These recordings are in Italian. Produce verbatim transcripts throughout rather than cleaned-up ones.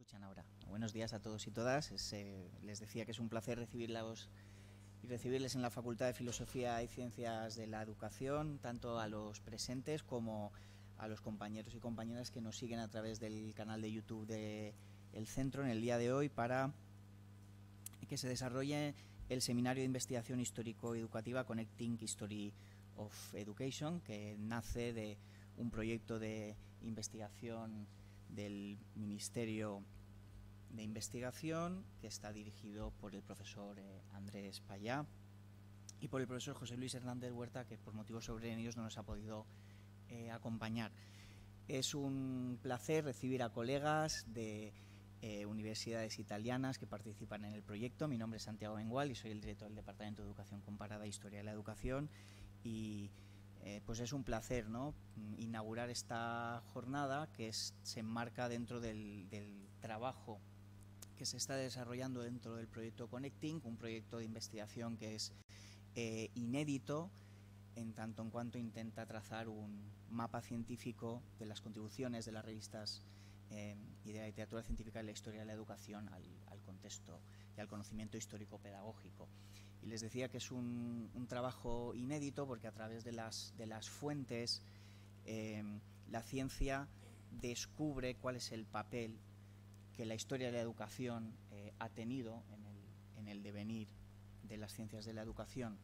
escuchan ahora. Buenos días a todos y todas. Es, eh, les decía que es un placer recibirlos y recibirles en la Facultad de Filosofía y Ciencias de la Educación, tanto a los presentes como a los compañeros y compañeras que nos siguen a través del canal de YouTube del Centro en el día de hoy para que se desarrolle el Seminario de Investigación Histórico-Educativa Connecting History of Education, que nace de un proyecto de investigación del Ministerio de Investigación, que está dirigido por el profesor eh, Andrés Payá y por el profesor José Luis Hernández Huerta, que por motivos sobrevenidos no nos ha podido eh, acompañar. Es un placer recibir a colegas de eh, universidades italianas que participan en el proyecto. Mi nombre es Santiago Mengual y soy el director del Departamento de Educación Comparada e Historia de la Educación, y Eh, pues es un placer, ¿no?, inaugurar esta jornada que es, se enmarca dentro del, del trabajo que se está desarrollando dentro del proyecto Connecting, un proyecto de investigación que es eh, inédito en tanto en cuanto intenta trazar un mapa científico de las contribuciones de las revistas eh, y de la literatura científica de la historia de la educación al, al contexto y al conocimiento histórico-pedagógico. Y les decía que es un, un trabajo inédito porque a través de las, de las fuentes eh, la ciencia descubre cuál es el papel que la historia de la educación eh, ha tenido en el, en el devenir de las ciencias de la educación,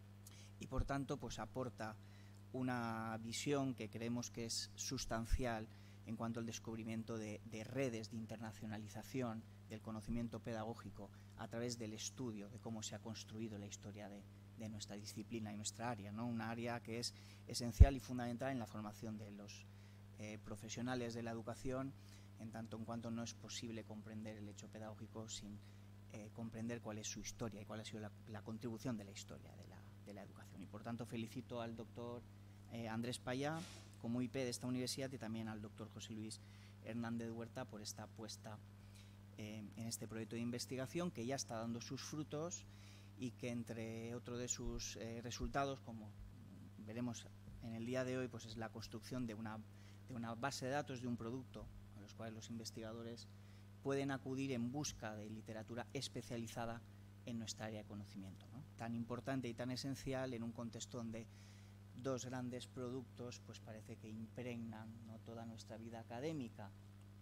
y por tanto pues aporta una visión que creemos que es sustancial en cuanto al descubrimiento de, de redes de internacionalización del conocimiento pedagógico a través del estudio de cómo se ha construido la historia de, de nuestra disciplina y nuestra área, ¿no? Una área que es esencial y fundamental en la formación de los eh, profesionales de la educación, en tanto en cuanto no es posible comprender el hecho pedagógico sin eh, comprender cuál es su historia y cuál ha sido la, la contribución de la historia de la, de la educación. Y por tanto felicito al doctor eh, Andrés Payá como I P de esta universidad y también al doctor José Luis Hernández Huerta por esta apuesta eh, en este proyecto de investigación que ya está dando sus frutos y que entre otro de sus eh, resultados, como veremos en el día de hoy, pues es la construcción de una, de una base de datos de un producto a los cuales los investigadores pueden acudir en busca de literatura especializada en nuestra área de conocimiento, ¿no? Tan importante y tan esencial en un contexto donde dos grandes productos pues parece que impregnan, ¿no?, toda nuestra vida académica,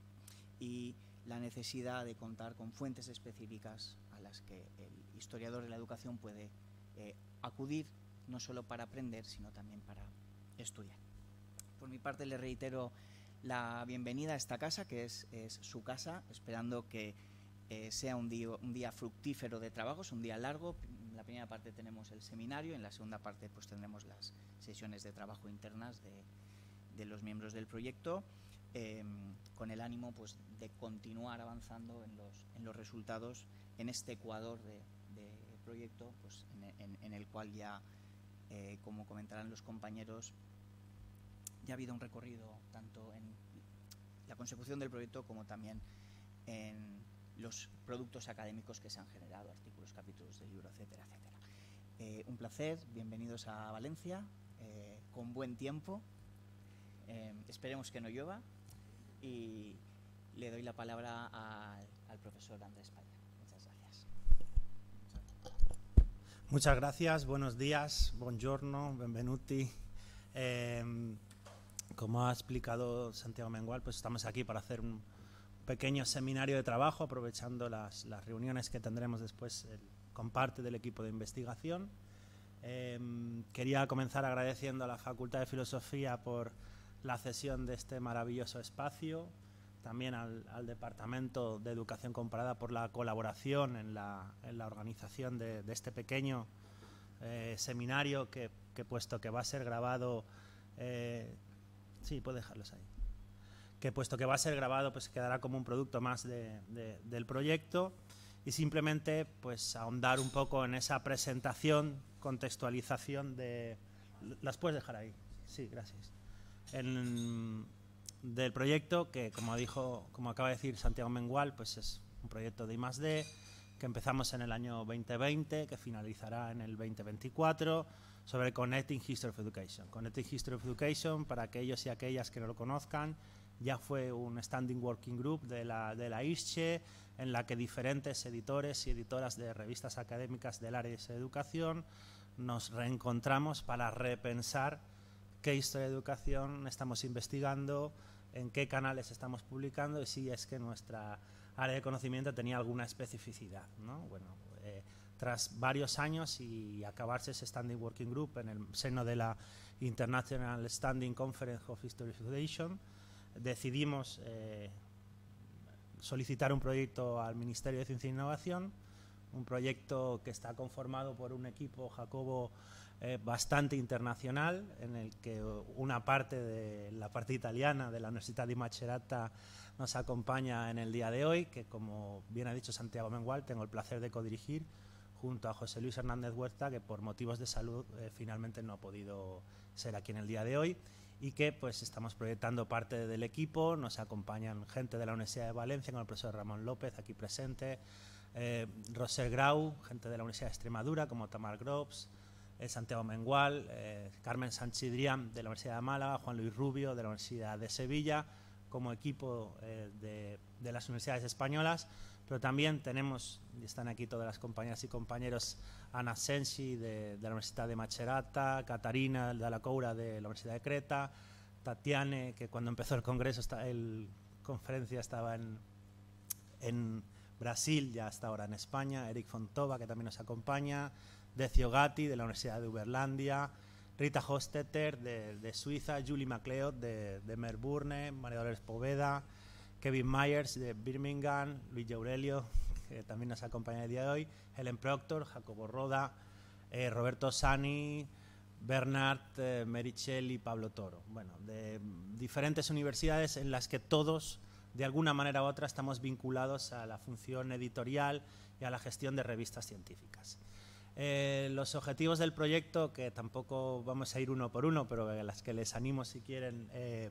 y la necesidad de contar con fuentes específicas a las que el historiador de la educación puede eh, acudir, no solo para aprender, sino también para estudiar. Por mi parte, le reitero la bienvenida a esta casa, que es, es su casa, esperando que eh, sea un día, un día fructífero de trabajo. Es un día largo. En la primera parte tenemos el seminario, en la segunda parte pues tendremos las sesiones de trabajo internas de, de los miembros del proyecto, eh, con el ánimo pues de continuar avanzando en los, en los resultados en este ecuador de, de proyecto, pues en, en, en el cual ya, eh, como comentarán los compañeros, ya ha habido un recorrido tanto en la consecución del proyecto como también en los productos académicos que se han generado, artículos, capítulos de libro, etcétera, etcétera. Eh, un placer, bienvenidos a Valencia, eh, con buen tiempo, eh, esperemos que no llueva, y le doy la palabra al, al profesor Andrés Payá. Muchas gracias. Muchas gracias, buenos días, buongiorno, benvenuti. Eh, como ha explicado Santiago Mengual, pues estamos aquí para hacer un pequeño seminario de trabajo, aprovechando las, las reuniones que tendremos después el, con parte del equipo de investigación. Eh, quería comenzar agradeciendo a la Facultad de Filosofía por la cesión de este maravilloso espacio, también al, al Departamento de Educación Comparada por la colaboración en la, en la organización de, de este pequeño eh, seminario que, que, puesto que va a ser grabado, eh, sí, puedo dejarlos ahí, que puesto que va a ser grabado, pues quedará como un producto más de, de, del proyecto, y simplemente pues ahondar un poco en esa presentación, contextualización de... ¿Las puedes dejar ahí? Sí, gracias. En, del proyecto que, como dijo, como acaba de decir Santiago Mengual, pues es un proyecto de I más D que empezamos en el año veinte veinte, que finalizará en el veinte veinticuatro, sobre Connecting History of Education. Connecting History of Education, para aquellos y aquellas que no lo conozcan, ya fue un Standing Working Group de la, de la ISCHE, en la que diferentes editores y editoras de revistas académicas del área de educación nos reencontramos para repensar qué historia de educación estamos investigando, en qué canales estamos publicando y si es que nuestra área de conocimiento tenía alguna especificidad, ¿no? Bueno, eh, tras varios años y acabarse ese Standing Working Group en el seno de la International Standing Conference of History Foundation, decidimos eh, solicitar un proyecto al Ministerio de Ciencia e Innovación, un proyecto que está conformado por un equipo, Jacobo, eh, bastante internacional, en el que una parte de la parte italiana de la Universidad di Macerata nos acompaña en el día de hoy, que como bien ha dicho Santiago Mengual, tengo el placer de codirigir junto a José Luis Hernández Huerta, que por motivos de salud eh, finalmente no ha podido ser aquí en el día de hoy, y que pues estamos proyectando parte del equipo. Nos acompañan gente de la Universidad de Valencia, con el profesor Ramón López aquí presente, eh, Roser Grau, gente de la Universidad de Extremadura como Tamar Groves, eh, Santiago Mengual, eh, Carmen Sanchidrián de la Universidad de Málaga, Juan Luis Rubio de la Universidad de Sevilla, como equipo eh, de, de las universidades españolas, pero también tenemos, y están aquí todas las compañeras y compañeros, Ana Sensi de, de la Universidad de Macerata, Catarina de la Coura de la Universidad de Creta, Tatiane, que cuando empezó el congreso, está, el conferencia estaba en, en Brasil, ya está ahora en España, Eric Fontova, que también nos acompaña, Decio Gatti de la Universidad de Uberlandia, Rita Hostetter de, de Suiza, Julie MacLeod de, de Melbourne, María Dolores Poveda, Kevin Myers de Birmingham, Luigi Aurelio, que también nos acompaña el día de hoy, Helen Proctor, Jacobo Roda, eh, Roberto Sani, Bernard eh, Merichelli, Pablo Toro. Bueno, de diferentes universidades en las que todos, de alguna manera u otra, estamos vinculados a la función editorial y a la gestión de revistas científicas. Eh, los objetivos del proyecto, que tampoco vamos a ir uno por uno, pero a las que les animo si quieren eh,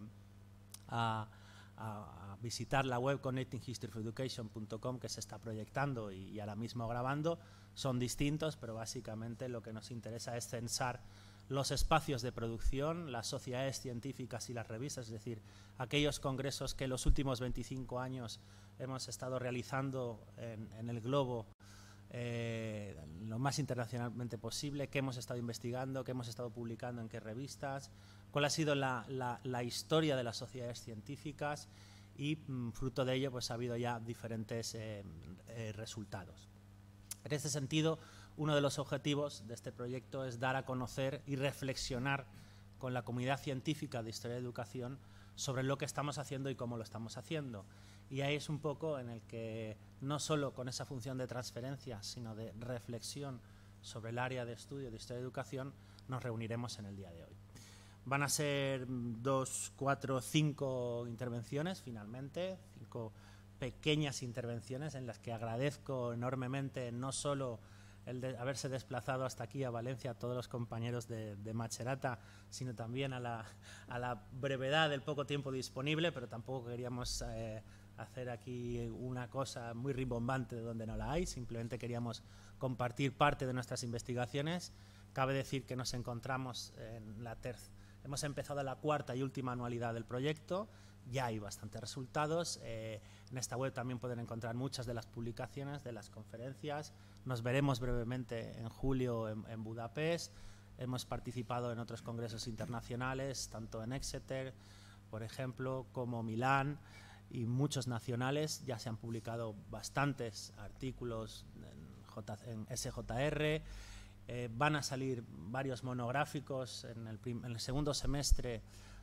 a, a, a visitar la web connecting history for education punto com, que se está proyectando y, y ahora mismo grabando, son distintos, pero básicamente lo que nos interesa es censar los espacios de producción, las sociedades científicas y las revistas, es decir, aquellos congresos que en los últimos veinticinco años hemos estado realizando en, en el globo, Eh, lo más internacionalmente posible, qué hemos estado investigando, qué hemos estado publicando en qué revistas, cuál ha sido la, la, la historia de las sociedades científicas y mm, fruto de ello pues ha habido ya diferentes eh, eh, resultados. En este sentido, uno de los objetivos de este proyecto es dar a conocer y reflexionar con la comunidad científica de Historia de Educación sobre lo que estamos haciendo y cómo lo estamos haciendo. Y ahí es un poco en el que no solo con esa función de transferencia, sino de reflexión sobre el área de estudio de Historia de Educación nos reuniremos en el día de hoy. Van a ser dos, cuatro, cinco intervenciones finalmente, cinco pequeñas intervenciones en las que agradezco enormemente no solo el de haberse desplazado hasta aquí a Valencia a todos los compañeros de, de Macerata, sino también a la, a la brevedad del poco tiempo disponible, pero tampoco queríamos eh, hacer aquí una cosa muy rimbombante de donde no la hay, simplemente queríamos compartir parte de nuestras investigaciones. Cabe decir que nos encontramos en la tercera, hemos empezado la cuarta y última anualidad del proyecto, ya hay bastantes resultados. Eh, en esta web también pueden encontrar muchas de las publicaciones, de las conferencias. Nos veremos brevemente en julio en, en Budapest. Hemos participado en otros congresos internacionales, tanto en Exeter, por ejemplo, como Milán, y muchos nacionales. Ya se han publicado bastantes artículos en, J, en S J R. Eh, van a salir varios monográficos en el, prim, en el segundo semestre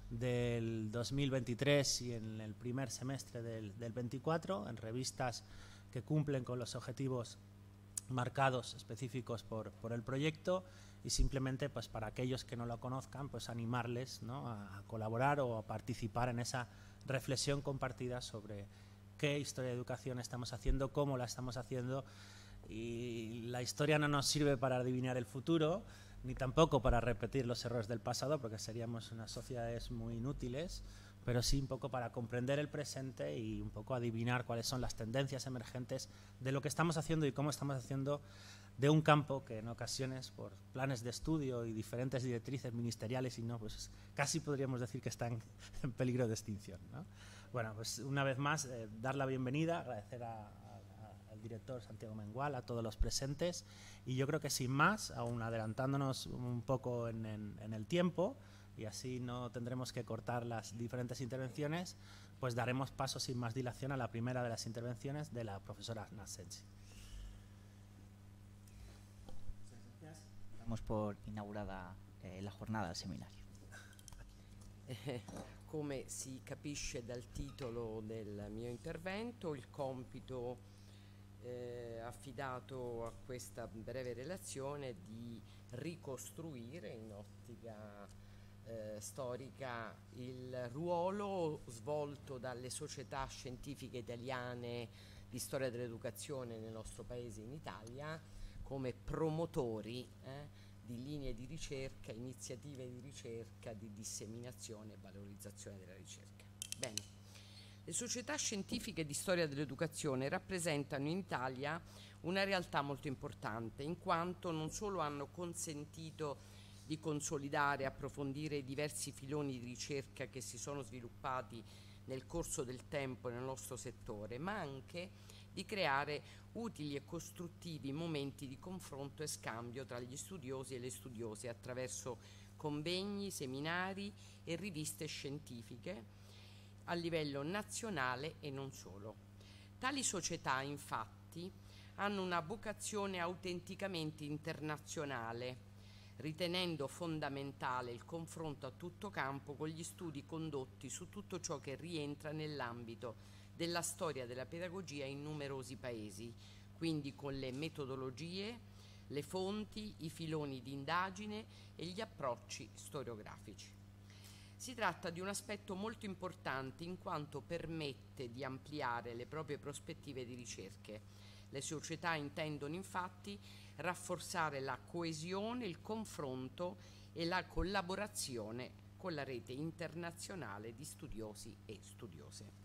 del dos mil veintitrés y en el primer semestre del, del veinticuatro, en revistas que cumplen con los objetivos marcados específicos por, por el proyecto, y simplemente pues para aquellos que no lo conozcan, pues animarles, ¿no?, a, a colaborar o a participar en esa reflexión compartida sobre qué historia de educación estamos haciendo, cómo la estamos haciendo. Y la historia no nos sirve para adivinar el futuro, ni tampoco para repetir los errores del pasado, porque seríamos unas sociedades muy inútiles, pero sí un poco para comprender el presente y un poco adivinar cuáles son las tendencias emergentes de lo que estamos haciendo y cómo estamos haciendo de un campo que en ocasiones, por planes de estudio y diferentes directrices ministeriales y no, pues casi podríamos decir que están en peligro de extinción, ¿no? Bueno, pues una vez más, eh, dar la bienvenida, agradecer a, a, al director Santiago Mengual, a todos los presentes, y yo creo que sin más, aún adelantándonos un poco en, en, en el tiempo, y así no tendremos que cortar las diferentes intervenciones, pues daremos paso sin más dilación a la primera de las intervenciones de la profesora Nassensi. Damos por inaugurata eh, la jornada del seminario. Eh, come si capisce dal titolo del mio intervento, il compito eh, affidato a questa breve relazione è di ricostruire in ottica eh, storica il ruolo svolto dalle società scientifiche italiane di storia dell'educazione nel nostro paese, in Italia, come promotori eh, di linee di ricerca, iniziative di ricerca, di disseminazione e valorizzazione della ricerca. Bene, le società scientifiche di storia dell'educazione rappresentano in Italia una realtà molto importante, in quanto non solo hanno consentito di consolidare e approfondire i diversi filoni di ricerca che si sono sviluppati nel corso del tempo nel nostro settore, ma anche di creare utili e costruttivi momenti di confronto e scambio tra gli studiosi e le studiose attraverso convegni, seminari e riviste scientifiche a livello nazionale e non solo. Tali società, infatti, hanno una vocazione autenticamente internazionale, ritenendo fondamentale il confronto a tutto campo con gli studi condotti su tutto ciò che rientra nell'ambito della storia della pedagogia in numerosi paesi, quindi con le metodologie, le fonti, i filoni di indagine e gli approcci storiografici. Si tratta di un aspetto molto importante in quanto permette di ampliare le proprie prospettive di ricerche. Le società intendono infatti rafforzare la coesione, il confronto e la collaborazione con la rete internazionale di studiosi e studiose.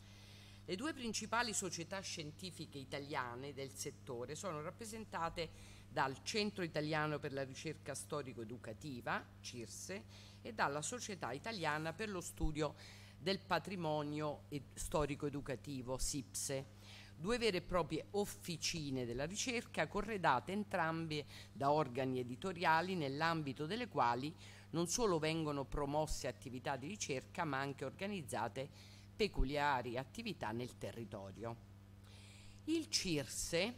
Le due principali società scientifiche italiane del settore sono rappresentate dal Centro Italiano per la Ricerca Storico-Educativa, CIRSE, e dalla Società Italiana per lo Studio del Patrimonio Storico-Educativo, SIPSE, due vere e proprie officine della ricerca corredate entrambe da organi editoriali nell'ambito delle quali non solo vengono promosse attività di ricerca ma anche organizzate peculiari attività nel territorio. Il CIRSE,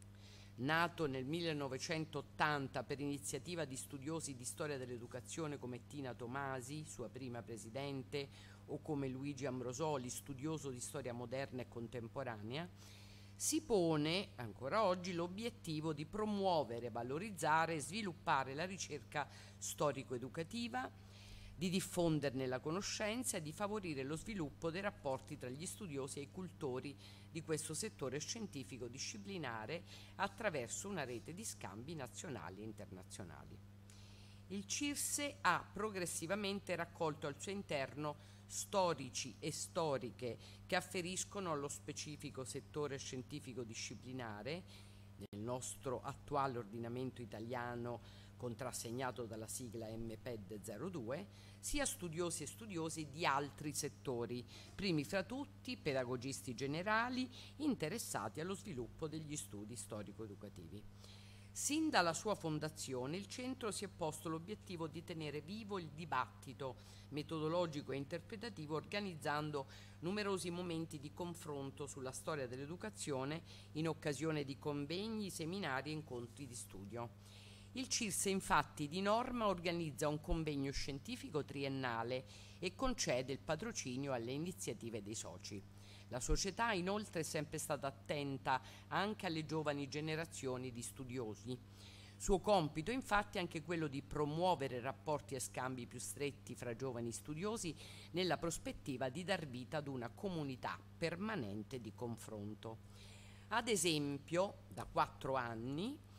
nato nel millenovecentottanta per iniziativa di studiosi di storia dell'educazione come Tina Tomasi, sua prima presidente, o come Luigi Ambrosoli, studioso di storia moderna e contemporanea, si pone ancora oggi l'obiettivo di promuovere, valorizzare e sviluppare la ricerca storico-educativa, di diffonderne la conoscenza e di favorire lo sviluppo dei rapporti tra gli studiosi e i cultori di questo settore scientifico disciplinare attraverso una rete di scambi nazionali e internazionali. Il CIRSE ha progressivamente raccolto al suo interno storici e storiche che afferiscono allo specifico settore scientifico disciplinare, nel nostro attuale ordinamento italiano contrassegnato dalla sigla M P E D zero due, sia studiosi e studiosi di altri settori, primi fra tutti pedagogisti generali interessati allo sviluppo degli studi storico-educativi. Sin dalla sua fondazione il centro si è posto l'obiettivo di tenere vivo il dibattito metodologico e interpretativo organizzando numerosi momenti di confronto sulla storia dell'educazione in occasione di convegni, seminari e incontri di studio. Il CIRSE infatti di norma organizza un convegno scientifico triennale e concede il patrocinio alle iniziative dei soci. La società inoltre è sempre stata attenta anche alle giovani generazioni di studiosi. Suo compito infatti è anche quello di promuovere rapporti e scambi più stretti fra giovani studiosi nella prospettiva di dar vita ad una comunità permanente di confronto. Ad esempio, da quattro anni,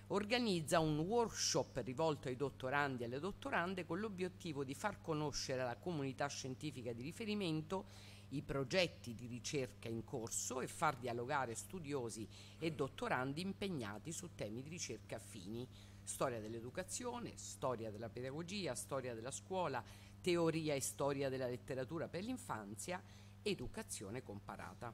organizza un workshop rivolto ai dottorandi e alle dottorande con l'obiettivo di far conoscere alla comunità scientifica di riferimento i progetti di ricerca in corso e far dialogare studiosi e dottorandi impegnati su temi di ricerca affini: storia dell'educazione, storia della pedagogia, storia della scuola, teoria e storia della letteratura per l'infanzia, educazione comparata.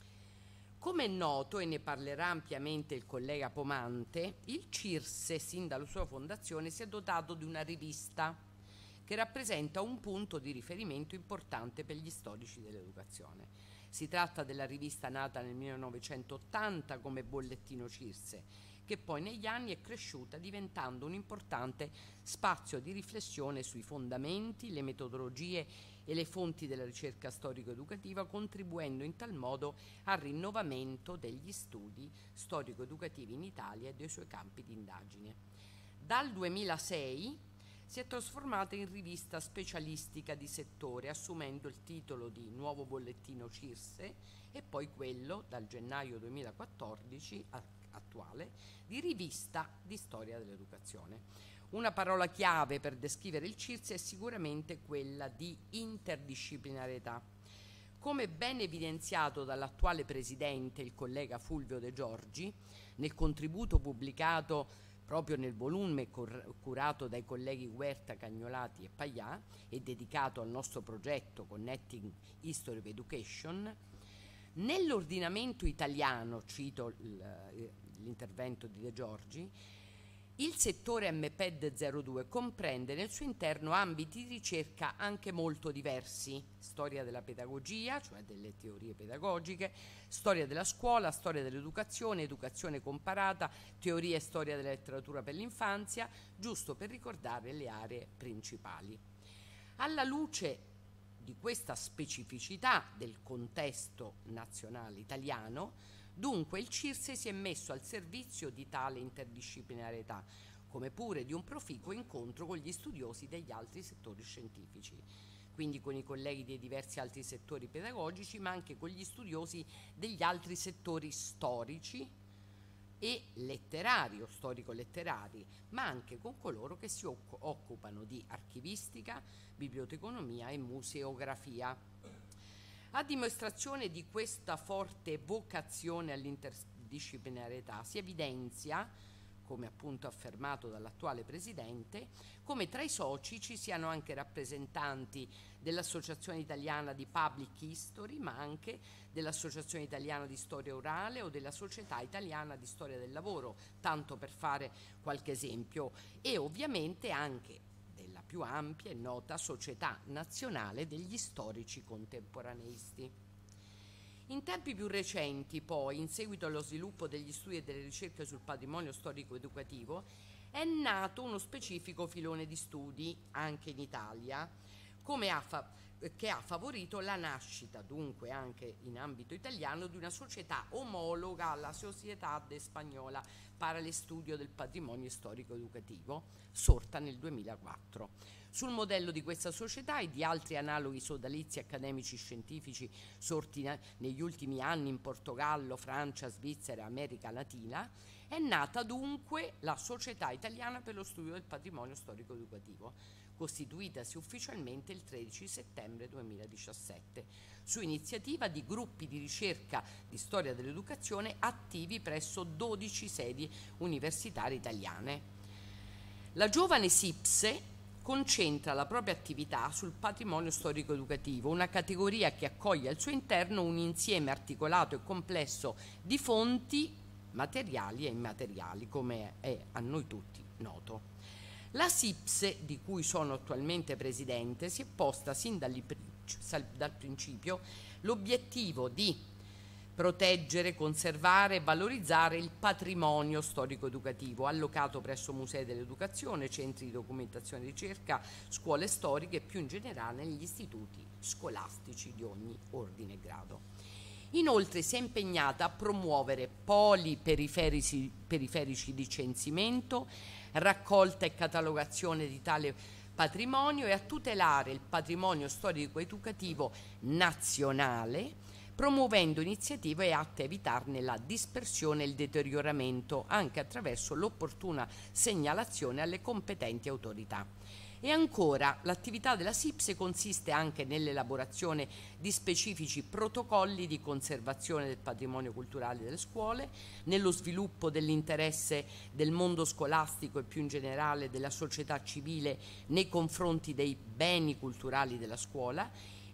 Come è noto, e ne parlerà ampiamente il collega Pomante, il CIRSE, sin dalla sua fondazione, si è dotato di una rivista che rappresenta un punto di riferimento importante per gli storici dell'educazione. Si tratta della rivista nata nel millenovecentottanta come bollettino CIRSE, che poi negli anni è cresciuta diventando un importante spazio di riflessione sui fondamenti, le metodologie e le fonti della ricerca storico-educativa, contribuendo in tal modo al rinnovamento degli studi storico-educativi in Italia e dei suoi campi di indagine. Dal duemilasei si è trasformata in rivista specialistica di settore, assumendo il titolo di Nuovo Bollettino CIRSE e poi quello, dal gennaio duemilaquattordici attuale, di Rivista di Storia dell'Educazione. Una parola chiave per descrivere il CIRSE è sicuramente quella di interdisciplinarietà. Come ben evidenziato dall'attuale presidente, il collega Fulvio De Giorgi, nel contributo pubblicato proprio nel volume cur- curato dai colleghi Huerta, Cagnolati e Paià e dedicato al nostro progetto Connecting History of Education, nell'ordinamento italiano, cito il, l'intervento di De Giorgi, il settore M P E D zero due comprende nel suo interno ambiti di ricerca anche molto diversi: storia della pedagogia, cioè delle teorie pedagogiche, storia della scuola, storia dell'educazione, educazione comparata, teoria e storia della letteratura per l'infanzia, giusto per ricordare le aree principali. Alla luce di questa specificità del contesto nazionale italiano, dunque il CIRSE si è messo al servizio di tale interdisciplinarietà, come pure di un proficuo incontro con gli studiosi degli altri settori scientifici, quindi con i colleghi dei diversi altri settori pedagogici, ma anche con gli studiosi degli altri settori storici e letterario, storico-letterari, ma anche con coloro che si occ- occupano di archivistica, biblioteconomia e museografia. A dimostrazione di questa forte vocazione all'interdisciplinarietà si evidenzia, come appunto affermato dall'attuale presidente, come tra i soci ci siano anche rappresentanti dell'Associazione Italiana di Public History, ma anche dell'Associazione Italiana di Storia Orale o della Società Italiana di Storia del Lavoro, tanto per fare qualche esempio, e ovviamente anche della più ampia e nota Società Nazionale degli Storici Contemporaneisti. In tempi più recenti, poi, in seguito allo sviluppo degli studi e delle ricerche sul patrimonio storico-educativo, è nato uno specifico filone di studi, anche in Italia, come ha fa- che ha favorito la nascita, dunque anche in ambito italiano, di una società omologa alla Sociedad Spagnola para l'Estudio del Patrimonio Storico-Educativo, sorta nel duemilaquattro. Sul modello di questa società e di altri analoghi sodalizi accademici scientifici sorti na- negli ultimi anni in Portogallo, Francia, Svizzera e America Latina, è nata dunque la Società Italiana per lo Studio del Patrimonio Storico-Educativo, costituitasi ufficialmente il tredici settembre duemiladiciassette, su iniziativa di gruppi di ricerca di storia dell'educazione attivi presso dodici sedi universitarie italiane. La giovane SIPSE concentra la propria attività sul patrimonio storico-educativo, una categoria che accoglie al suo interno un insieme articolato e complesso di fonti materiali e immateriali, come è a noi tutti noto. La SIPSE, di cui sono attualmente presidente, si è posta sin dal principio l'obiettivo di proteggere, conservare e valorizzare il patrimonio storico-educativo allocato presso musei dell'educazione, centri di documentazione e ricerca, scuole storiche e più in generale negli istituti scolastici di ogni ordine e grado. Inoltre si è impegnata a promuovere poli periferici, periferici di censimento, raccolta e catalogazione di tale patrimonio e a tutelare il patrimonio storico-educativo nazionale, promuovendo iniziative atte a evitarne la dispersione e il deterioramento, anche attraverso l'opportuna segnalazione alle competenti autorità. E ancora, l'attività della SIPSE consiste anche nell'elaborazione di specifici protocolli di conservazione del patrimonio culturale delle scuole, nello sviluppo dell'interesse del mondo scolastico e più in generale della società civile nei confronti dei beni culturali della scuola,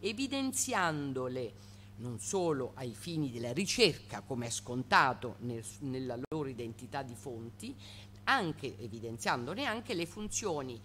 evidenziandole non solo ai fini della ricerca, come è scontato nel, nella loro identità di fonti, anche evidenziandone anche le funzioni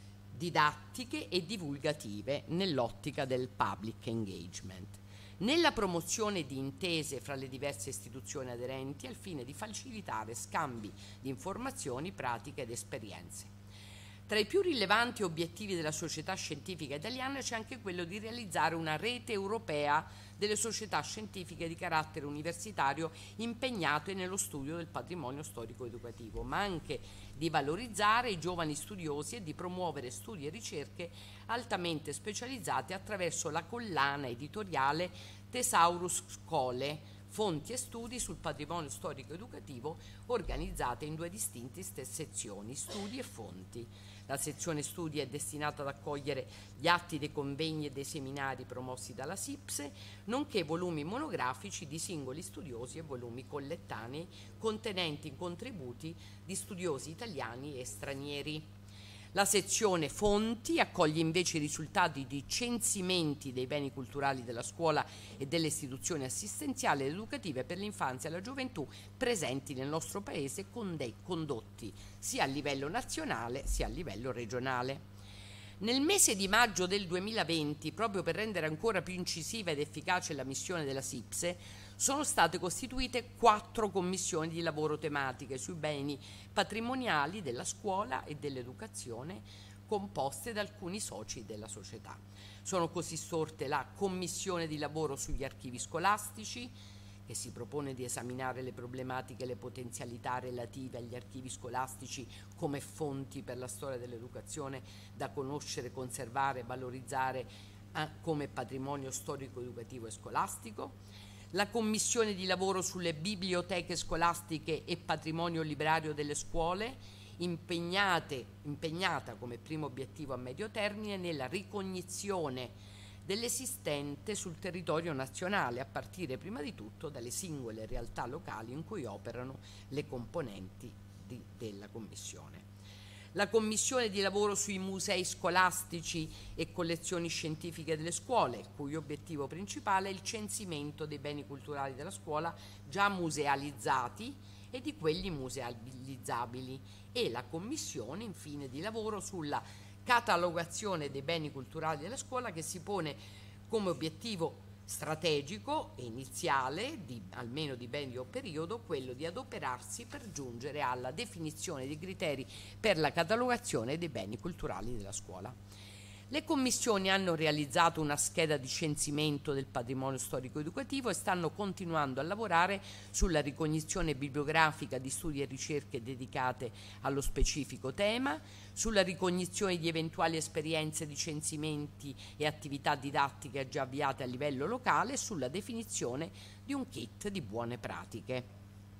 didattiche e divulgative nell'ottica del public engagement, nella promozione di intese fra le diverse istituzioni aderenti al fine di facilitare scambi di informazioni, pratiche ed esperienze. Tra i più rilevanti obiettivi della società scientifica italiana c'è anche quello di realizzare una rete europea delle società scientifiche di carattere universitario impegnate nello studio del patrimonio storico-educativo, ma anche di valorizzare i giovani studiosi e di promuovere studi e ricerche altamente specializzate attraverso la collana editoriale Thesaurus Scholae, fonti e studi sul patrimonio storico-educativo, organizzate in due distinte sezioni, studi e fonti. La sezione studi è destinata ad accogliere gli atti dei convegni e dei seminari promossi dalla SIPSE, nonché volumi monografici di singoli studiosi e volumi collettanei contenenti contributi di studiosi italiani e stranieri. La sezione fonti accoglie invece i risultati di censimenti dei beni culturali della scuola e delle istituzioni assistenziali ed educative per l'infanzia e la gioventù presenti nel nostro paese, condotti sia a livello nazionale sia a livello regionale. Nel mese di maggio del duemilaventi, proprio per rendere ancora più incisiva ed efficace la missione della SIPSE, sono state costituite quattro commissioni di lavoro tematiche sui beni patrimoniali della scuola e dell'educazione, composte da alcuni soci della società. Sono così sorte la commissione di lavoro sugli archivi scolastici, che si propone di esaminare le problematiche e le potenzialità relative agli archivi scolastici come fonti per la storia dell'educazione da conoscere, conservare e valorizzare eh, come patrimonio storico-educativo e scolastico. La commissione di lavoro sulle biblioteche scolastiche e patrimonio librario delle scuole, impegnate, impegnata come primo obiettivo a medio termine nella ricognizione dell'esistente sul territorio nazionale, a partire prima di tutto dalle singole realtà locali in cui operano le componenti di, della commissione. La commissione di lavoro sui musei scolastici e collezioni scientifiche delle scuole, il cui obiettivo principale è il censimento dei beni culturali della scuola già musealizzati e di quelli musealizzabili, e la commissione infine di lavoro sulla catalogazione dei beni culturali della scuola, che si pone come obiettivo strategico e iniziale, di, almeno di medio periodo, quello di adoperarsi per giungere alla definizione di criteri per la catalogazione dei beni culturali della scuola. Le commissioni hanno realizzato una scheda di censimento del patrimonio storico-educativo e stanno continuando a lavorare sulla ricognizione bibliografica di studi e ricerche dedicate allo specifico tema, sulla ricognizione di eventuali esperienze di censimenti e attività didattiche già avviate a livello locale e sulla definizione di un kit di buone pratiche.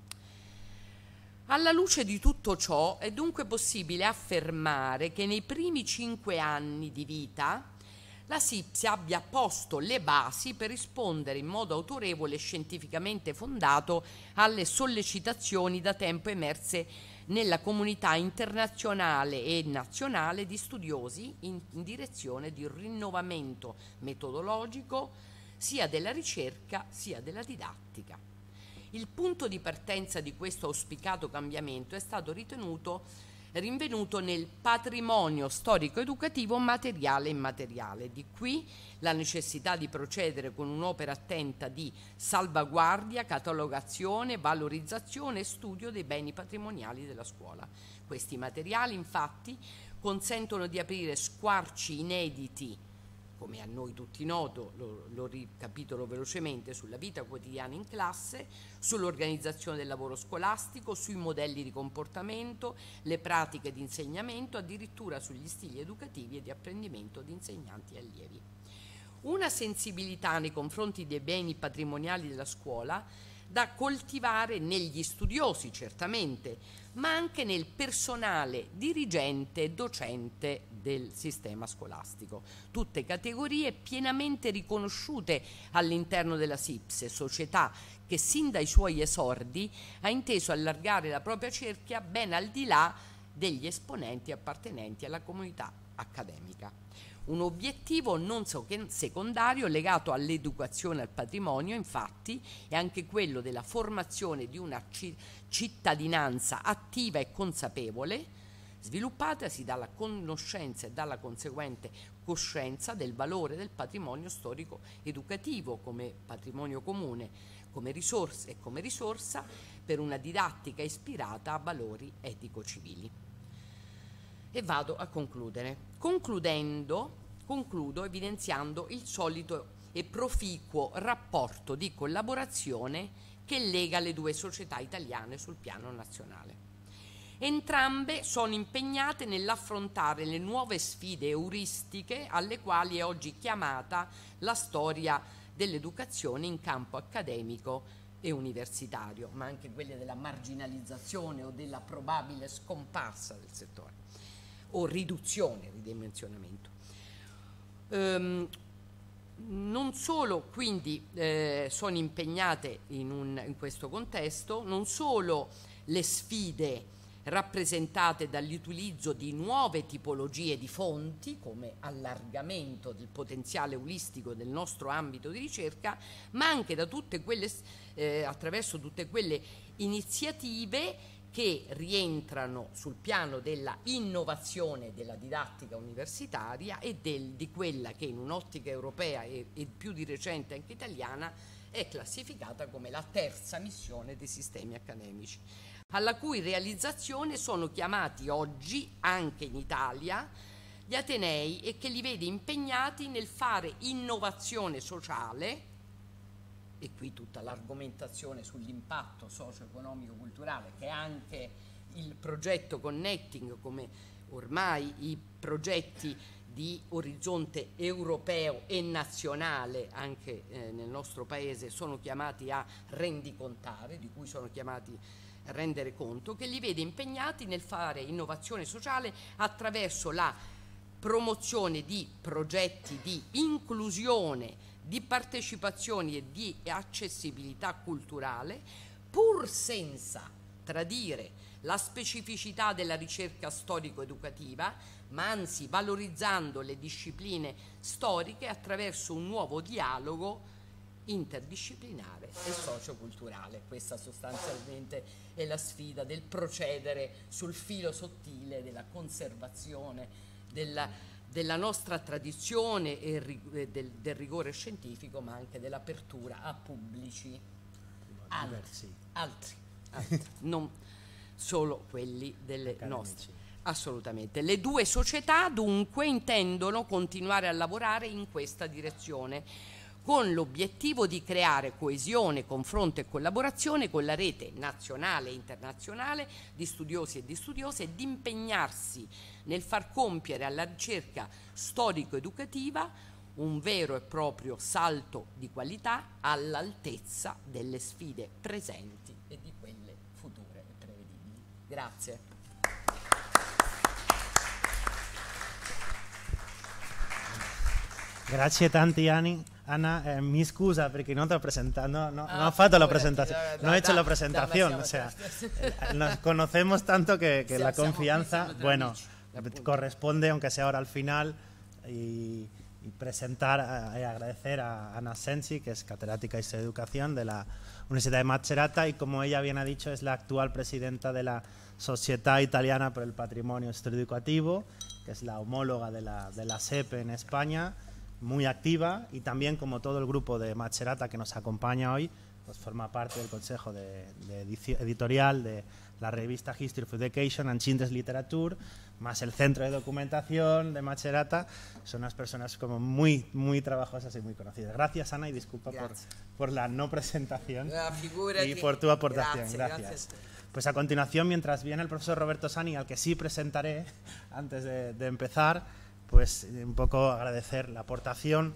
Alla luce di tutto ciò è dunque possibile affermare che nei primi cinque anni di vita la SIPSE abbia posto le basi per rispondere in modo autorevole e scientificamente fondato alle sollecitazioni da tempo emerse nella comunità internazionale e nazionale di studiosi in, in direzione di un rinnovamento metodologico sia della ricerca sia della didattica. Il punto di partenza di questo auspicato cambiamento è stato ritenuto rinvenuto nel patrimonio storico-educativo materiale e immateriale. Di qui la necessità di procedere con un'opera attenta di salvaguardia, catalogazione, valorizzazione e studio dei beni patrimoniali della scuola. Questi materiali, infatti, consentono di aprire squarci inediti, come a noi tutti noto, lo, lo ricapitolo velocemente, sulla vita quotidiana in classe, sull'organizzazione del lavoro scolastico, sui modelli di comportamento, le pratiche di insegnamento, addirittura sugli stili educativi e di apprendimento di insegnanti e allievi. una sensibilità nei confronti dei beni patrimoniali della scuola da coltivare negli studiosi certamente, ma anche nel personale dirigente e docente del sistema scolastico. Tutte categorie pienamente riconosciute all'interno della SIPSE, società che sin dai suoi esordi ha inteso allargare la propria cerchia ben al di là degli esponenti appartenenti alla comunità accademica. Un obiettivo non secondario legato all'educazione al patrimonio, infatti, è anche quello della formazione di una cittadinanza attiva e consapevole, sviluppatasi dalla conoscenza e dalla conseguente coscienza del valore del patrimonio storico educativo come patrimonio comune, come risorsa e come risorsa per una didattica ispirata a valori etico-civili. E vado a concludere. Concludendo, concludo evidenziando il solito e proficuo rapporto di collaborazione che lega le due società italiane sul piano nazionale. Entrambe sono impegnate nell'affrontare le nuove sfide euristiche alle quali è oggi chiamata la storia dell'educazione in campo accademico e universitario, ma anche quelle della marginalizzazione o della probabile scomparsa del settore, o riduzione, ridimensionamento. Um, non solo quindi eh, sono impegnate in, un, in questo contesto, non solo le sfide rappresentate dall'utilizzo di nuove tipologie di fonti come allargamento del potenziale olistico del nostro ambito di ricerca, ma anche da tutte quelle, eh, attraverso tutte quelle iniziative che rientrano sul piano della innovazione della didattica universitaria e del, di quella che in un'ottica europea e, e più di recente anche italiana è classificata come la terza missione dei sistemi accademici, alla cui realizzazione sono chiamati oggi anche in Italia gli atenei e che li vede impegnati nel fare innovazione sociale. E qui tutta l'argomentazione sull'impatto socio-economico-culturale, che è anche il progetto Connecting, come ormai i progetti di orizzonte europeo e nazionale anche eh, nel nostro paese sono chiamati a rendicontare, di cui sono chiamati a rendere conto, che li vede impegnati nel fare innovazione sociale attraverso la promozione di progetti di inclusione, di partecipazione e di accessibilità culturale, pur senza tradire la specificità della ricerca storico-educativa, ma anzi valorizzando le discipline storiche attraverso un nuovo dialogo interdisciplinare e socioculturale. Questa sostanzialmente è la sfida del procedere sul filo sottile della conservazione della della nostra tradizione e del, del rigore scientifico, ma anche dell'apertura a pubblici altri, altri, altri non solo quelli delle nostre. Assolutamente. Le due società dunque intendono continuare a lavorare in questa direzione, con l'obiettivo di creare coesione, confronto e collaborazione con la rete nazionale e internazionale di studiosi e di studiose e di impegnarsi nel far compiere alla ricerca storico-educativa un vero e proprio salto di qualità all'altezza delle sfide presenti e di quelle future e prevedibili. Grazie. Grazie tanti Ani. Anna, eh, mi scusa perché non ti ho presentato, no, no, ah, no ho fatto la figurati, presentación, da, da, no he hecho da, la presentación, da, o sea, da, nos conocemos tanto que, que siamo, la confianza, siamo bueno, amici, corresponde, aunque sea ahora al final, y, y presentar y agradecer a Anna Sensi, que es catedrática de Historia y Educación de la Universidad de Macerata, y como ella bien ha dicho, es la actual presidenta de la Sociedad Italiana por el Patrimonio Histórico-Educativo, que es la homóloga de la, de la S E P en España, muy activa, y también, como todo el grupo de Macerata que nos acompaña hoy, pues forma parte del consejo de, de editorial de la revista History of Education and Children's Literature, más el centro de documentación de Macerata. Son unas personas como muy, muy trabajosas y muy conocidas. Gracias, Ana, y disculpa por, por la no presentación y por tu aportación. Gracias, gracias. gracias. Pues a continuación, mientras viene el profesor Roberto Sani, al que sí presentaré antes de, de empezar, pues un poco agradecer la aportación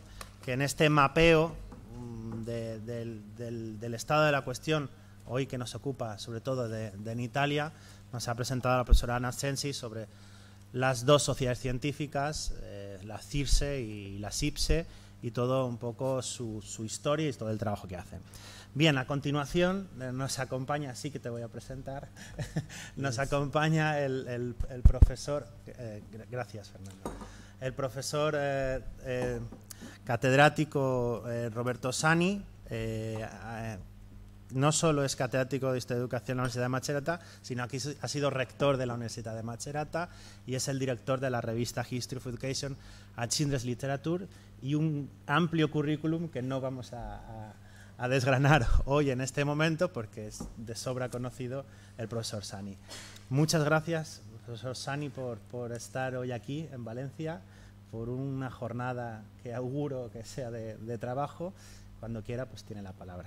que en este mapeo de, de, del, del estado de la cuestión, hoy que nos ocupa sobre todo de, de en Italia, nos ha presentado la profesora Anna Sensi sobre las dos sociedades científicas, eh, la CIRSE y la SIPSE, y todo un poco su, su historia y todo el trabajo que hacen. Bien, a continuación eh, nos acompaña, sí que te voy a presentar, nos acompaña el, el, el profesor, eh, gracias Fernando, el profesor eh, eh, catedrático eh, Roberto Sani. eh, eh, no solo es catedrático de Historia de Educación en la Universidad de Macerata, sino que ha sido rector de la Universidad de Macerata y es el director de la revista History of Education a Children's Literature, y un amplio currículum que no vamos a, a, a desgranar hoy en este momento porque es de sobra conocido el profesor Sani. Muchas gracias, profesor Sani, por, por estar hoy aquí en Valencia, por una jornada que auguro que sea de, de trabajo. Cuando quiera, pues tiene la palabra.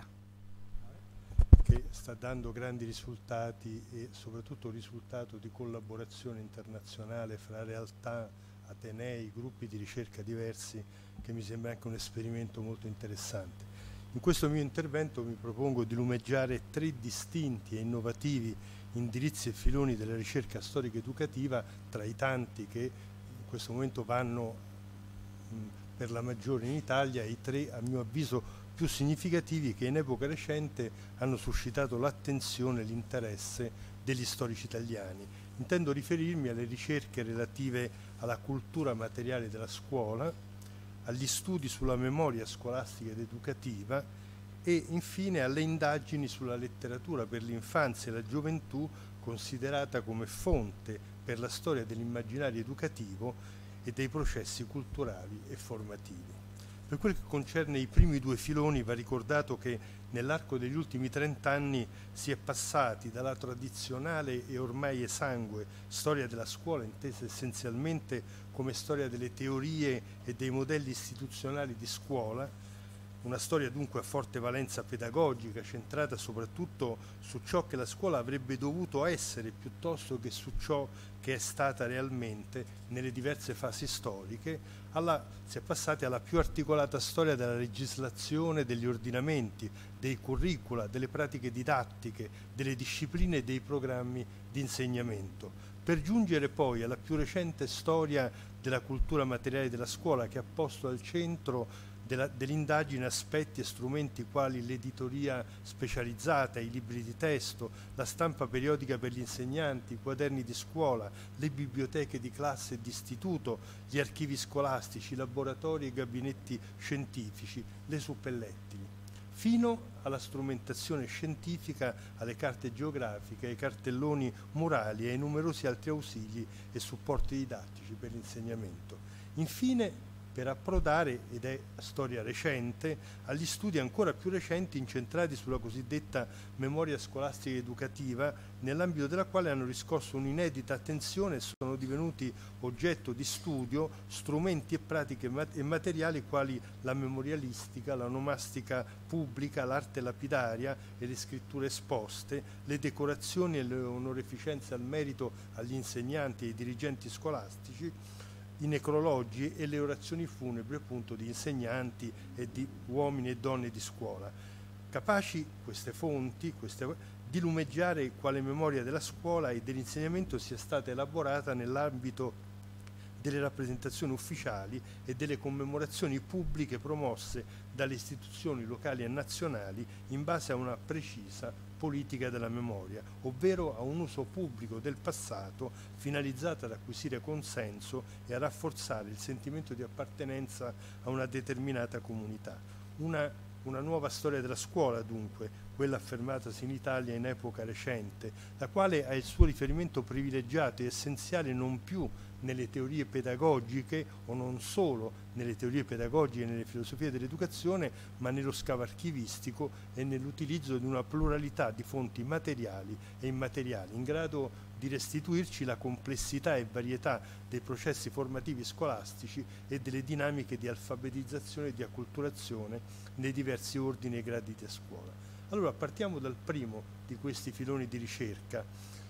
Che sta dando grandi risultati e soprattutto un risultato di collaborazione internazionale fra realtà, atenei, gruppi di ricerca diversi, che mi sembra anche un esperimento molto interessante. In questo mio intervento mi propongo di lumeggiare tre distinti e innovativi indirizzi e filoni della ricerca storica educativa tra i tanti che in questo momento vanno mh, per la maggiore in Italia, i tre a mio avviso più significativi che in epoca recente hanno suscitato l'attenzione e l'interesse degli storici italiani. Intendo riferirmi alle ricerche relative alla cultura materiale della scuola, agli studi sulla memoria scolastica ed educativa e infine alle indagini sulla letteratura per l'infanzia e la gioventù, considerata come fonte per la storia dell'immaginario educativo e dei processi culturali e formativi. Per quel che concerne i primi due filoni va ricordato che nell'arco degli ultimi trent'anni si è passati dalla tradizionale e ormai esangue storia della scuola, intesa essenzialmente come storia delle teorie e dei modelli istituzionali di scuola, una storia dunque a forte valenza pedagogica, centrata soprattutto su ciò che la scuola avrebbe dovuto essere piuttosto che su ciò che è stata realmente nelle diverse fasi storiche. Alla, si è passati alla più articolata storia della legislazione, degli ordinamenti, dei curricula, delle pratiche didattiche, delle discipline e dei programmi di insegnamento, per giungere poi alla più recente storia della cultura materiale della scuola, che ha posto al centro dell'indagine aspetti e strumenti quali l'editoria specializzata, i libri di testo, la stampa periodica per gli insegnanti, i quaderni di scuola, le biblioteche di classe e di istituto, gli archivi scolastici, i laboratori e i gabinetti scientifici, le suppellettili, fino alla strumentazione scientifica, alle carte geografiche, ai cartelloni murali e ai numerosi altri ausili e supporti didattici per l'insegnamento. Infine, per approdare, ed è storia recente, agli studi ancora più recenti incentrati sulla cosiddetta memoria scolastica educativa, nell'ambito della quale hanno riscosso un'inedita attenzione e sono divenuti oggetto di studio strumenti e pratiche mat- e materiali quali la memorialistica, l'onomastica pubblica, l'arte lapidaria e le scritture esposte, le decorazioni e le onoreficenze al merito agli insegnanti e ai dirigenti scolastici, i necrologi e le orazioni funebri appunto di insegnanti e di uomini e donne di scuola, capaci queste fonti queste, di lumeggiare quale memoria della scuola e dell'insegnamento sia stata elaborata nell'ambito delle rappresentazioni ufficiali e delle commemorazioni pubbliche promosse dalle istituzioni locali e nazionali in base a una precisa politica della memoria, ovvero a un uso pubblico del passato finalizzato ad acquisire consenso e a rafforzare il sentimento di appartenenza a una determinata comunità. Una, una nuova storia della scuola, dunque, quella affermatasi in Italia in epoca recente, la quale ha il suo riferimento privilegiato e essenziale non più nelle teorie pedagogiche o non solo nelle teorie pedagogiche e nelle filosofie dell'educazione, ma nello scavo archivistico e nell'utilizzo di una pluralità di fonti materiali e immateriali in grado di restituirci la complessità e varietà dei processi formativi scolastici e delle dinamiche di alfabetizzazione e di acculturazione nei diversi ordini e gradi di scuola. Allora partiamo dal primo di questi filoni di ricerca,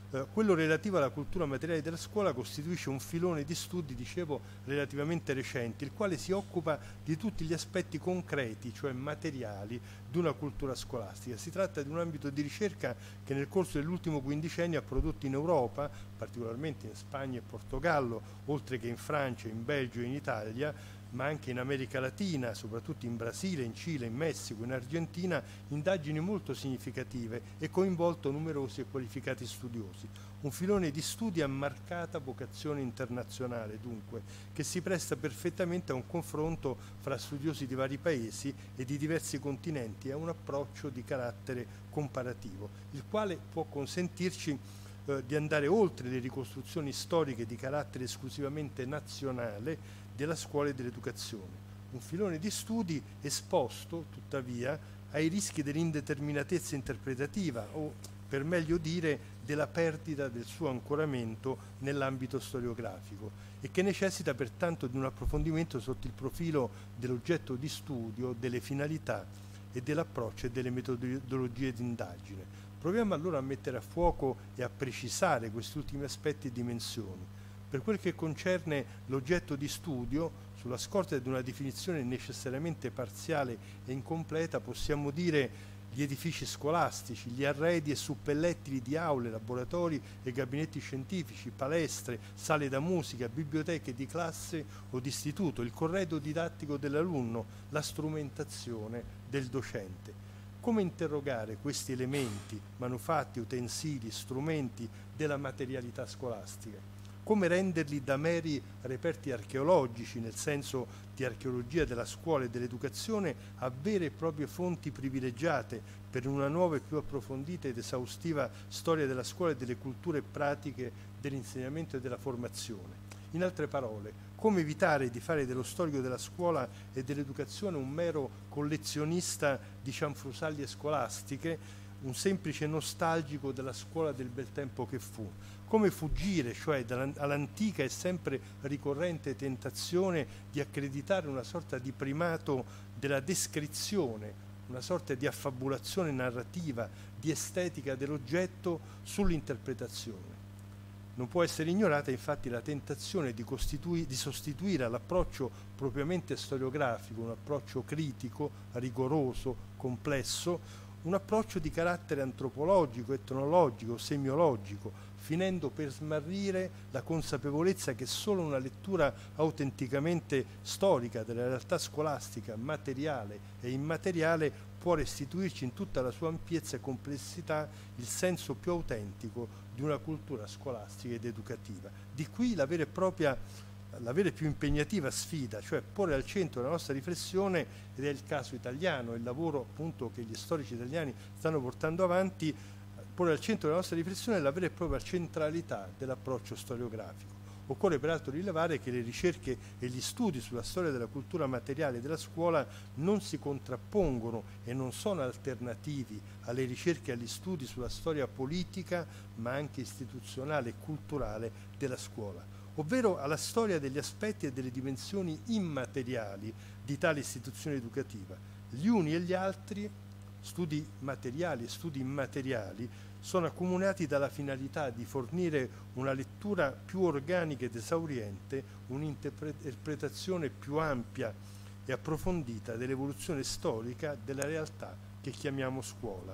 Eh, quello relativo alla cultura materiale della scuola costituisce un filone di studi, dicevo, relativamente recente, il quale si occupa di tutti gli aspetti concreti, cioè materiali, di una cultura scolastica. Si tratta di un ambito di ricerca che nel corso dell'ultimo quindicennio ha prodotto in Europa, particolarmente in Spagna e Portogallo, oltre che in Francia, in Belgio e in Italia, ma anche in America Latina, soprattutto in Brasile, in Cile, in Messico, in Argentina, indagini molto significative e coinvolto numerosi e qualificati studiosi. Un filone di studi a marcata vocazione internazionale, dunque, che si presta perfettamente a un confronto fra studiosi di vari paesi e di diversi continenti e a un approccio di carattere comparativo, il quale può consentirci eh, di andare oltre le ricostruzioni storiche di carattere esclusivamente nazionale della scuola e dell'educazione. Un filone di studi esposto, tuttavia, ai rischi dell'indeterminatezza interpretativa o, per meglio dire, della perdita del suo ancoramento nell'ambito storiografico e che necessita pertanto di un approfondimento sotto il profilo dell'oggetto di studio, delle finalità e dell'approccio e delle metodologie di indagine. Proviamo allora a mettere a fuoco e a precisare questi ultimi aspetti e dimensioni. Per quel che concerne l'oggetto di studio, sulla scorta di una definizione necessariamente parziale e incompleta, possiamo dire gli edifici scolastici, gli arredi e suppellettili di aule, laboratori e gabinetti scientifici, palestre, sale da musica, biblioteche di classe o di istituto, il corredo didattico dell'alunno, la strumentazione del docente. Come interrogare questi elementi, manufatti, utensili, strumenti della materialità scolastica? Come renderli da meri reperti archeologici, nel senso di archeologia della scuola e dell'educazione, a vere e proprie fonti privilegiate per una nuova e più approfondita ed esaustiva storia della scuola e delle culture pratiche dell'insegnamento e della formazione. In altre parole, come evitare di fare dello storico della scuola e dell'educazione un mero collezionista di cianfrusaglie scolastiche, un semplice nostalgico della scuola del bel tempo che fu. Come fuggire, cioè, all'antica e sempre ricorrente tentazione di accreditare una sorta di primato della descrizione, una sorta di affabulazione narrativa, di estetica dell'oggetto sull'interpretazione. Non può essere ignorata infatti la tentazione di, di sostituire all'approccio propriamente storiografico, un approccio critico, rigoroso, complesso, un approccio di carattere antropologico, etnologico, semiologico, finendo per smarrire la consapevolezza che solo una lettura autenticamente storica della realtà scolastica, materiale e immateriale, può restituirci in tutta la sua ampiezza e complessità il senso più autentico di una cultura scolastica ed educativa. Di qui la vera e propria, la vera e più impegnativa sfida, cioè porre al centro della nostra riflessione, ed è il caso italiano, il lavoro appunto che gli storici italiani stanno portando avanti, porre al centro della nostra riflessione la vera e propria centralità dell'approccio storiografico. Occorre peraltro rilevare che le ricerche e gli studi sulla storia della cultura materiale della scuola non si contrappongono e non sono alternativi alle ricerche e agli studi sulla storia politica, ma anche istituzionale e culturale della scuola, ovvero alla storia degli aspetti e delle dimensioni immateriali di tale istituzione educativa. Gli uni e gli altri, studi materiali e studi immateriali, sono accomunati dalla finalità di fornire una lettura più organica ed esauriente, un'interpretazione più ampia e approfondita dell'evoluzione storica della realtà che chiamiamo scuola.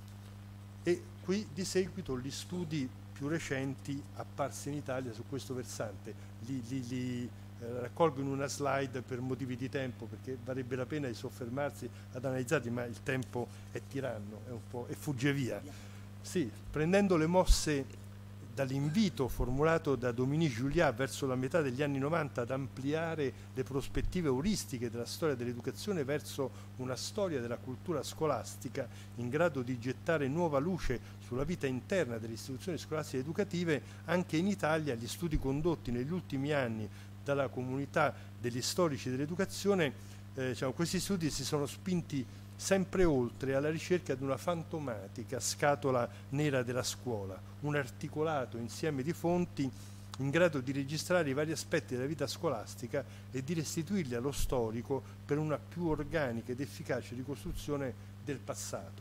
E qui di seguito gli studi più recenti apparsi in Italia su questo versante. Li, li, li eh, raccolgo in una slide per motivi di tempo, perché varrebbe la pena di soffermarsi ad analizzarli, ma il tempo è tiranno, è un po', e fugge via. Sì, prendendo le mosse dall'invito formulato da Dominique Julliat verso la metà degli anni novanta ad ampliare le prospettive euristiche della storia dell'educazione verso una storia della cultura scolastica in grado di gettare nuova luce sulla vita interna delle istituzioni scolastiche educative, anche in Italia gli studi condotti negli ultimi anni dalla comunità degli storici dell'educazione, eh, diciamo, questi studi si sono spinti sempre oltre alla ricerca di una fantomatica scatola nera della scuola, un articolato insieme di fonti in grado di registrare i vari aspetti della vita scolastica e di restituirli allo storico per una più organica ed efficace ricostruzione del passato.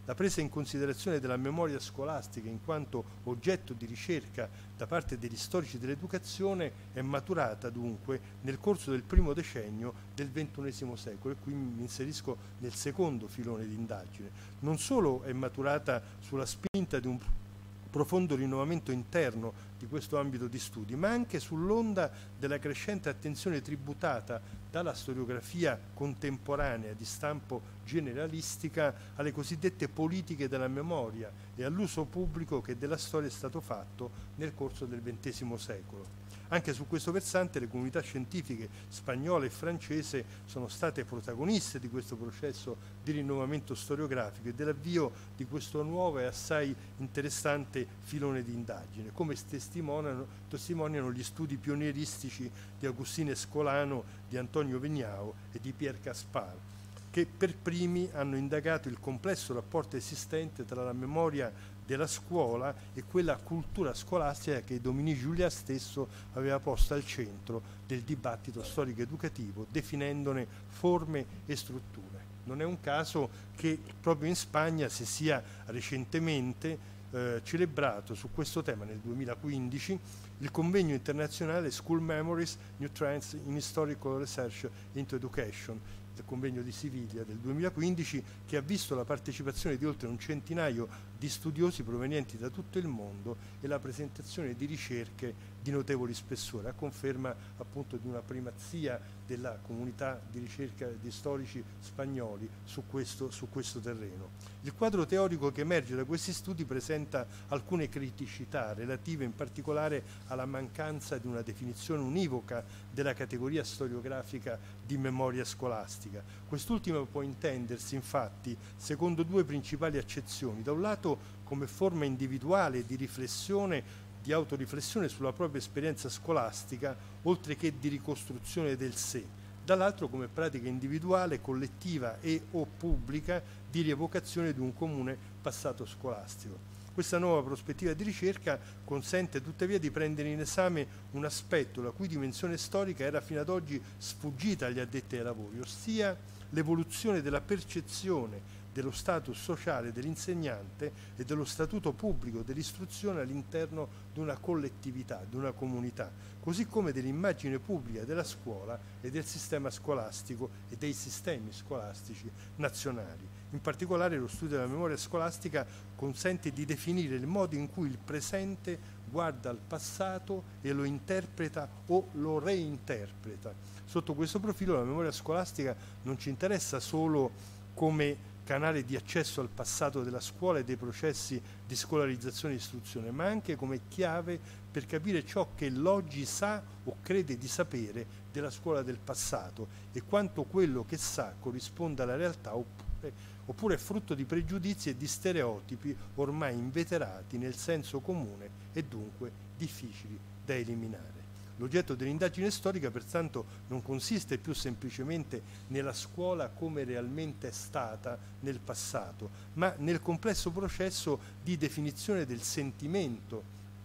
La presa in considerazione della memoria scolastica in quanto oggetto di ricerca da parte degli storici dell'educazione è maturata dunque nel corso del primo decennio del ventunesimo secolo, e qui mi inserisco nel secondo filone di indagine. Non solo è maturata sulla spinta di un profondo rinnovamento interno di questo ambito di studi, ma anche sull'onda della crescente attenzione tributata dalla storiografia contemporanea di stampo generalistica alle cosiddette politiche della memoria e all'uso pubblico che della storia è stato fatto nel corso del ventesimo secolo. Anche su questo versante le comunità scientifiche spagnola e francese sono state protagoniste di questo processo di rinnovamento storiografico e dell'avvio di questo nuovo e assai interessante filone di indagine, come testimoniano, testimoniano gli studi pionieristici di Agustín Escolano, di Antonio Vignao e di Pierre Caspar, che per primi hanno indagato il complesso rapporto esistente tra la memoria della scuola e quella cultura scolastica che Dominique Julliard stesso aveva posto al centro del dibattito storico-educativo, definendone forme e strutture. Non è un caso che proprio in Spagna si sia recentemente eh, celebrato su questo tema nel duemilaquindici il convegno internazionale School Memories, New Trends in Historical Research into Education, il convegno di Siviglia del duemilaquindici, che ha visto la partecipazione di oltre un centinaio di studiosi provenienti da tutto il mondo e la presentazione di ricerche di notevole spessore, a conferma appunto di una primazia della comunità di ricerca di storici spagnoli su questo, su questo terreno. Il quadro teorico che emerge da questi studi presenta alcune criticità relative in particolare alla mancanza di una definizione univoca della categoria storiografica di memoria scolastica. Quest'ultima può intendersi infatti secondo due principali accezioni: da un lato come forma individuale di riflessione, di autoriflessione sulla propria esperienza scolastica, oltre che di ricostruzione del sé; dall'altro come pratica individuale, collettiva e o pubblica di rievocazione di un comune passato scolastico. Questa nuova prospettiva di ricerca consente tuttavia di prendere in esame un aspetto la cui dimensione storica era fino ad oggi sfuggita agli addetti ai lavori, ossia l'evoluzione della percezione dello status sociale dell'insegnante e dello statuto pubblico dell'istruzione all'interno di una collettività, di una comunità, così come dell'immagine pubblica della scuola e del sistema scolastico e dei sistemi scolastici nazionali. In particolare lo studio della memoria scolastica consente di definire il modo in cui il presente guarda al passato e lo interpreta o lo reinterpreta. Sotto questo profilo la memoria scolastica non ci interessa solo come canale di accesso al passato della scuola e dei processi di scolarizzazione e istruzione, ma anche come chiave per capire ciò che l'oggi sa o crede di sapere della scuola del passato e quanto quello che sa corrisponde alla realtà oppure, oppure è frutto di pregiudizi e di stereotipi ormai inveterati nel senso comune e dunque difficili da eliminare. L'oggetto dell'indagine storica pertanto non consiste più semplicemente nella scuola come realmente è stata nel passato, ma nel complesso processo di definizione del sentimento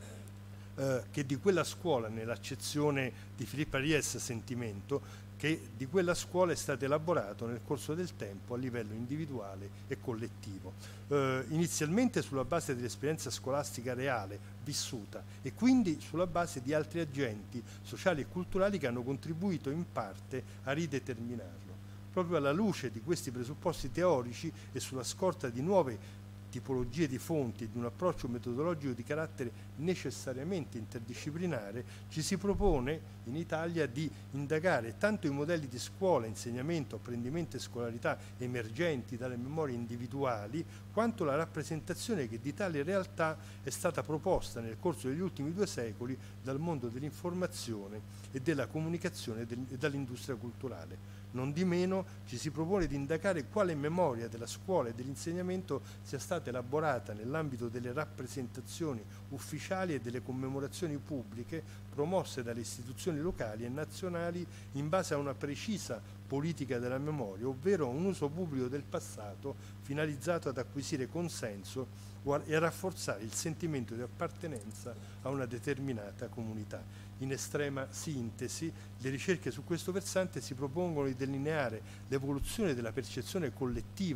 eh, che di quella scuola, nell'accezione di Philippe Ariès sentimento, che di quella scuola è stato elaborato nel corso del tempo a livello individuale e collettivo, eh, inizialmente sulla base dell'esperienza scolastica reale, vissuta, e quindi sulla base di altri agenti sociali e culturali che hanno contribuito in parte a rideterminarlo. Proprio alla luce di questi presupposti teorici e sulla scorta di nuove tipologie di fonti e di un approccio metodologico di carattere necessariamente interdisciplinare, ci si propone in Italia di indagare tanto i modelli di scuola, insegnamento, apprendimento e scolarità emergenti dalle memorie individuali, quanto la rappresentazione che di tale realtà è stata proposta nel corso degli ultimi due secoli dal mondo dell'informazione e della comunicazione e dall'industria culturale. Non di meno ci si propone di indagare quale memoria della scuola e dell'insegnamento sia stata elaborata nell'ambito delle rappresentazioni ufficiali e delle commemorazioni pubbliche promosse dalle istituzioni locali e nazionali in base a una precisa politica della memoria, ovvero un uso pubblico del passato finalizzato ad acquisire consenso e a rafforzare il sentimento di appartenenza a una determinata comunità. In estrema sintesi, le ricerche su questo versante si propongono di delineare l'evoluzione della percezione collettiva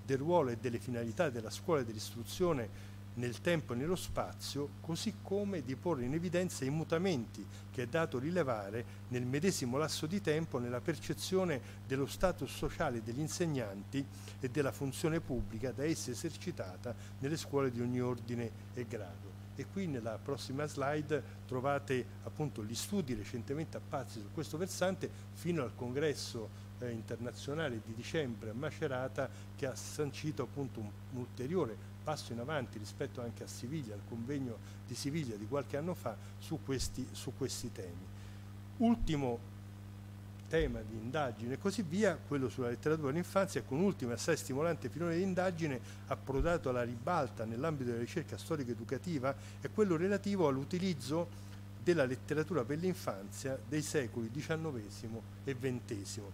del ruolo e delle finalità della scuola dell'istruzione nel tempo e nello spazio, così come di porre in evidenza i mutamenti che è dato rilevare nel medesimo lasso di tempo nella percezione dello status sociale degli insegnanti e della funzione pubblica da essi esercitata nelle scuole di ogni ordine e grado. E qui nella prossima slide trovate appunto gli studi recentemente apparsi su questo versante fino al congresso eh, internazionale di dicembre a Macerata, che ha sancito appunto un, un ulteriore passo in avanti rispetto anche a Siviglia, al convegno di Siviglia di qualche anno fa, su questi, su questi temi. Ultimo tema di indagine e così via, quello sulla letteratura dell'infanzia, con un ultimo assai stimolante filone di indagine approdato alla ribalta nell'ambito della ricerca storico-educativa, è quello relativo all'utilizzo della letteratura per l'infanzia dei secoli diciannovesimo e ventesimo.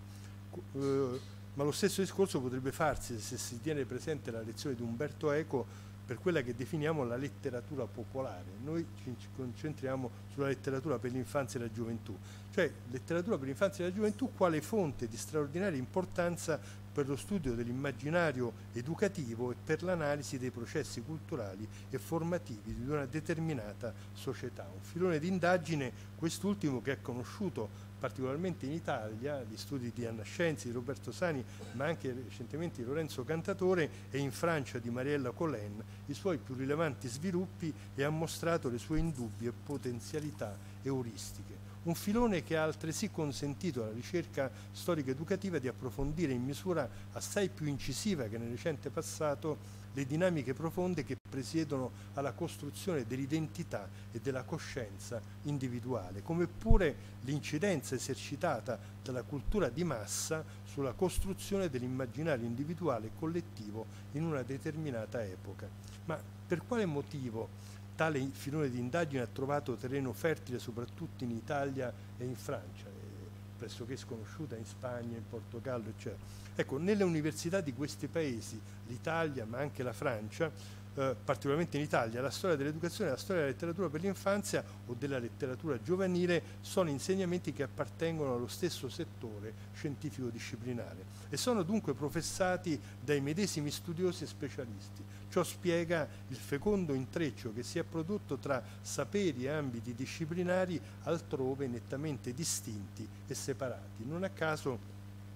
Eh, ma lo stesso discorso potrebbe farsi se si tiene presente la lezione di Umberto Eco per quella che definiamo la letteratura popolare. Noi ci concentriamo sulla letteratura per l'infanzia e la gioventù, cioè letteratura per l'infanzia e la gioventù quale fonte di straordinaria importanza per lo studio dell'immaginario educativo e per l'analisi dei processi culturali e formativi di una determinata società. Un filone di indagine, quest'ultimo, che è conosciuto particolarmente in Italia, gli studi di Anna Scienzi, di Roberto Sani, ma anche recentemente di Lorenzo Cantatore, e in Francia di Mariella Collen, i suoi più rilevanti sviluppi, e ha mostrato le sue indubbie potenzialità euristiche. Un filone che ha altresì consentito alla ricerca storico-educativa di approfondire in misura assai più incisiva che nel recente passato le dinamiche profonde che presiedono alla costruzione dell'identità e della coscienza individuale, come pure l'incidenza esercitata dalla cultura di massa sulla costruzione dell'immaginario individuale e collettivo in una determinata epoca. Ma per quale motivo tale filone di indagine ha trovato terreno fertile soprattutto in Italia e in Francia, pressoché sconosciuta in Spagna, in Portogallo, eccetera? Ecco, nelle università di questi paesi, l'Italia ma anche la Francia, eh, particolarmente in Italia, la storia dell'educazione e la storia della letteratura per l'infanzia o della letteratura giovanile sono insegnamenti che appartengono allo stesso settore scientifico-disciplinare e sono dunque professati dai medesimi studiosi e specialisti. Ciò spiega il fecondo intreccio che si è prodotto tra saperi e ambiti disciplinari altrove nettamente distinti e separati. Non a caso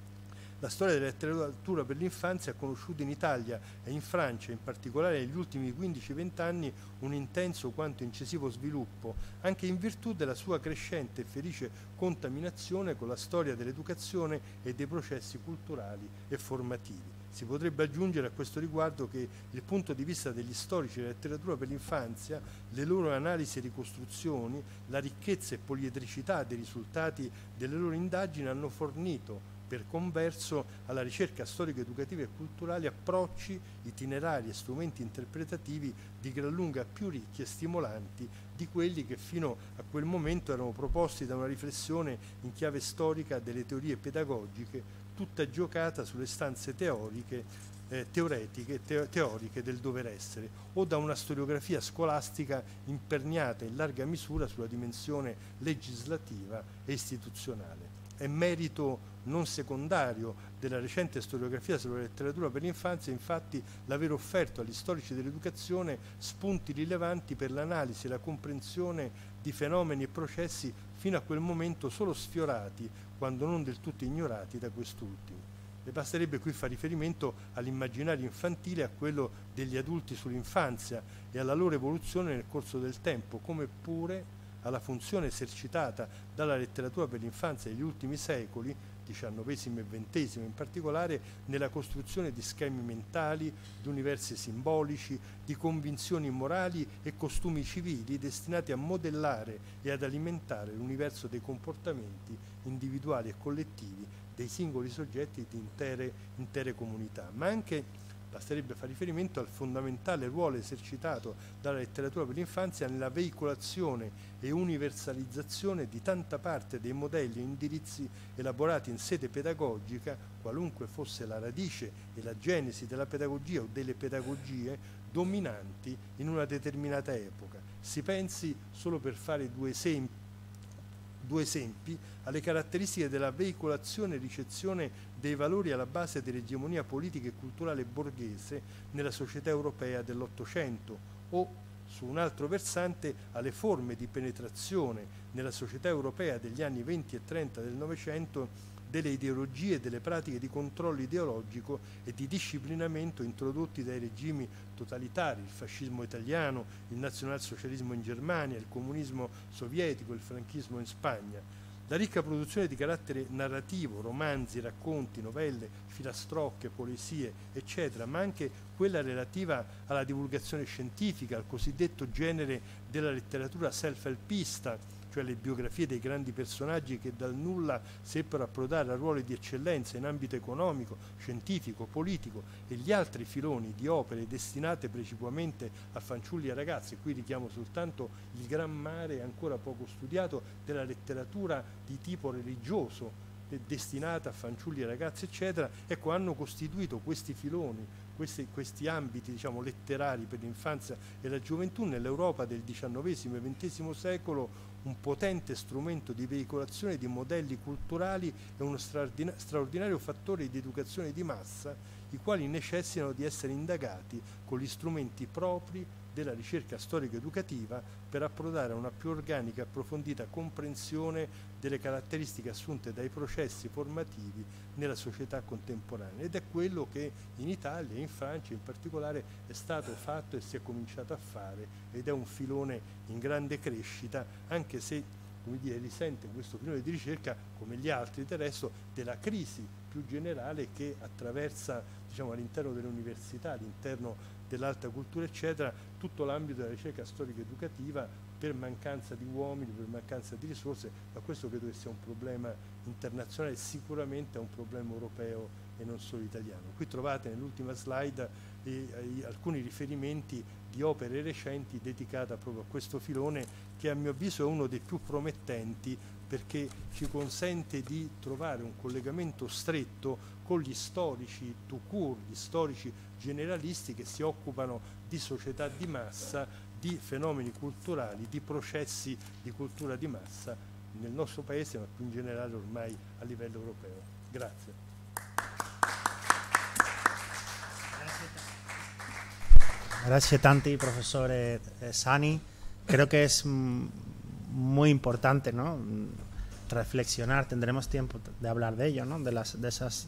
la storia della letteratura per l'infanzia ha conosciuto in Italia e in Francia, in particolare negli ultimi quindici venti anni, un intenso quanto incisivo sviluppo, anche in virtù della sua crescente e felice contaminazione con la storia dell'educazione e dei processi culturali e formativi. Si potrebbe aggiungere a questo riguardo che il punto di vista degli storici della letteratura per l'infanzia, le loro analisi e ricostruzioni, la ricchezza e poliedricità dei risultati delle loro indagini hanno fornito per converso alla ricerca storico-educativa e culturale approcci, itinerari e strumenti interpretativi di gran lunga più ricchi e stimolanti di quelli che fino a quel momento erano proposti da una riflessione in chiave storica delle teorie pedagogiche, tutta giocata sulle stanze teoriche, eh, teoretiche, teo- teoriche del dover essere, o da una storiografia scolastica imperniata in larga misura sulla dimensione legislativa e istituzionale. È merito non secondario della recente storiografia sulla letteratura per l'infanzia, infatti, l'aver offerto agli storici dell'educazione spunti rilevanti per l'analisi e la comprensione di fenomeni e processi fino a quel momento solo sfiorati, quando non del tutto ignorati da quest'ultimo. E basterebbe qui fare riferimento all'immaginario infantile, a quello degli adulti sull'infanzia e alla loro evoluzione nel corso del tempo, come pure alla funzione esercitata dalla letteratura per l'infanzia negli ultimi secoli, diciannovesimo e ventesimo in particolare, nella costruzione di schemi mentali, di universi simbolici, di convinzioni morali e costumi civili destinati a modellare e ad alimentare l'universo dei comportamenti individuali e collettivi dei singoli soggetti di intere, intere comunità, ma anche basterebbe fare riferimento al fondamentale ruolo esercitato dalla letteratura per l'infanzia nella veicolazione e universalizzazione di tanta parte dei modelli e indirizzi elaborati in sede pedagogica, qualunque fosse la radice e la genesi della pedagogia o delle pedagogie dominanti in una determinata epoca. Si pensi, solo per fare due esempi, due esempi alle caratteristiche della veicolazione e ricezione dei valori alla base dell'egemonia politica e culturale borghese nella società europea dell'Ottocento, o su un altro versante alle forme di penetrazione nella società europea degli anni venti e trenta del Novecento delle ideologie e delle pratiche di controllo ideologico e di disciplinamento introdotti dai regimi totalitari, il fascismo italiano, il nazionalsocialismo in Germania, il comunismo sovietico, il franchismo in Spagna. La ricca produzione di carattere narrativo, romanzi, racconti, novelle, filastrocche, poesie, eccetera, ma anche quella relativa alla divulgazione scientifica, al cosiddetto genere della letteratura self-helpista, cioè le biografie dei grandi personaggi che dal nulla seppero approdare a ruoli di eccellenza in ambito economico, scientifico, politico, e gli altri filoni di opere destinate principalmente a fanciulli e ragazzi. Qui richiamo soltanto il gran mare ancora poco studiato della letteratura di tipo religioso, destinata a fanciulli e ragazzi, eccetera, ecco, hanno costituito questi filoni, questi, questi ambiti, diciamo, letterari per l'infanzia e la gioventù nell'Europa del diciannovesimo e ventesimo secolo un potente strumento di veicolazione di modelli culturali e uno straordina- straordinario fattore di educazione di massa, i quali necessitano di essere indagati con gli strumenti propri della ricerca storico-educativa per approdare a una più organica e approfondita comprensione delle caratteristiche assunte dai processi formativi nella società contemporanea, ed è quello che in Italia e in Francia in particolare è stato fatto e si è cominciato a fare, ed è un filone in grande crescita, anche se, come dire, risente questo filone di ricerca, come gli altri del resto, della crisi più generale che attraversa, diciamo, all'interno delle università, all'interno dell'alta cultura, eccetera, tutto l'ambito della ricerca storico-educativa per mancanza di uomini, per mancanza di risorse, ma questo credo che sia un problema internazionale, sicuramente è un problema europeo e non solo italiano. Qui trovate nell'ultima slide eh, eh, alcuni riferimenti di opere recenti dedicate proprio a questo filone, che a mio avviso è uno dei più promettenti, perché ci consente di trovare un collegamento stretto con gli storici tout court, gli storici generalisti che si occupano di società di massa, di fenomeni culturali, di processi di cultura di massa nel nostro paese, ma più in generale ormai a livello europeo. Grazie. Gracias tanti, profesor Sani. Creo que es muy importante, ¿no?, reflexionar. Tendremos tiempo de hablar de ello, ¿no?, de, las, de esas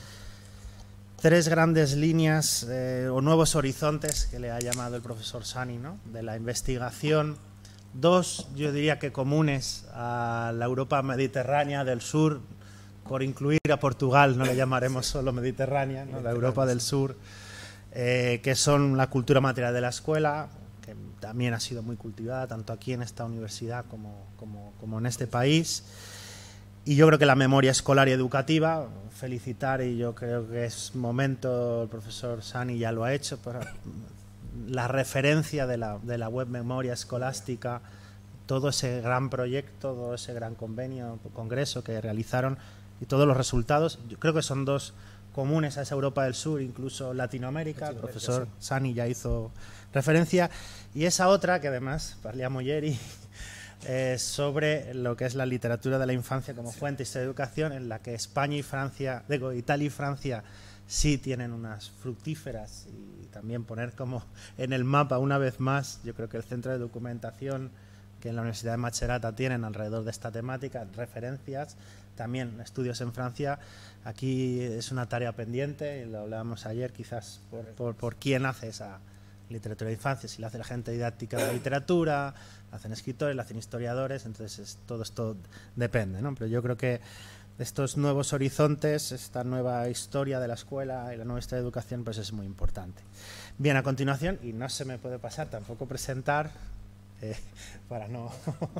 tres grandes líneas eh, o nuevos horizontes que le ha llamado el profesor Sani, ¿no?, de la investigación. Dos, yo diría que comunes a la Europa mediterránea del sur, por incluir a Portugal, no le llamaremos solo mediterránea, ¿no?, la Europa del sur, eh, que son la cultura material de la escuela, que también ha sido muy cultivada tanto aquí en esta universidad como, como, como en este país. Y yo creo que la memoria escolar y educativa, felicitar, y yo creo que es momento, el profesor Sani ya lo ha hecho, pero la referencia de la, de la web Memoria Escolástica, todo ese gran proyecto, todo ese gran convenio, congreso que realizaron y todos los resultados, yo creo que son dos comunes a esa Europa del Sur, incluso Latinoamérica. El profesor sí. Sani ya hizo referencia. Y esa otra, que además parliamo ieri, eh, sobre lo que es la literatura de la infancia como sí. fuente de historia de educación, en la que España y Francia, digo, Italia y Francia sí tienen unas fructíferas, y también poner como en el mapa una vez más, yo creo que el centro de documentación que en la Universidad de Macerata tienen alrededor de esta temática, referencias, también estudios en Francia. Aquí es una tarea pendiente, y lo hablábamos ayer, quizás por, por, por quién hace esa literatura de infancia, si la hace la gente didáctica de la literatura, la hacen escritores, la hacen historiadores, entonces es, todo esto depende, ¿no? Pero yo creo que estos nuevos horizontes, esta nueva historia de la escuela y la nueva historia de educación, pues es muy importante. Bien, a continuación, y no se me puede pasar tampoco presentar, eh, para no...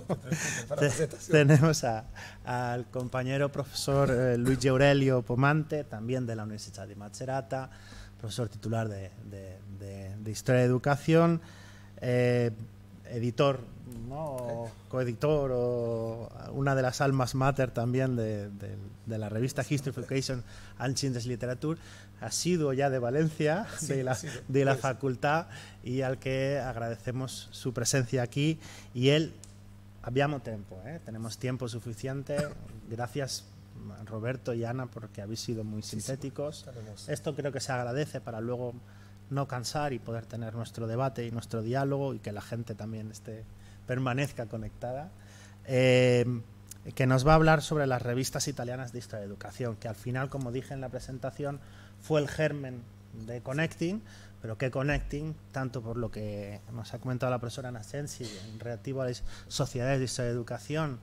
tenemos a, al compañero profesor eh, Luigi Aurelio Pomante, también de la Universidad de Macerata, profesor titular de, de, de, de Historia de Educación, eh, editor, ¿no?, o coeditor, o una de las almas mater también de, de, de la revista History of Education and Children's Literature, asiduo ya de Valencia, sí, de la, sí, de la facultad, y al que agradecemos su presencia aquí. Y él, abbiamo tiempo, ¿eh? tenemos tiempo suficiente. Gracias Roberto y Ana, porque habéis sido muy sintéticos. Esto creo que se agradece para luego no cansar y poder tener nuestro debate y nuestro diálogo y que la gente también esté, permanezca conectada. Eh, que nos va a hablar sobre las revistas italianas de historia de educación, que al final, como dije en la presentación, fue el germen de Connecting, pero que Connecting, tanto por lo que nos ha comentado la profesora Ana Sensi en relativo a las sociedades de historia de educación,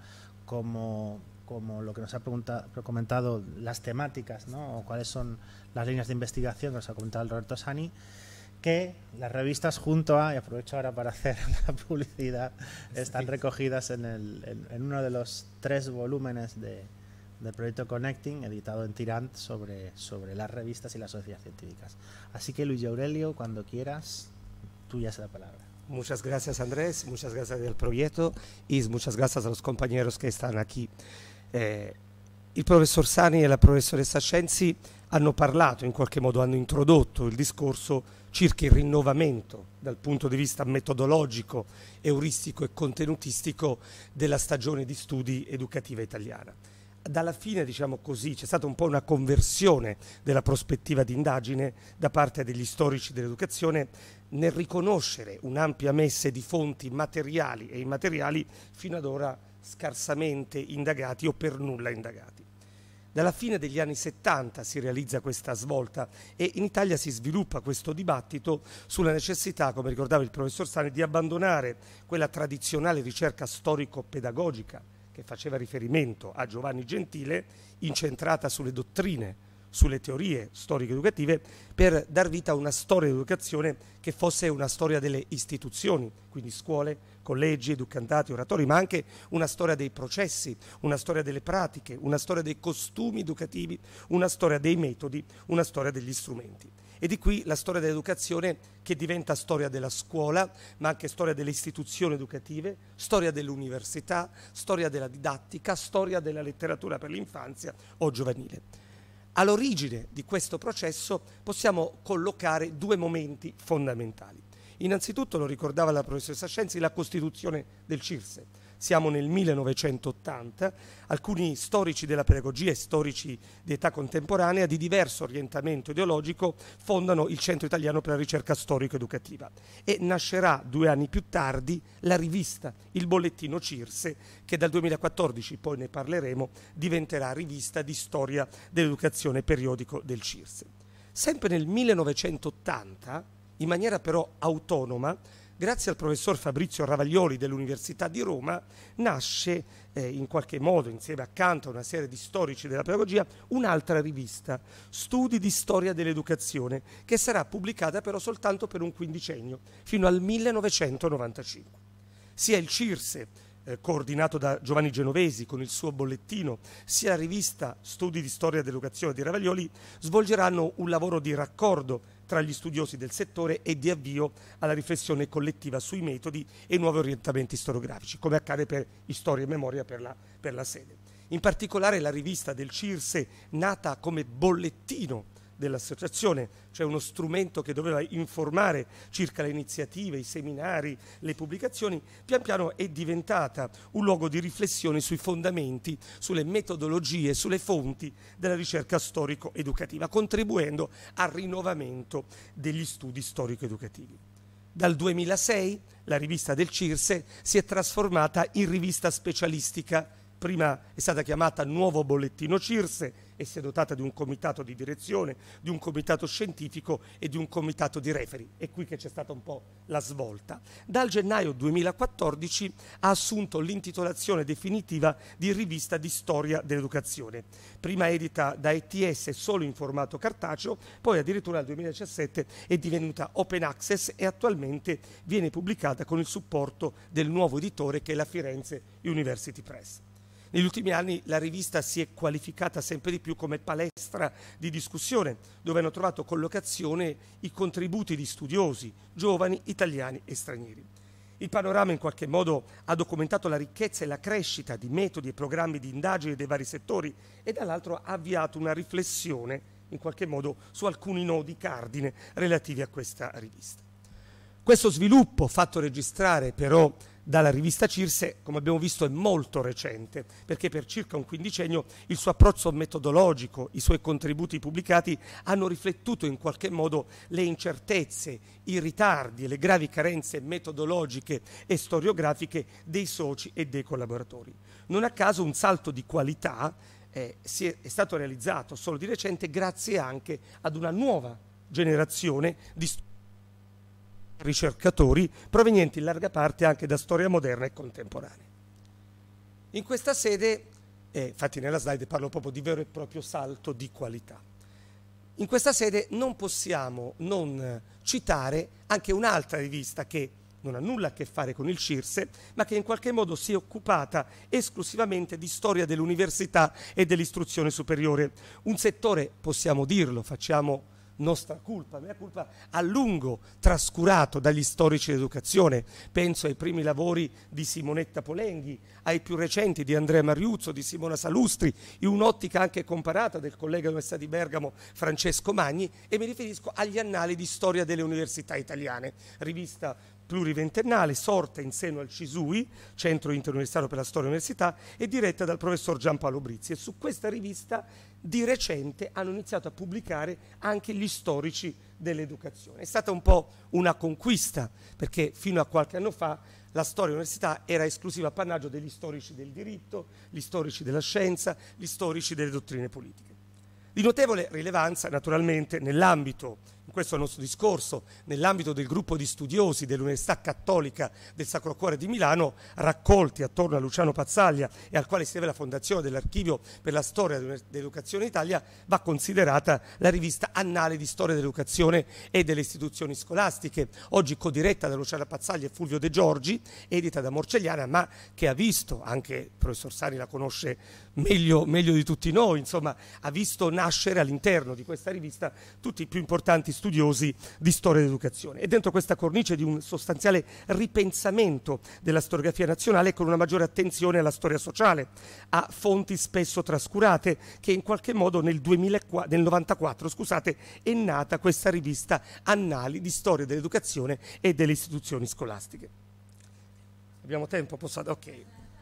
como, como lo que nos ha comentado las temáticas, ¿no? O cuáles son las líneas de investigación que nos ha comentado el Roberto Sani, que las revistas junto a, y aprovecho ahora para hacer la publicidad, están recogidas en, el, en, en uno de los tres volúmenes de, del proyecto Connecting, editado en Tirant, sobre, sobre las revistas y las sociedades científicas. Así que, Luigi Aurelio, cuando quieras, tuya es la palabra. Muchas gracias, Andrés, muchas gracias del proyecto y muchas gracias a los compañeros que están aquí. Eh, il professor Sani e la professoressa Sensi hanno parlato, in qualche modo hanno introdotto il discorso circa il rinnovamento dal punto di vista metodologico, euristico e contenutistico della stagione di studi educativa italiana. Dalla fine, diciamo così, c'è stata un po' una conversione della prospettiva di indagine da parte degli storici dell'educazione nel riconoscere un'ampia messe di fonti materiali e immateriali fino ad ora scarsamente indagati o per nulla indagati. Dalla fine degli anni settanta si realizza questa svolta e in Italia si sviluppa questo dibattito sulla necessità, come ricordava il professor Sani, di abbandonare quella tradizionale ricerca storico-pedagogica che faceva riferimento a Giovanni Gentile, incentrata sulle dottrine, sulle teorie storico-educative, per dar vita a una storia dell'educazione che fosse una storia delle istituzioni, quindi scuole, collegi, educandati, oratori, ma anche una storia dei processi, una storia delle pratiche, una storia dei costumi educativi, una storia dei metodi, una storia degli strumenti. E di qui la storia dell'educazione che diventa storia della scuola, ma anche storia delle istituzioni educative, storia dell'università, storia della didattica, storia della letteratura per l'infanzia o giovanile. All'origine di questo processo possiamo collocare due momenti fondamentali. Innanzitutto, lo ricordava la professoressa Sensi, la costituzione del CIRSE. Siamo nel millenovecentottanta, alcuni storici della pedagogia e storici di età contemporanea di diverso orientamento ideologico fondano il Centro Italiano per la Ricerca Storico-Educativa e nascerà due anni più tardi la rivista, il bollettino CIRSE, che dal duemilaquattordici, poi ne parleremo, diventerà rivista di storia dell'educazione periodico del CIRSE. Sempre nel millenovecentottanta, in maniera però autonoma, grazie al professor Fabrizio Ravaglioli dell'Università di Roma, nasce eh, in qualche modo, insieme accanto a una serie di storici della pedagogia, un'altra rivista, Studi di Storia dell'Educazione, che sarà pubblicata però soltanto per un quindicennio, fino al millenovecentonovantacinque. Sia il CIRSE, eh, coordinato da Giovanni Genovesi con il suo bollettino, sia la rivista Studi di Storia dell'Educazione di Ravaglioli svolgeranno un lavoro di raccordo tra gli studiosi del settore e di avvio alla riflessione collettiva sui metodi e nuovi orientamenti storiografici, come accade per Storia e Memoria per la, per la sede. In particolare la rivista del CIRSE, nata come bollettino dell'associazione, cioè uno strumento che doveva informare circa le iniziative, i seminari, le pubblicazioni, pian piano è diventata un luogo di riflessione sui fondamenti, sulle metodologie, sulle fonti della ricerca storico-educativa, contribuendo al rinnovamento degli studi storico-educativi. Dal duemilasei la rivista del CIRSE si è trasformata in rivista specialistica. Prima è stata chiamata Nuovo Bollettino CIRSE e si è dotata di un comitato di direzione, di un comitato scientifico e di un comitato di referi. È qui che c'è stata un po' la svolta. Dal gennaio duemilaquattordici ha assunto l'intitolazione definitiva di Rivista di Storia dell'Educazione, prima edita da E T S solo in formato cartaceo, poi addirittura nel duemiladiciassette è divenuta open access e attualmente viene pubblicata con il supporto del nuovo editore che è la Firenze University Press. Negli ultimi anni la rivista si è qualificata sempre di più come palestra di discussione, dove hanno trovato collocazione i contributi di studiosi, giovani, italiani e stranieri. Il panorama in qualche modo ha documentato la ricchezza e la crescita di metodi e programmi di indagine dei vari settori e dall'altro ha avviato una riflessione in qualche modo su alcuni nodi cardine relativi a questa rivista. Questo sviluppo, fatto registrare però dalla rivista Circe, come abbiamo visto, è molto recente, perché per circa un quindicennio il suo approccio metodologico, i suoi contributi pubblicati hanno riflettuto in qualche modo le incertezze, i ritardi e le gravi carenze metodologiche e storiografiche dei soci e dei collaboratori. Non a caso un salto di qualità eh, si è, è stato realizzato solo di recente grazie anche ad una nuova generazione di studenti, ricercatori provenienti in larga parte anche da storia moderna e contemporanea. In questa sede, eh, infatti nella slide parlo proprio di vero e proprio salto di qualità, in questa sede non possiamo non citare anche un'altra rivista che non ha nulla a che fare con il Circe, ma che in qualche modo si è occupata esclusivamente di storia dell'università e dell'istruzione superiore, un settore, possiamo dirlo, facciamo nostra colpa, mea colpa, a lungo trascurato dagli storici dell'educazione. Penso ai primi lavori di Simonetta Polenghi, ai più recenti di Andrea Mariuzzo, di Simona Salustri, in un'ottica anche comparata del collega dell'Università di Bergamo Francesco Magni, e mi riferisco agli annali di storia delle università italiane, rivista pluriventennale, sorta in seno al CISUI, Centro Interuniversitario per la Storia e l'Università, e diretta dal professor Giampaolo Brizzi. E su questa rivista di recente hanno iniziato a pubblicare anche gli storici dell'educazione. È stata un po' una conquista, perché fino a qualche anno fa la storia dell'università era esclusiva appannaggio degli storici del diritto, gli storici della scienza, gli storici delle dottrine politiche. Di notevole rilevanza, naturalmente, nell'ambito, in questo è il nostro discorso, nell'ambito del gruppo di studiosi dell'Università Cattolica del Sacro Cuore di Milano, raccolti attorno a Luciano Pazzaglia e al quale si deve la fondazione dell'Archivio per la Storia dell'Educazione in Italia, va considerata la rivista Annali di Storia dell'Educazione e delle Istituzioni Scolastiche, oggi codiretta da Luciano Pazzaglia e Fulvio De Giorgi, edita da Morcelliana, ma che ha visto, anche il professor Sani la conosce meglio, meglio di tutti noi, insomma, ha visto nascere all'interno di questa rivista tutti i più importanti studiosi di storia dell'educazione. E dentro questa cornice di un sostanziale ripensamento della storiografia nazionale, con una maggiore attenzione alla storia sociale, a fonti spesso trascurate, che in qualche modo nel, duemilaquattro, nel novantaquattro scusate, è nata questa rivista Annali di Storia dell'Educazione e delle Istituzioni Scolastiche. Abbiamo tempo? Posso... Ok,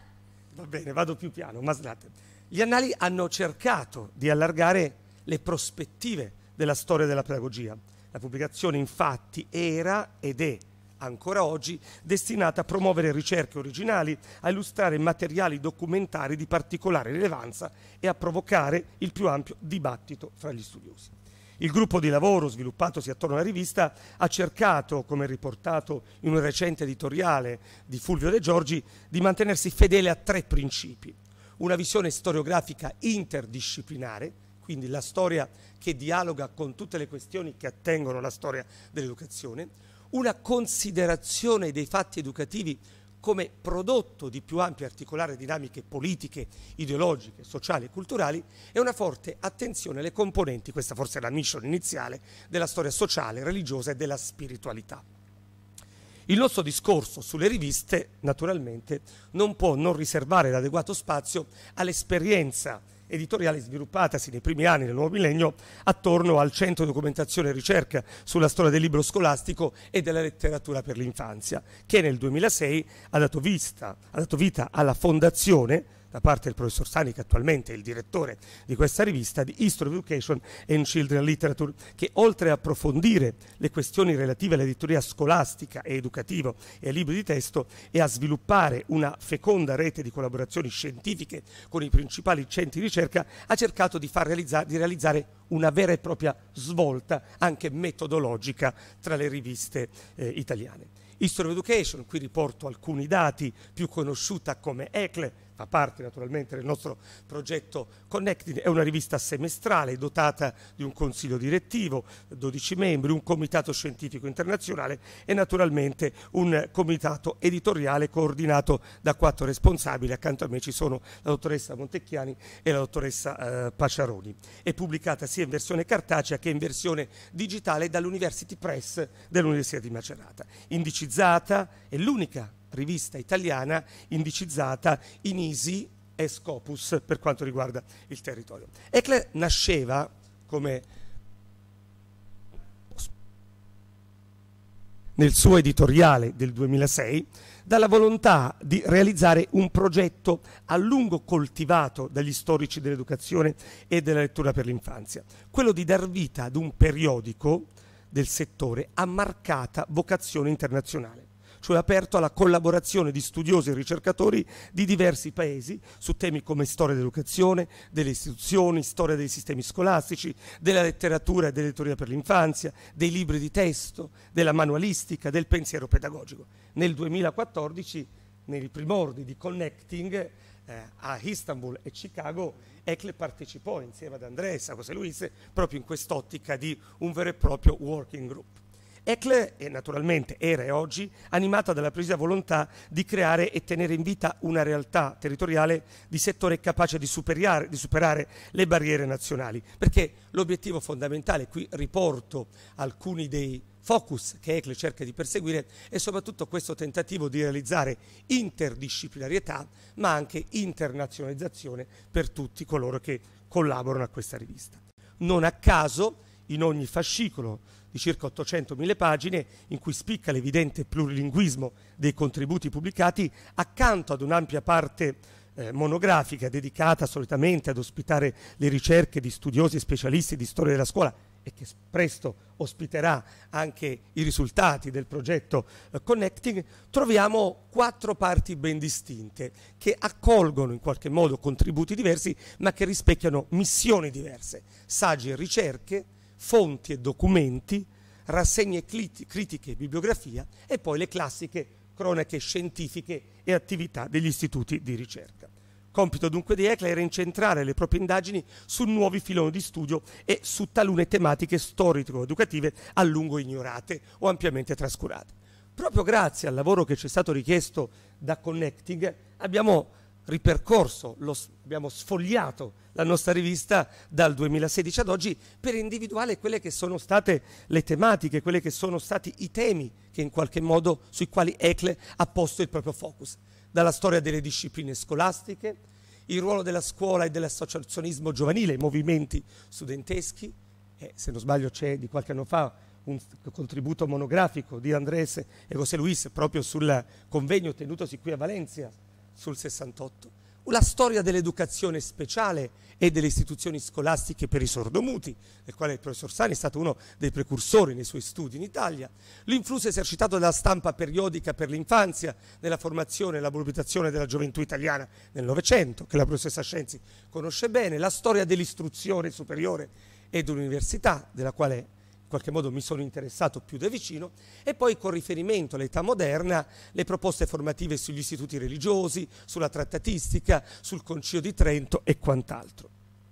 va bene, vado più piano, ma slate. Gli annali hanno cercato di allargare le prospettive della storia della pedagogia. La pubblicazione infatti era ed è ancora oggi destinata a promuovere ricerche originali, a illustrare materiali documentari di particolare rilevanza e a provocare il più ampio dibattito fra gli studiosi. Il gruppo di lavoro sviluppatosi attorno alla rivista ha cercato, come riportato in un recente editoriale di Fulvio De Giorgi, di mantenersi fedele a tre principi: una visione storiografica interdisciplinare, quindi la storia che dialoga con tutte le questioni che attengono alla storia dell'educazione, una considerazione dei fatti educativi come prodotto di più ampie e articolari dinamiche politiche, ideologiche, sociali e culturali, e una forte attenzione alle componenti, questa forse è la mission iniziale, della storia sociale, religiosa e della spiritualità. Il nostro discorso sulle riviste, naturalmente, non può non riservare l'adeguato spazio all'esperienza editoriale sviluppatasi nei primi anni del nuovo millennio attorno al Centro di Documentazione e Ricerca sulla Storia del Libro Scolastico e della Letteratura per l'Infanzia, che nel duemilasei ha dato, vista, ha dato vita alla fondazione, da parte del professor Sani, che attualmente è il direttore di questa rivista, di History of Education and Children Literature, che oltre a approfondire le questioni relative all'editoria scolastica e educativa e ai libri di testo, e a sviluppare una feconda rete di collaborazioni scientifiche con i principali centri di ricerca, ha cercato di, far realizzare, di realizzare una vera e propria svolta anche metodologica tra le riviste eh, italiane. History of Education, qui riporto alcuni dati, più conosciuta come E C L E, fa parte naturalmente del nostro progetto Connecting, è una rivista semestrale dotata di un consiglio direttivo, dodici membri, un comitato scientifico internazionale e naturalmente un comitato editoriale coordinato da quattro responsabili. Accanto a me ci sono la dottoressa Montecchiani e la dottoressa eh, Paciaroni. È pubblicata sia in versione cartacea che in versione digitale dall'University Press dell'Università di Macerata. Indicizzata, è l'unica rivista italiana indicizzata in I S I e Scopus per quanto riguarda il territorio. E C L E nasceva come nel suo editoriale del duemilasei, dalla volontà di realizzare un progetto a lungo coltivato dagli storici dell'educazione e della lettura per l'infanzia, quello di dar vita ad un periodico del settore a marcata vocazione internazionale, cioè aperto alla collaborazione di studiosi e ricercatori di diversi paesi su temi come storia dell'educazione, delle istituzioni, storia dei sistemi scolastici, della letteratura e dell'editoria per l'infanzia, dei libri di testo, della manualistica, del pensiero pedagogico. Nel duemilaquattordici, nei primordi di Connecting, eh, a Istanbul e Chicago, E C L E partecipò insieme ad Andrés, a José Luis, proprio in quest'ottica di un vero e proprio working group. E C L E è naturalmente, era e oggi, animata dalla precisa volontà di creare e tenere in vita una realtà territoriale di settore capace di superare, di superare le barriere nazionali, perché l'obiettivo fondamentale, qui riporto alcuni dei focus che E C L E cerca di perseguire, è soprattutto questo tentativo di realizzare interdisciplinarietà, ma anche internazionalizzazione per tutti coloro che collaborano a questa rivista. Non a caso, in ogni fascicolo di circa ottocentomila pagine, in cui spicca l'evidente plurilinguismo dei contributi pubblicati, accanto ad un'ampia parte eh, monografica dedicata solitamente ad ospitare le ricerche di studiosi e specialisti di storia della scuola, e che presto ospiterà anche i risultati del progetto eh, Connecting, troviamo quattro parti ben distinte che accolgono in qualche modo contributi diversi, ma che rispecchiano missioni diverse: saggi e ricerche, fonti e documenti, rassegne critiche e bibliografia, e poi le classiche cronache scientifiche e attività degli istituti di ricerca. Compito dunque di E C L E era incentrare le proprie indagini su nuovi filoni di studio e su talune tematiche storico-educative a lungo ignorate o ampiamente trascurate. Proprio grazie al lavoro che ci è stato richiesto da Connecting abbiamo ripercorso, lo, abbiamo sfogliato la nostra rivista dal duemilasedici ad oggi per individuare quelle che sono state le tematiche, quelle che sono stati i temi che in qualche modo sui quali E C L E ha posto il proprio focus. Dalla storia delle discipline scolastiche, il ruolo della scuola e dell'associazionismo giovanile, i movimenti studenteschi, e se non sbaglio c'è di qualche anno fa un contributo monografico di Andrés e José Luis proprio sul convegno tenutosi qui a Valencia sul sessantotto, la storia dell'educazione speciale e delle istituzioni scolastiche per i sordomuti, del quale il professor Sani è stato uno dei precursori nei suoi studi in Italia, l'influsso esercitato dalla stampa periodica per l'infanzia nella formazione e la mobilitazione della gioventù italiana nel Novecento, che la professoressa Scienzi conosce bene, la storia dell'istruzione superiore e dell'università, della quale in qualche modo mi sono interessato più da vicino, e poi con riferimento all'età moderna le proposte formative sugli istituti religiosi, sulla trattatistica, sul Concilio di Trento e quant'altro.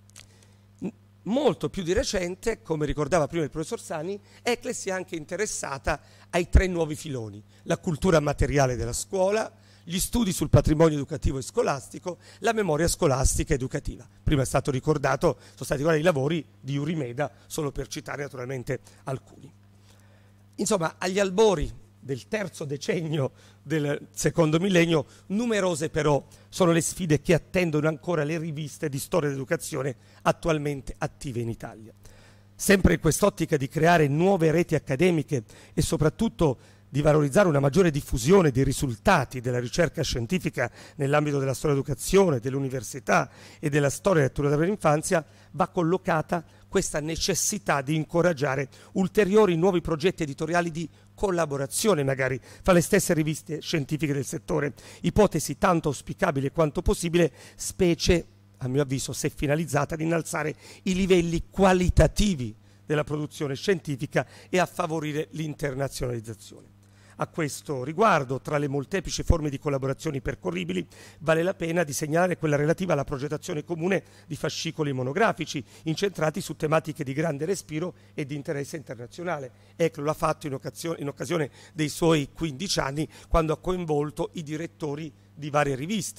Molto più di recente, come ricordava prima il professor Sani, E C L E si è anche interessata ai tre nuovi filoni: la cultura materiale della scuola, gli studi sul patrimonio educativo e scolastico, la memoria scolastica ed educativa. Prima è stato ricordato, sono stati guardati i lavori di Urimeda, solo per citare naturalmente alcuni. Insomma, agli albori del terzo decennio del secondo millennio, numerose però sono le sfide che attendono ancora le riviste di storia dell'educazione attualmente attive in Italia. Sempre in quest'ottica di creare nuove reti accademiche e soprattutto di valorizzare una maggiore diffusione dei risultati della ricerca scientifica nell'ambito della storia dell'educazione, dell'università e della storia e lettura dell'infanzia, va collocata questa necessità di incoraggiare ulteriori nuovi progetti editoriali di collaborazione magari fra le stesse riviste scientifiche del settore, ipotesi tanto auspicabile quanto possibile, specie, a mio avviso, se finalizzata ad innalzare i livelli qualitativi della produzione scientifica e a favorire l'internazionalizzazione. A questo riguardo, tra le molteplici forme di collaborazioni percorribili, vale la pena di segnalare quella relativa alla progettazione comune di fascicoli monografici incentrati su tematiche di grande respiro e di interesse internazionale. E C L E lo ha fatto in occasione, in occasione dei suoi quindici anni, quando ha coinvolto i direttori di varie riviste,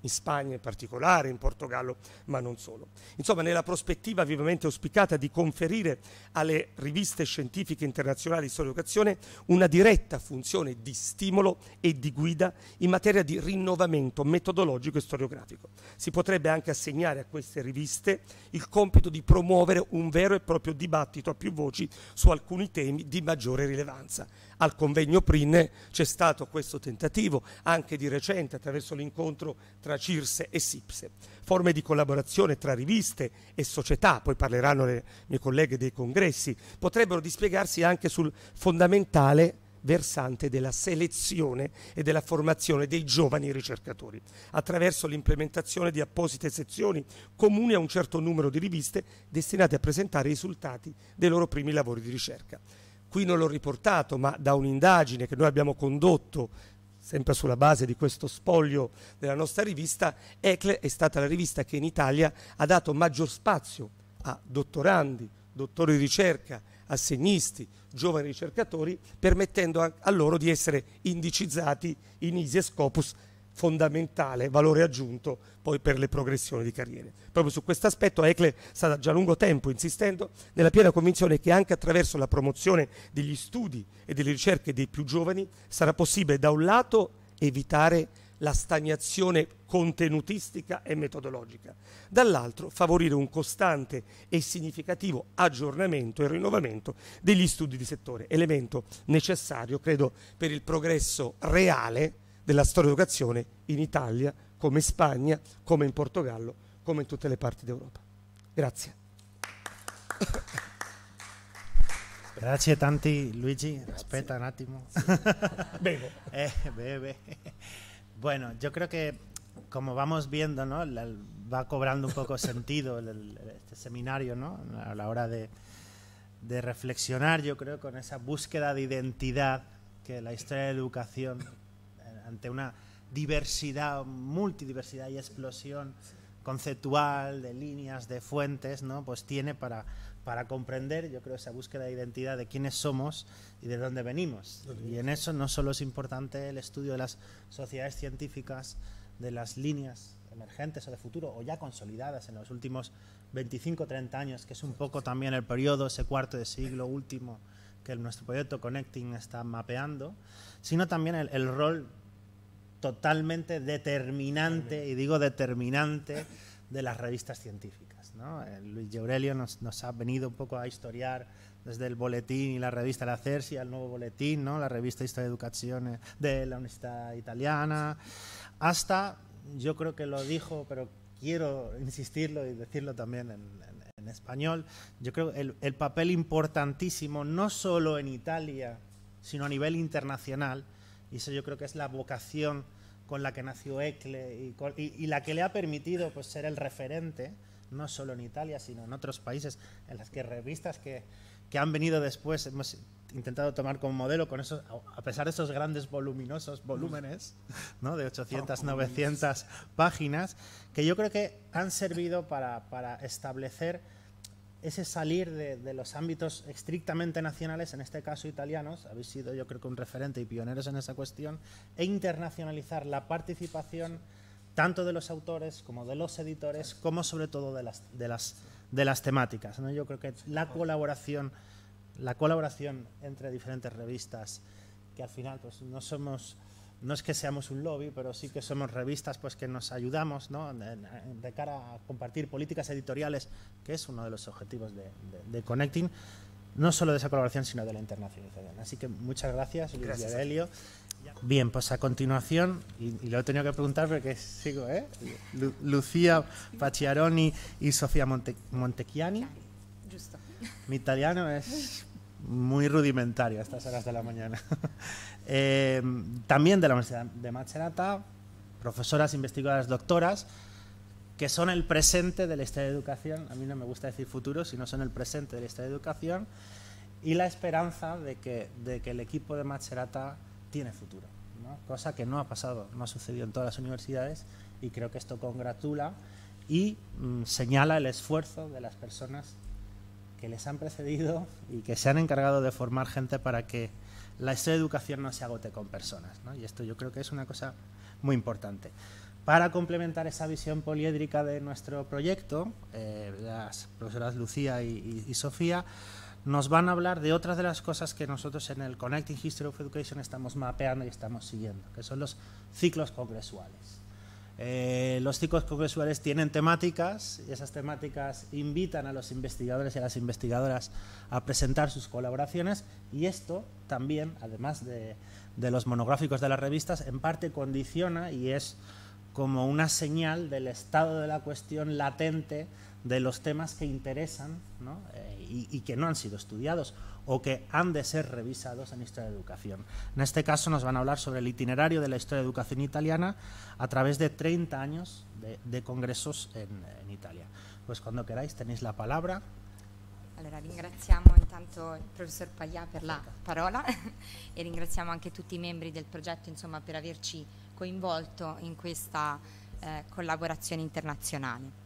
in Spagna in particolare, in Portogallo, ma non solo. Insomma, nella prospettiva vivamente auspicata di conferire alle riviste scientifiche internazionali di storia dell'educazione una diretta funzione di stimolo e di guida in materia di rinnovamento metodologico e storiografico. Si potrebbe anche assegnare a queste riviste il compito di promuovere un vero e proprio dibattito a più voci su alcuni temi di maggiore rilevanza. Al convegno P R I N c'è stato questo tentativo, anche di recente attraverso l'incontro tra CIRSE e SIPSE. Forme di collaborazione tra riviste e società, poi parleranno le mie colleghe dei congressi, potrebbero dispiegarsi anche sul fondamentale versante della selezione e della formazione dei giovani ricercatori, attraverso l'implementazione di apposite sezioni comuni a un certo numero di riviste destinate a presentare i risultati dei loro primi lavori di ricerca. Qui non l'ho riportato, ma da un'indagine che noi abbiamo condotto, sempre sulla base di questo spoglio della nostra rivista, E C L E è stata la rivista che in Italia ha dato maggior spazio a dottorandi, dottori di ricerca, assegnisti, giovani ricercatori, permettendo a, a loro di essere indicizzati in I S I e Scopus, fondamentale valore aggiunto poi per le progressioni di carriere. Proprio su questo aspetto E C L E sta da già lungo tempo insistendo, nella piena convinzione che anche attraverso la promozione degli studi e delle ricerche dei più giovani sarà possibile da un lato evitare la stagnazione contenutistica e metodologica, dall'altro favorire un costante e significativo aggiornamento e rinnovamento degli studi di settore, elemento necessario, credo, per il progresso reale della storia dell'educazione in Italia, come in Spagna, come in Portogallo, come in tutte le parti d'Europa. Grazie. Grazie tanti, Luigi. Espera un attimo. Bebo. eh, bebe. Bueno, yo creo que como vamos viendo, ¿no? La, va cobrando un poco sentido el, el, este seminario, ¿no? A la hora de, de reflexionar, yo creo, con esa búsqueda de identidad que la historia de la educación, ante una diversidad, multidiversidad y explosión conceptual de líneas, de fuentes, ¿no? Pues tiene para, para comprender, yo creo, esa búsqueda de identidad de quiénes somos y de dónde venimos. Y en eso no solo es importante el estudio de las sociedades científicas, de las líneas emergentes o de futuro o ya consolidadas en los últimos veinticinco treinta años, que es un poco también el periodo, ese cuarto de siglo último que nuestro proyecto Connecting está mapeando, sino también el, el rol totalmente determinante, y digo determinante, de las revistas científicas, ¿no? Luigi Aurelio nos, nos ha venido un poco a historiar desde el boletín y la revista La Cersi al nuevo boletín, ¿no? La revista Historia de Educación de la Universidad Italiana, hasta, yo creo que lo dijo, pero quiero insistirlo y decirlo también en, en, en español, yo creo que el, el papel importantísimo, no solo en Italia, sino a nivel internacional, y eso yo creo que es la vocación con la que nació E C L E y, con, y, y la que le ha permitido pues, ser el referente, no solo en Italia, sino en otros países, en las que revistas que, que han venido después hemos intentado tomar como modelo, con esos, a pesar de esos grandes voluminosos volúmenes, ¿no? De ochocientas, novecientas páginas, que yo creo que han servido para, para establecer ese salir de, de los ámbitos estrictamente nacionales, en este caso italianos, habéis sido yo creo que un referente y pioneros en esa cuestión, e internacionalizar la participación tanto de los autores como de los editores, como sobre todo de las, de las, de las temáticas, ¿no? Yo creo que la colaboración, la colaboración entre diferentes revistas, que al final pues, no somos... No es que seamos un lobby, pero sí que somos revistas pues, que nos ayudamos, ¿no? de, de cara a compartir políticas editoriales, que es uno de los objetivos de, de, de Connecting, no solo de esa colaboración, sino de la internacionalización. Así que muchas gracias, Luis y Aurelio. Bien, pues a continuación, y, y lo he tenido que preguntar porque sigo, ¿eh? Lu, Lucía Pacciaroni y Sofía Monte, Montecchiani. Justo. Mi italiano es muy rudimentario a estas horas de la mañana. eh, también de la Universidad de Macerata, profesoras, investigadoras, doctoras, que son el presente de la historia de educación. A mí no me gusta decir futuro, sino son el presente de la historia de educación y la esperanza de que, de que el equipo de Macerata tiene futuro, ¿no? Cosa que no ha pasado, no ha sucedido en todas las universidades, y creo que esto congratula y mmm, señala el esfuerzo de las personas que les han precedido y que se han encargado de formar gente para que la historia de educación no se agote con personas, ¿no? Y esto yo creo que es una cosa muy importante. Para complementar esa visión poliédrica de nuestro proyecto, eh, las profesoras Lucía y, y, y Sofía nos van a hablar de otras de las cosas que nosotros en el Connecting History of Education estamos mapeando y estamos siguiendo, que son los ciclos congresuales. Eh, los ciclos congresuales tienen temáticas y esas temáticas invitan a los investigadores y a las investigadoras a presentar sus colaboraciones, y esto también, además de, de los monográficos de las revistas, en parte condiciona y es como una señal del estado de la cuestión latente de los temas que interesan, ¿no? eh, y, y que no han sido estudiados o que han de ser revisados en Historia de Educación. En este caso nos van a hablar sobre el itinerario de la Historia de Educación italiana a través de treinta años de, de congresos en, en Italia. Pues cuando queráis tenéis la palabra. Allora, ringraziamo intanto il professor Paglià per la parola e ringraziamo anche tutti i membri del progetto, insomma, per averci coinvolto in questa eh, collaborazione internazionale.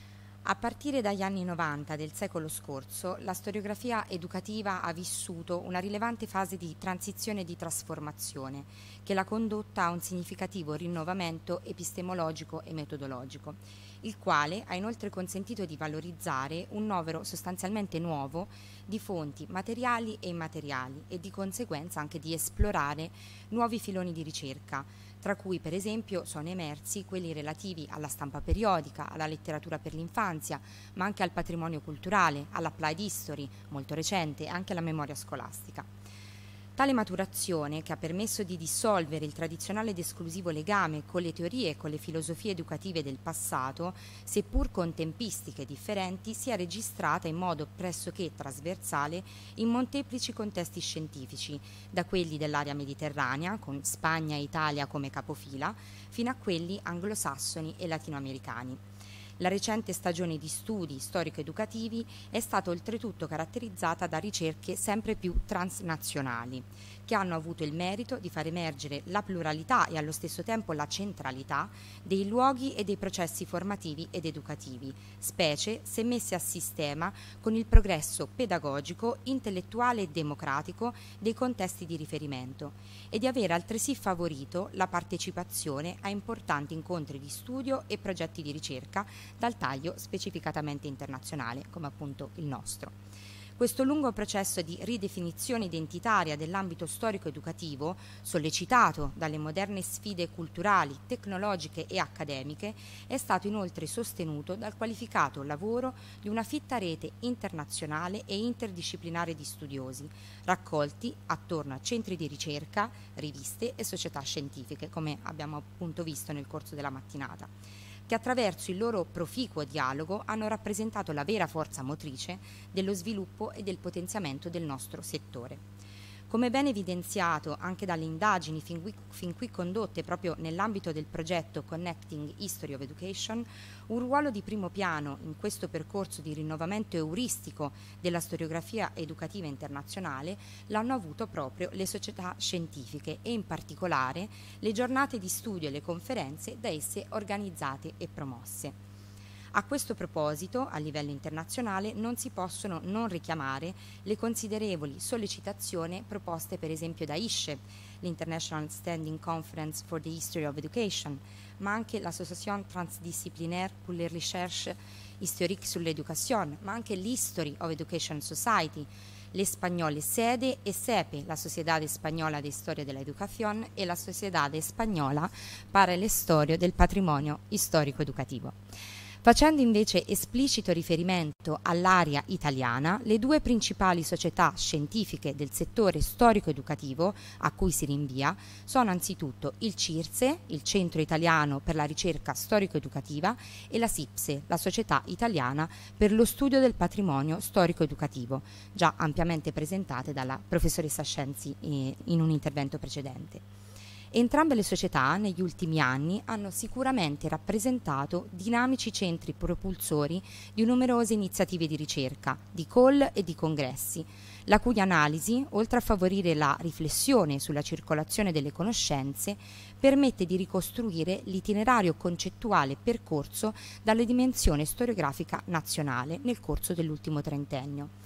A partire dagli anni novanta del secolo scorso, la storiografia educativa ha vissuto una rilevante fase di transizione e di trasformazione che l'ha condotta a un significativo rinnovamento epistemologico e metodologico, il quale ha inoltre consentito di valorizzare un novero sostanzialmente nuovo di fonti materiali e immateriali e di conseguenza anche di esplorare nuovi filoni di ricerca, tra cui per esempio sono emersi quelli relativi alla stampa periodica, alla letteratura per l'infanzia, ma anche al patrimonio culturale, all'applied history, molto recente, e anche alla memoria scolastica. Tale maturazione, che ha permesso di dissolvere il tradizionale ed esclusivo legame con le teorie e con le filosofie educative del passato, seppur con tempistiche differenti, si è registrata in modo pressoché trasversale in molteplici contesti scientifici, da quelli dell'area mediterranea, con Spagna e Italia come capofila, fino a quelli anglosassoni e latinoamericani. La recente stagione di studi storico-educativi è stata oltretutto caratterizzata da ricerche sempre più transnazionali, che hanno avuto il merito di far emergere la pluralità e allo stesso tempo la centralità dei luoghi e dei processi formativi ed educativi, specie se messi a sistema con il progresso pedagogico, intellettuale e democratico dei contesti di riferimento, e di aver altresì favorito la partecipazione a importanti incontri di studio e progetti di ricerca dal taglio specificatamente internazionale, come appunto il nostro. Questo lungo processo di ridefinizione identitaria dell'ambito storico-educativo, sollecitato dalle moderne sfide culturali, tecnologiche e accademiche, è stato inoltre sostenuto dal qualificato lavoro di una fitta rete internazionale e interdisciplinare di studiosi, raccolti attorno a centri di ricerca, riviste e società scientifiche, come abbiamo appunto visto nel corso della mattinata, che attraverso il loro proficuo dialogo hanno rappresentato la vera forza motrice dello sviluppo e del potenziamento del nostro settore. Come ben evidenziato anche dalle indagini fin qui, fin qui condotte proprio nell'ambito del progetto Connecting History of Education, un ruolo di primo piano in questo percorso di rinnovamento euristico della storiografia educativa internazionale l'hanno avuto proprio le società scientifiche e in particolare le giornate di studio e le conferenze da esse organizzate e promosse. A questo proposito, a livello internazionale, non si possono non richiamare le considerevoli sollecitazioni proposte per esempio da I S H E, l'International Standing Conference for the History of Education, ma anche l'Association Transdisciplinaire pour les Recherches Historiques sur l'Education, ma anche l'History of Education Society, le spagnole SEDE e SEPE, la Sociedad Española de Historia de la Educación e la Sociedad Española para el Estudio del Patrimonio Storico Educativo. Facendo invece esplicito riferimento all'area italiana, le due principali società scientifiche del settore storico-educativo a cui si rinvia sono anzitutto il CIRSE, il Centro Italiano per la Ricerca Storico-Educativa, e la SIPSE, la Società Italiana per lo Studio del Patrimonio Storico-Educativo, già ampiamente presentate dalla professoressa Scienzi in un intervento precedente. Entrambe le società negli ultimi anni hanno sicuramente rappresentato dinamici centri propulsori di numerose iniziative di ricerca, di call e di congressi, la cui analisi, oltre a favorire la riflessione sulla circolazione delle conoscenze, permette di ricostruire l'itinerario concettuale percorso dalla dimensione storiografica nazionale nel corso dell'ultimo trentennio.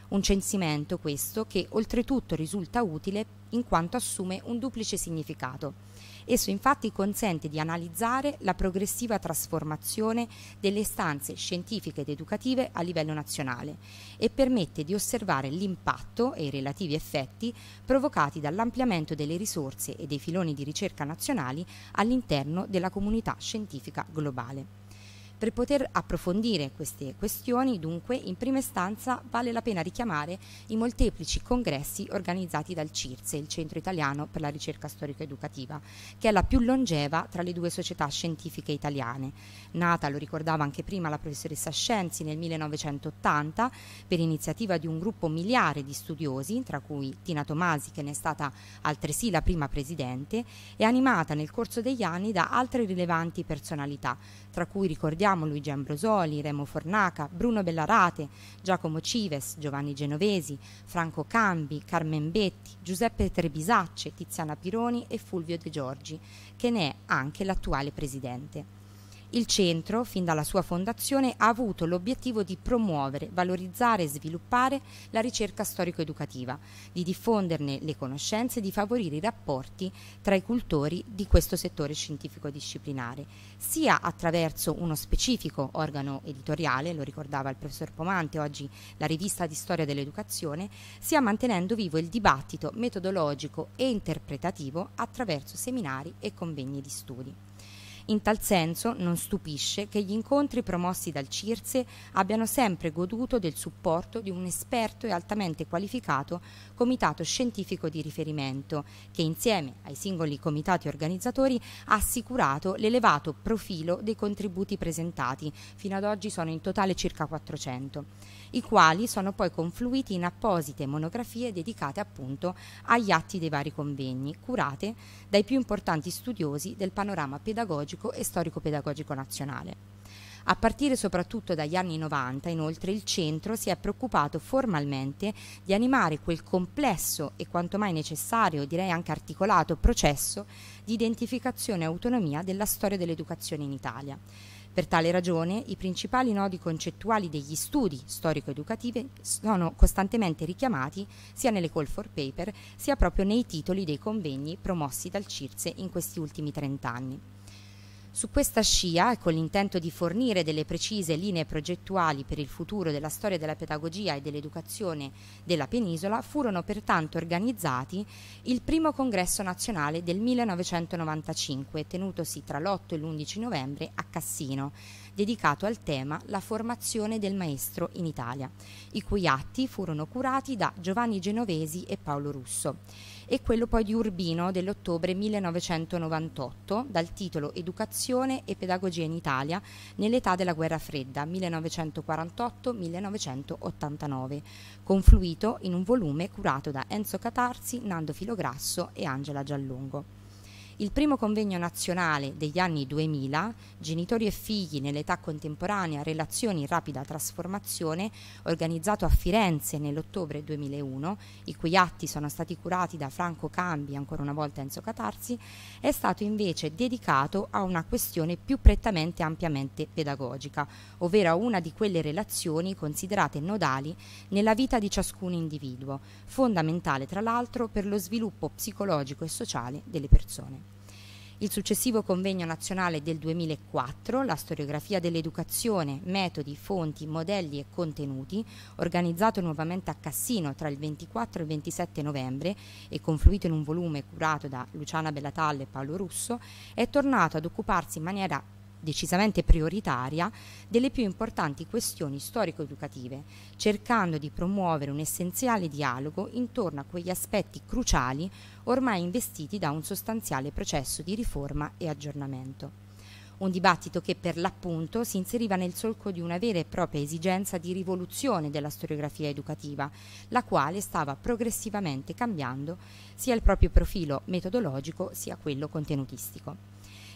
Un censimento questo che oltretutto risulta utile in quanto assume un duplice significato. Esso infatti consente di analizzare la progressiva trasformazione delle istanze scientifiche ed educative a livello nazionale e permette di osservare l'impatto e i relativi effetti provocati dall'ampliamento delle risorse e dei filoni di ricerca nazionali all'interno della comunità scientifica globale. Per poter approfondire queste questioni, dunque, in prima istanza vale la pena richiamare i molteplici congressi organizzati dal CIRSE, il Centro Italiano per la Ricerca Storico-Educativa, che è la più longeva tra le due società scientifiche italiane. Nata, lo ricordava anche prima la professoressa Scienzi, nel millenovecentottanta, per iniziativa di un gruppo miliare di studiosi, tra cui Tina Tomasi, che ne è stata altresì la prima presidente, e animata nel corso degli anni da altre rilevanti personalità, tra cui ricordiamo Luigi Ambrosoli, Remo Fornaca, Bruno Bellarate, Giacomo Cives, Giovanni Genovesi, Franco Cambi, Carmen Betti, Giuseppe Trebisacce, Tiziana Pironi e Fulvio De Giorgi, che ne è anche l'attuale presidente. Il centro, fin dalla sua fondazione, ha avuto l'obiettivo di promuovere, valorizzare e sviluppare la ricerca storico-educativa, di diffonderne le conoscenze e di favorire i rapporti tra i cultori di questo settore scientifico-disciplinare, sia attraverso uno specifico organo editoriale, lo ricordava il professor Pomante, oggi la rivista di storia dell'educazione, sia mantenendo vivo il dibattito metodologico e interpretativo attraverso seminari e convegni di studi. In tal senso non stupisce che gli incontri promossi dal CIRSE abbiano sempre goduto del supporto di un esperto e altamente qualificato comitato scientifico di riferimento, che insieme ai singoli comitati organizzatori ha assicurato l'elevato profilo dei contributi presentati, fino ad oggi sono in totale circa quattrocento, i quali sono poi confluiti in apposite monografie dedicate appunto agli atti dei vari convegni, curate dai più importanti studiosi del panorama pedagogico e storico-pedagogico nazionale. A partire soprattutto dagli anni novanta, inoltre, il centro si è preoccupato formalmente di animare quel complesso e quanto mai necessario, direi anche articolato, processo di identificazione e autonomia della storia dell'educazione in Italia. Per tale ragione, i principali nodi concettuali degli studi storico-educativi sono costantemente richiamati sia nelle call for paper, sia proprio nei titoli dei convegni promossi dal CIRSE in questi ultimi trent'anni. Su questa scia, e con l'intento di fornire delle precise linee progettuali per il futuro della storia della pedagogia e dell'educazione della penisola, furono pertanto organizzati il primo congresso nazionale del millenovecentonovantacinque, tenutosi tra l'otto e l'undici novembre a Cassino, dedicato al tema La formazione del maestro in Italia, i cui atti furono curati da Giovanni Genovesi e Paolo Russo, e quello poi di Urbino dell'ottobre millenovecentonovantotto, dal titolo Educazione e pedagogia in Italia nell'età della guerra fredda millenovecentoquarantotto millenovecentottantanove, confluito in un volume curato da Enzo Catarsi, Nando Filograsso e Angela Giallungo. Il primo convegno nazionale degli anni duemila, Genitori e figli nell'età contemporanea, relazioni in rapida trasformazione, organizzato a Firenze nell'ottobre duemilauno, i cui atti sono stati curati da Franco Cambi, ancora una volta Enzo Catarsi, è stato invece dedicato a una questione più prettamente ampiamente pedagogica, ovvero a una di quelle relazioni considerate nodali nella vita di ciascun individuo, fondamentale tra l'altro per lo sviluppo psicologico e sociale delle persone. Il successivo convegno nazionale del duemilaquattro, la storiografia dell'educazione, metodi, fonti, modelli e contenuti, organizzato nuovamente a Cassino tra il ventiquattro e il ventisette novembre e confluito in un volume curato da Luciana Bellatalle e Paolo Russo, è tornato ad occuparsi in maniera decisamente prioritaria delle più importanti questioni storico-educative, cercando di promuovere un essenziale dialogo intorno a quegli aspetti cruciali ormai investiti da un sostanziale processo di riforma e aggiornamento. Un dibattito che per l'appunto si inseriva nel solco di una vera e propria esigenza di rivoluzione della storiografia educativa, la quale stava progressivamente cambiando sia il proprio profilo metodologico sia quello contenutistico.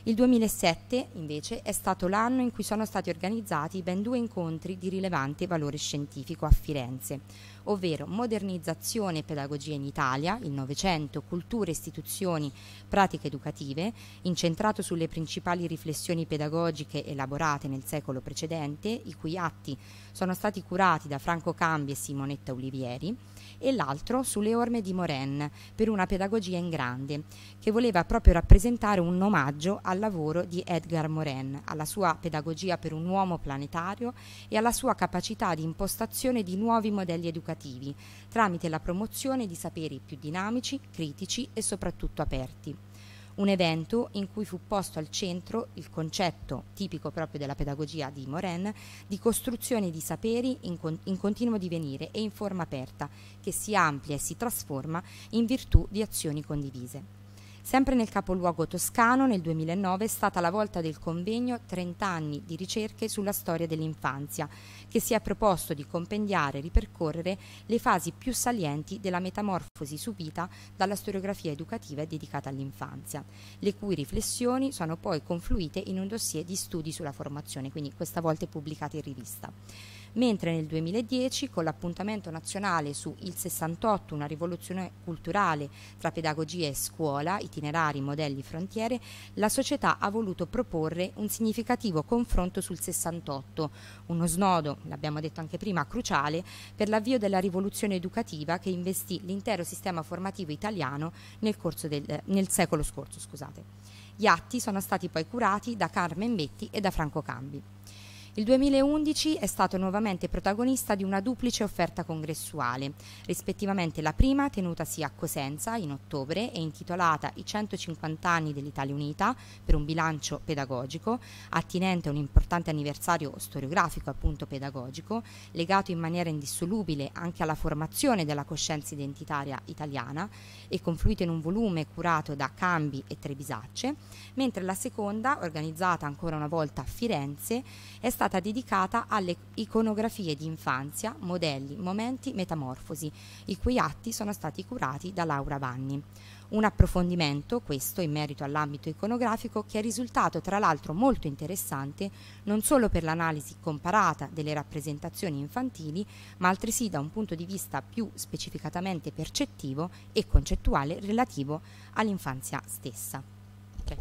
Il duemilasette, invece, è stato l'anno in cui sono stati organizzati ben due incontri di rilevante valore scientifico a Firenze, ovvero Modernizzazione e pedagogia in Italia, il Novecento, culture, istituzioni, pratiche educative, incentrato sulle principali riflessioni pedagogiche elaborate nel secolo precedente, i cui atti sono stati curati da Franco Cambi e Simonetta Olivieri, e l'altro sulle orme di Morin, per una pedagogia in grande, che voleva proprio rappresentare un omaggio al lavoro di Edgar Morin, alla sua pedagogia per un uomo planetario e alla sua capacità di impostazione di nuovi modelli educativi, tramite la promozione di saperi più dinamici, critici e soprattutto aperti. Un evento in cui fu posto al centro il concetto, tipico proprio della pedagogia di Morin, di costruzione di saperi in, con- in continuo divenire e in forma aperta, che si amplia e si trasforma in virtù di azioni condivise. Sempre nel capoluogo toscano, nel duemilanove, è stata la volta del convegno trenta anni di ricerche sulla storia dell'infanzia, che si è proposto di compendiare e ripercorrere le fasi più salienti della metamorfosi subita dalla storiografia educativa dedicata all'infanzia, le cui riflessioni sono poi confluite in un dossier di studi sulla formazione, quindi questa volta pubblicati in rivista. Mentre nel duemiladieci, con l'appuntamento nazionale su Il sessantotto, una rivoluzione culturale tra pedagogia e scuola, itinerari, modelli, frontiere, la società ha voluto proporre un significativo confronto sul sessantotto, uno snodo, l'abbiamo detto anche prima, cruciale per l'avvio della rivoluzione educativa che investì l'intero sistema formativo italiano nel, corso del, nel secolo scorso. Scusate. Gli atti sono stati poi curati da Carmen Betti e da Franco Cambi. Il duemilaundici è stato nuovamente protagonista di una duplice offerta congressuale, rispettivamente la prima tenutasi a Cosenza in ottobre e intitolata I centocinquanta anni dell'Italia Unita per un bilancio pedagogico, attinente a un importante anniversario storiografico appunto pedagogico, legato in maniera indissolubile anche alla formazione della coscienza identitaria italiana e confluito in un volume curato da Cambi e Trebisacce, mentre la seconda, organizzata ancora una volta a Firenze, è stata stata dedicata alle iconografie di infanzia, modelli, momenti, metamorfosi, i cui atti sono stati curati da Laura Vanni. Un approfondimento, questo, in merito all'ambito iconografico, che è risultato tra l'altro molto interessante non solo per l'analisi comparata delle rappresentazioni infantili, ma altresì da un punto di vista più specificatamente percettivo e concettuale relativo all'infanzia stessa. Okay.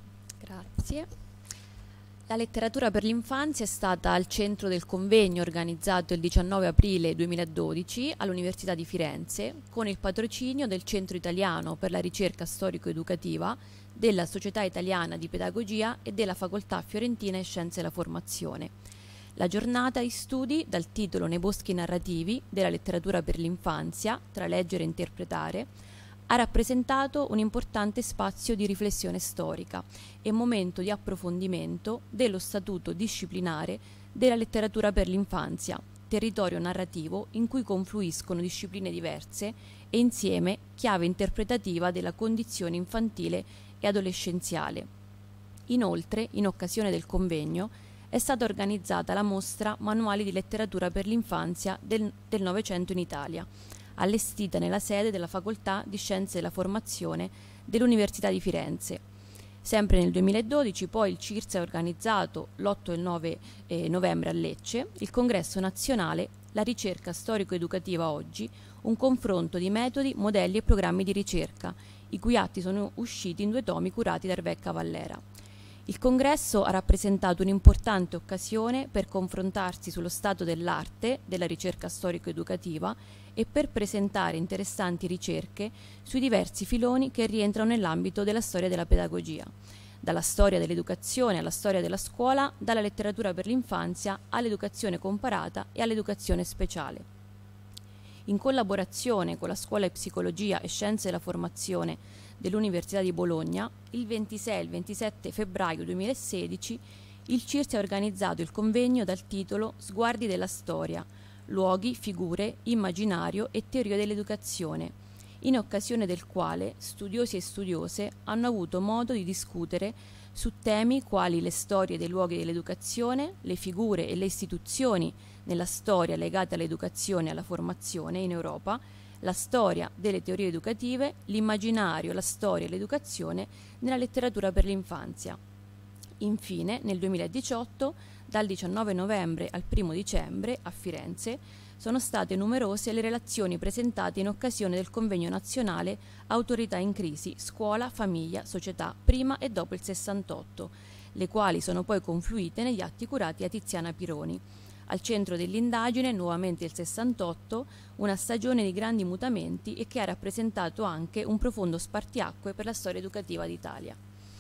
Grazie. La letteratura per l'infanzia è stata al centro del convegno organizzato il diciannove aprile duemiladodici all'Università di Firenze con il patrocinio del Centro Italiano per la Ricerca Storico-Educativa, della Società Italiana di Pedagogia e della Facoltà Fiorentina di Scienze della Formazione. La giornata di studi, dal titolo Nei boschi narrativi della letteratura per l'infanzia, tra leggere e interpretare, ha rappresentato un importante spazio di riflessione storica e momento di approfondimento dello statuto disciplinare della letteratura per l'infanzia, territorio narrativo in cui confluiscono discipline diverse e insieme chiave interpretativa della condizione infantile e adolescenziale. Inoltre, in occasione del convegno, è stata organizzata la mostra Manuali di letteratura per l'infanzia del, del Novecento in Italia, allestita nella sede della Facoltà di Scienze della Formazione dell'Università di Firenze. Sempre nel duemiladodici poi il C I R S ha organizzato l'otto e il nove eh, novembre a Lecce il congresso nazionale La ricerca storico-educativa oggi, un confronto di metodi, modelli e programmi di ricerca, i cui atti sono usciti in due tomi curati da Rebecca Vallera. Il congresso ha rappresentato un'importante occasione per confrontarsi sullo stato dell'arte della ricerca storico-educativa e per presentare interessanti ricerche sui diversi filoni che rientrano nell'ambito della storia della pedagogia, dalla storia dell'educazione alla storia della scuola, dalla letteratura per l'infanzia all'educazione comparata e all'educazione speciale. In collaborazione con la Scuola di Psicologia e Scienze della Formazione dell'Università di Bologna, il ventisei e il ventisette febbraio duemilasedici il C I R S ha organizzato il convegno dal titolo Sguardi della storia, luoghi, figure, immaginario e teoria dell'educazione, in occasione del quale studiosi e studiose hanno avuto modo di discutere su temi quali le storie dei luoghi dell'educazione, le figure e le istituzioni nella storia legate all'educazione e alla formazione in Europa, la storia delle teorie educative, l'immaginario, la storia e l'educazione nella letteratura per l'infanzia. Infine, nel duemiladiciotto, dal diciannove novembre al primo dicembre, a Firenze, sono state numerose le relazioni presentate in occasione del convegno nazionale Autorità in crisi, scuola, famiglia, società, prima e dopo il sessantotto, le quali sono poi confluite negli atti curati da Tiziana Pironi. Al centro dell'indagine, nuovamente il sessantotto, una stagione di grandi mutamenti e che ha rappresentato anche un profondo spartiacque per la storia educativa d'Italia.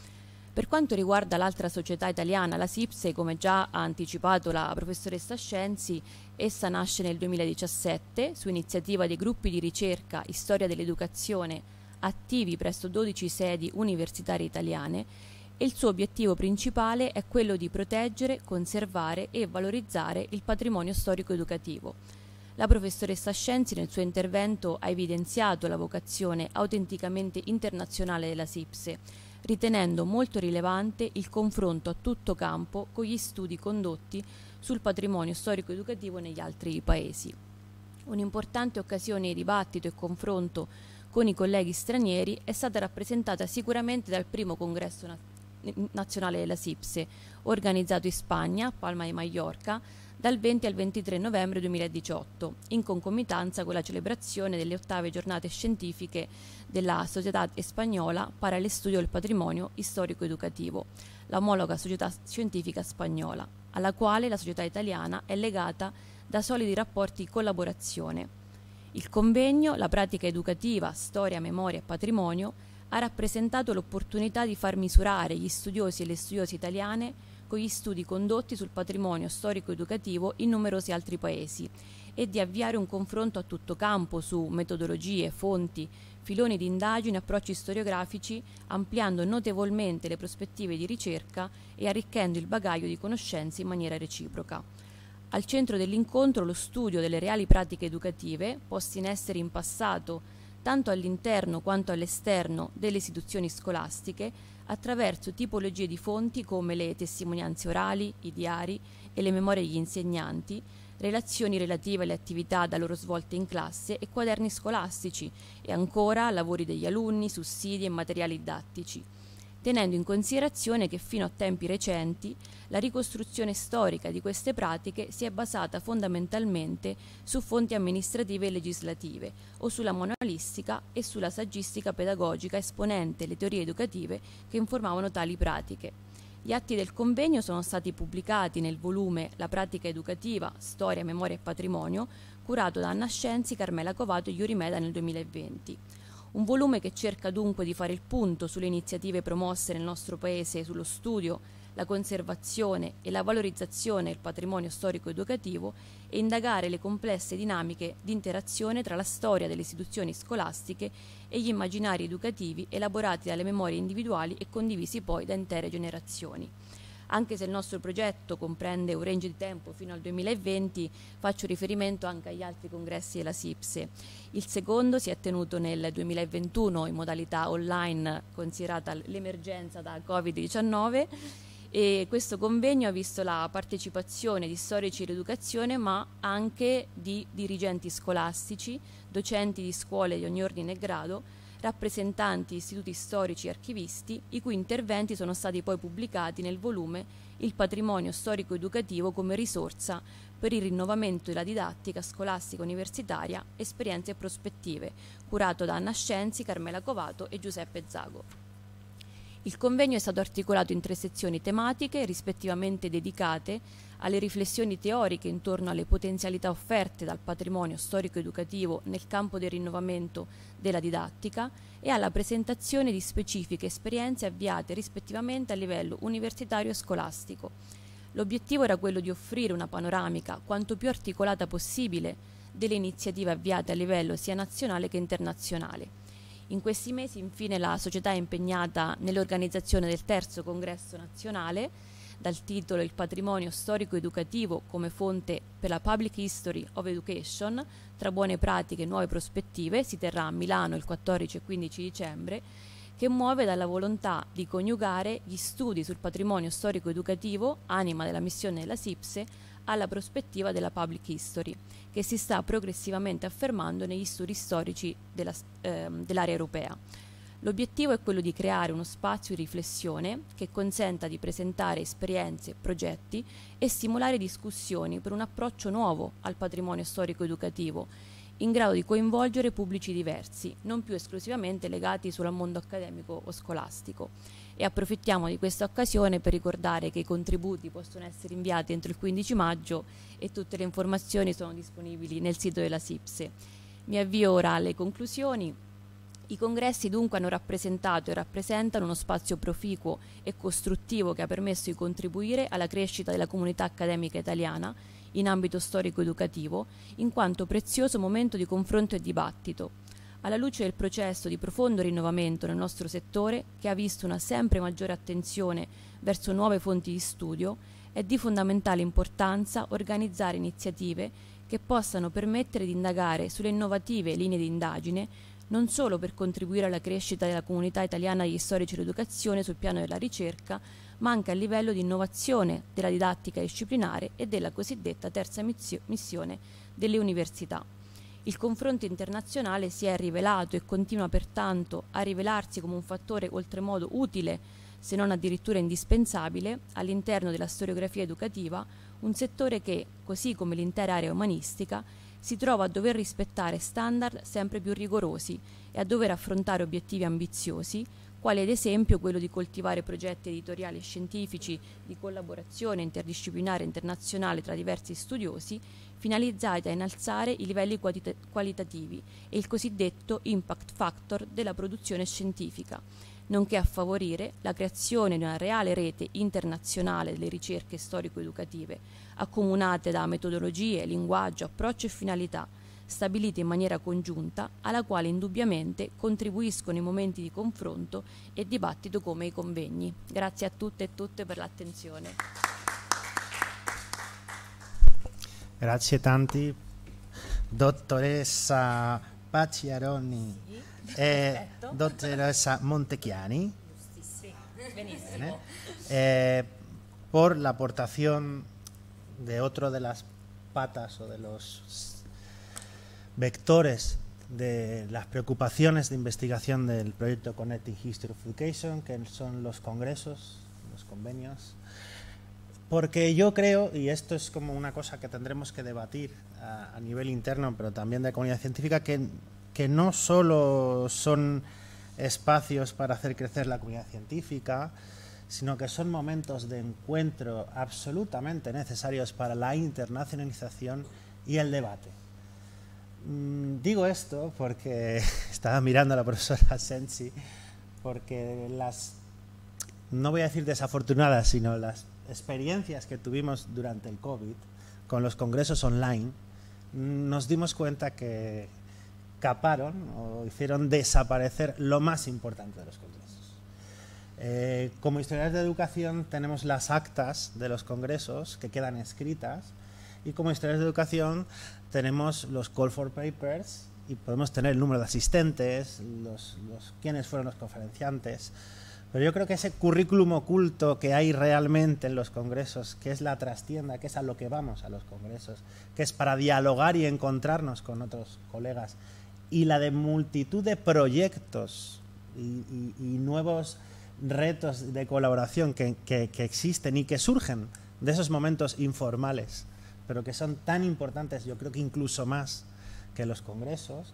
Per quanto riguarda l'altra società italiana, la SIPSE, come già ha anticipato la professoressa Scienzi, essa nasce nel duemiladiciassette su iniziativa dei gruppi di ricerca Storia dell'Educazione attivi presso dodici sedi universitarie italiane e il suo obiettivo principale è quello di proteggere, conservare e valorizzare il patrimonio storico-educativo. La professoressa Scienzi nel suo intervento ha evidenziato la vocazione autenticamente internazionale della SIPSE, ritenendo molto rilevante il confronto a tutto campo con gli studi condotti sul patrimonio storico-educativo negli altri paesi. Un'importante occasione di dibattito e confronto con i colleghi stranieri è stata rappresentata sicuramente dal primo congresso na- nazionale della SIPSE, organizzato in Spagna, a Palma de Mallorca, dal venti al ventitré novembre duemiladiciotto, in concomitanza con la celebrazione delle ottave giornate scientifiche della Società Spagnola para el Estudio del Patrimonio Storico-Educativo, l'omologa società scientifica spagnola, alla quale la società italiana è legata da solidi rapporti di collaborazione. Il convegno, la pratica educativa, storia, memoria e patrimonio, ha rappresentato l'opportunità di far misurare gli studiosi e le studiose italiane con gli studi condotti sul patrimonio storico-educativo in numerosi altri paesi e di avviare un confronto a tutto campo su metodologie, fonti, filoni di indagine, approcci storiografici, ampliando notevolmente le prospettive di ricerca e arricchendo il bagaglio di conoscenze in maniera reciproca. Al centro dell'incontro lo studio delle reali pratiche educative, poste in essere in passato tanto all'interno quanto all'esterno delle istituzioni scolastiche, attraverso tipologie di fonti come le testimonianze orali, i diari e le memorie degli insegnanti, relazioni relative alle attività da loro svolte in classe e quaderni scolastici e ancora lavori degli alunni, sussidi e materiali didattici, tenendo in considerazione che fino a tempi recenti la ricostruzione storica di queste pratiche si è basata fondamentalmente su fonti amministrative e legislative o sulla manualistica e sulla saggistica pedagogica esponente le teorie educative che informavano tali pratiche. Gli atti del convegno sono stati pubblicati nel volume La pratica educativa, storia, memoria e patrimonio, curato da Anna Scienzi, Carmela Covato e Yuri Meda nel duemilaventi. Un volume che cerca dunque di fare il punto sulle iniziative promosse nel nostro Paese sullo studio, la conservazione e la valorizzazione del patrimonio storico-educativo e indagare le complesse dinamiche di interazione tra la storia delle istituzioni scolastiche e gli immaginari educativi elaborati dalle memorie individuali e condivisi poi da intere generazioni. Anche se il nostro progetto comprende un range di tempo fino al duemilaventi, faccio riferimento anche agli altri congressi della SIPSE. Il secondo si è tenuto nel duemilaventuno in modalità online, considerata l'emergenza da covid diciannove, e questo convegno ha visto la partecipazione di storici dell'educazione, ma anche di dirigenti scolastici, docenti di scuole di ogni ordine e grado, rappresentanti di istituti storici e archivisti, i cui interventi sono stati poi pubblicati nel volume Il patrimonio storico-educativo come risorsa per il rinnovamento della didattica scolastica universitaria, esperienze e prospettive, curato da Anna Scienzi, Carmela Covato e Giuseppe Zago. Il convegno è stato articolato in tre sezioni tematiche, rispettivamente dedicate alle riflessioni teoriche intorno alle potenzialità offerte dal patrimonio storico-educativo nel campo del rinnovamento della didattica e alla presentazione di specifiche esperienze avviate rispettivamente a livello universitario e scolastico. L'obiettivo era quello di offrire una panoramica quanto più articolata possibile delle iniziative avviate a livello sia nazionale che internazionale. In questi mesi, infine, la società è impegnata nell'organizzazione del terzo congresso nazionale, dal titolo Il patrimonio storico-educativo come fonte per la Public History of Education, tra buone pratiche e nuove prospettive, si terrà a Milano il quattordici e quindici dicembre, che muove dalla volontà di coniugare gli studi sul patrimonio storico-educativo, anima della missione della SIPSE, alla prospettiva della public history, che si sta progressivamente affermando negli studi storici della, eh, dell'area europea. L'obiettivo è quello di creare uno spazio di riflessione che consenta di presentare esperienze, progetti e stimolare discussioni per un approccio nuovo al patrimonio storico-educativo, in grado di coinvolgere pubblici diversi, non più esclusivamente legati solo al mondo accademico o scolastico. E approfittiamo di questa occasione per ricordare che i contributi possono essere inviati entro il quindici maggio e tutte le informazioni sono disponibili nel sito della SIPSE. Mi avvio ora alle conclusioni. I congressi dunque hanno rappresentato e rappresentano uno spazio proficuo e costruttivo che ha permesso di contribuire alla crescita della comunità accademica italiana in ambito storico-educativo, in quanto prezioso momento di confronto e dibattito, alla luce del processo di profondo rinnovamento nel nostro settore, che ha visto una sempre maggiore attenzione verso nuove fonti di studio. È di fondamentale importanza organizzare iniziative che possano permettere di indagare sulle innovative linee di indagine, non solo per contribuire alla crescita della comunità italiana degli storici dell'educazione sul piano della ricerca, ma anche a livello di innovazione della didattica disciplinare e della cosiddetta terza missione delle università. Il confronto internazionale si è rivelato e continua pertanto a rivelarsi come un fattore oltremodo utile, se non addirittura indispensabile, all'interno della storiografia educativa, un settore che, così come l'intera area umanistica, si trova a dover rispettare standard sempre più rigorosi e a dover affrontare obiettivi ambiziosi, quali ad esempio quello di coltivare progetti editoriali e scientifici di collaborazione interdisciplinare internazionale tra diversi studiosi, finalizzati a innalzare i livelli qualita- qualitativi e il cosiddetto impact factor della produzione scientifica, nonché a favorire la creazione di una reale rete internazionale delle ricerche storico-educative, accomunate da metodologie, linguaggio, approccio e finalità, stabilite in maniera congiunta, alla quale indubbiamente contribuiscono i momenti di confronto e dibattito come i convegni. Grazie a tutte e tutte per l'attenzione. Grazie tanti, dottoressa Pacciaroni e dottoressa Montechiani, Benissimo. eh, por la aportación de otro de las patas o de los vectores de las preocupaciones de investigación del proyecto Connecting History of Education, que son los congresos, los convenios, porque yo creo, y esto es como una cosa que tendremos que debatir a, a nivel interno, pero también de comunidad científica, que, que no solo son espacios para hacer crecer la comunidad científica, sino que son momentos de encuentro absolutamente necesarios para la internacionalización y el debate. Mm, digo esto porque estaba mirando a la profesora Sensi, porque las, no voy a decir desafortunadas, sino las experiencias que tuvimos durante el COVID con los congresos online, nos dimos cuenta que caparon o hicieron desaparecer lo más importante de los congresos. Eh, como historiadores de educación tenemos las actas de los congresos que quedan escritas, y como historiadores de educación tenemos los call for papers y podemos tener el número de asistentes, los, los, quiénes fueron los conferenciantes. Pero yo creo que ese currículum oculto que hay realmente en los congresos, que es la trastienda, que es a lo que vamos a los congresos, que es para dialogar y encontrarnos con otros colegas, y la de multitud de proyectos y, y, y nuevos retos de colaboración que, que, que existen y que surgen de esos momentos informales, pero que son tan importantes, yo creo que incluso más que los congresos.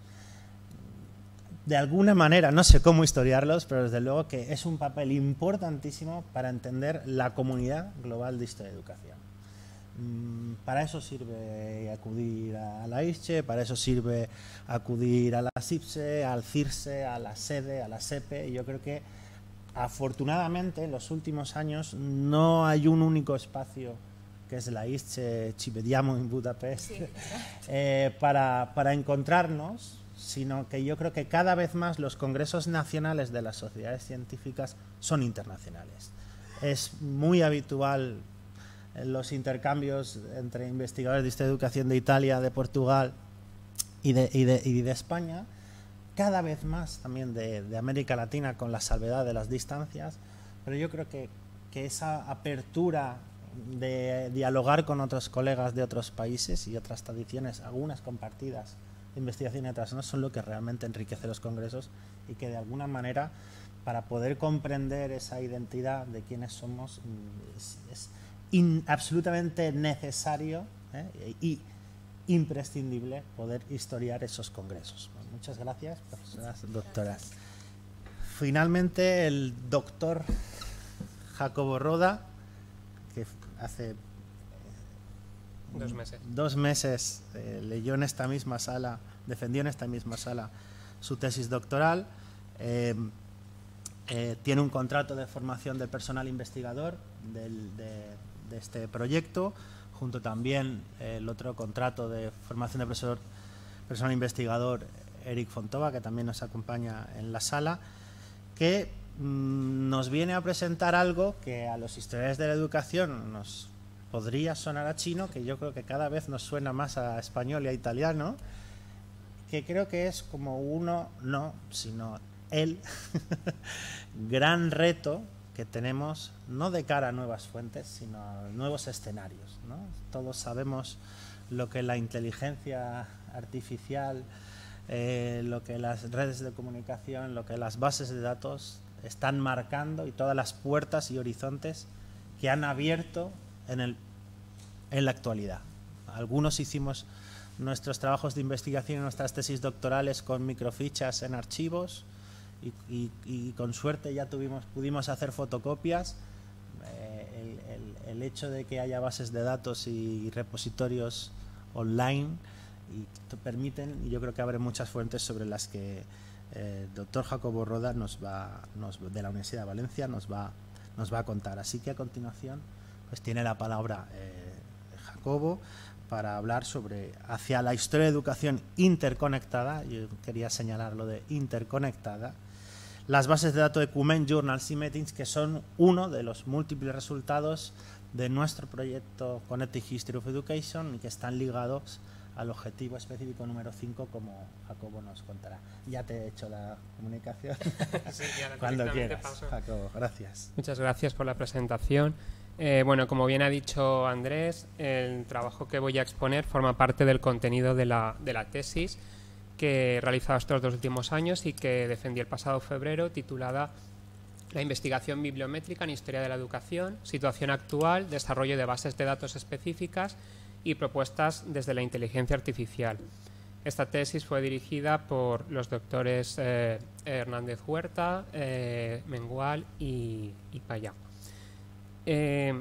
De alguna manera, no sé cómo historiarlos, pero desde luego que es un papel importantísimo para entender la comunidad global de historia de educación. Mm, para eso sirve acudir a la ISCHE, para eso sirve acudir a la SIPSE, al CIRSE, a la SEDE, a la SEPE, y yo creo que afortunadamente en los últimos años no hay un único espacio, que es la ISCHE, ci vediamo en Budapest, sí, eh, para, para encontrarnos, sino que yo creo que cada vez más los congresos nacionales de las sociedades científicas son internacionales. Es muy habitual los intercambios entre investigadores de historia de educación de Italia, de Portugal y de, y de, y de España, cada vez más también de, de América Latina, con la salvedad de las distancias, pero yo creo que, que esa apertura de dialogar con otros colegas de otros países y otras tradiciones, algunas compartidas, investigación y otras no, son lo que realmente enriquece los congresos y que de alguna manera, para poder comprender esa identidad de quiénes somos, es, es in, absolutamente necesario ¿eh? y imprescindible poder historiar esos congresos. Bueno, muchas gracias, profesoras, doctoras. Finalmente, el doctor Jacobo Roda, que hace dos meses, dos meses eh, leyó en esta misma sala, defendió en esta misma sala su tesis doctoral, eh, eh, tiene un contrato de formación del personal investigador del, de, de este proyecto, junto también eh, el otro contrato de formación de profesor, personal investigador, Eric Fontova, que también nos acompaña en la sala, que mmm, nos viene a presentar algo que a los historiadores de la educación nos podría sonar a chino, que yo creo que cada vez nos suena más a español y a italiano, que creo que es como uno, no, sino el gran reto que tenemos, no de cara a nuevas fuentes, sino a nuevos escenarios, ¿no? Todos sabemos lo que la inteligencia artificial, eh, lo que las redes de comunicación, lo que las bases de datos están marcando y todas las puertas y horizontes que han abierto en, el, en la actualidad. Algunos hicimos nuestros trabajos de investigación y nuestras tesis doctorales con microfichas en archivos y, y, y con suerte ya tuvimos, pudimos hacer fotocopias. Eh, el, el, el hecho de que haya bases de datos y repositorios online y permiten, y yo creo que abre muchas fuentes sobre las que eh, el doctor Jacobo Roda nos va, nos, de la Universidad de Valencia nos va, nos va a contar. Así que a continuación pues tiene la palabra eh, Jacobo para hablar sobre hacia la historia de educación interconectada. Yo quería señalar lo de interconectada, las bases de datos de Ecumen, Journals y Meetings, que son uno de los múltiples resultados de nuestro proyecto Connected History of Education y que están ligados al objetivo específico número cinco, como Jacobo nos contará. Ya te he hecho la comunicación. Sí, ya cuando quieras, paso. Jacobo, gracias. Muchas gracias por la presentación. Eh, bueno, como bien ha dicho Andrés, el trabajo que voy a exponer forma parte del contenido de la, de la tesis que he realizado estos dos últimos años y que defendí el pasado febrero, titulada La investigación bibliométrica en historia de la educación, situación actual, desarrollo de bases de datos específicas y propuestas desde la inteligencia artificial. Esta tesis fue dirigida por los doctores eh, Hernández Huerta, eh, Mengual y, y Payá. Eh,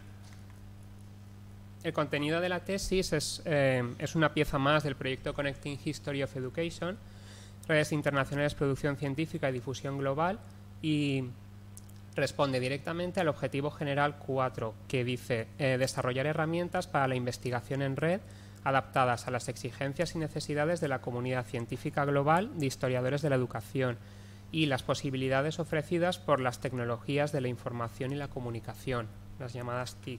el contenido de la tesis es, eh, es una pieza más del proyecto Connecting History of Education, redes internacionales, producción científica y difusión global, y responde directamente al objetivo general cuatro, que dice eh, desarrollar herramientas para la investigación en red adaptadas a las exigencias y necesidades de la comunidad científica global de historiadores de la educación y las posibilidades ofrecidas por las tecnologías de la información y la comunicación, las llamadas T I C.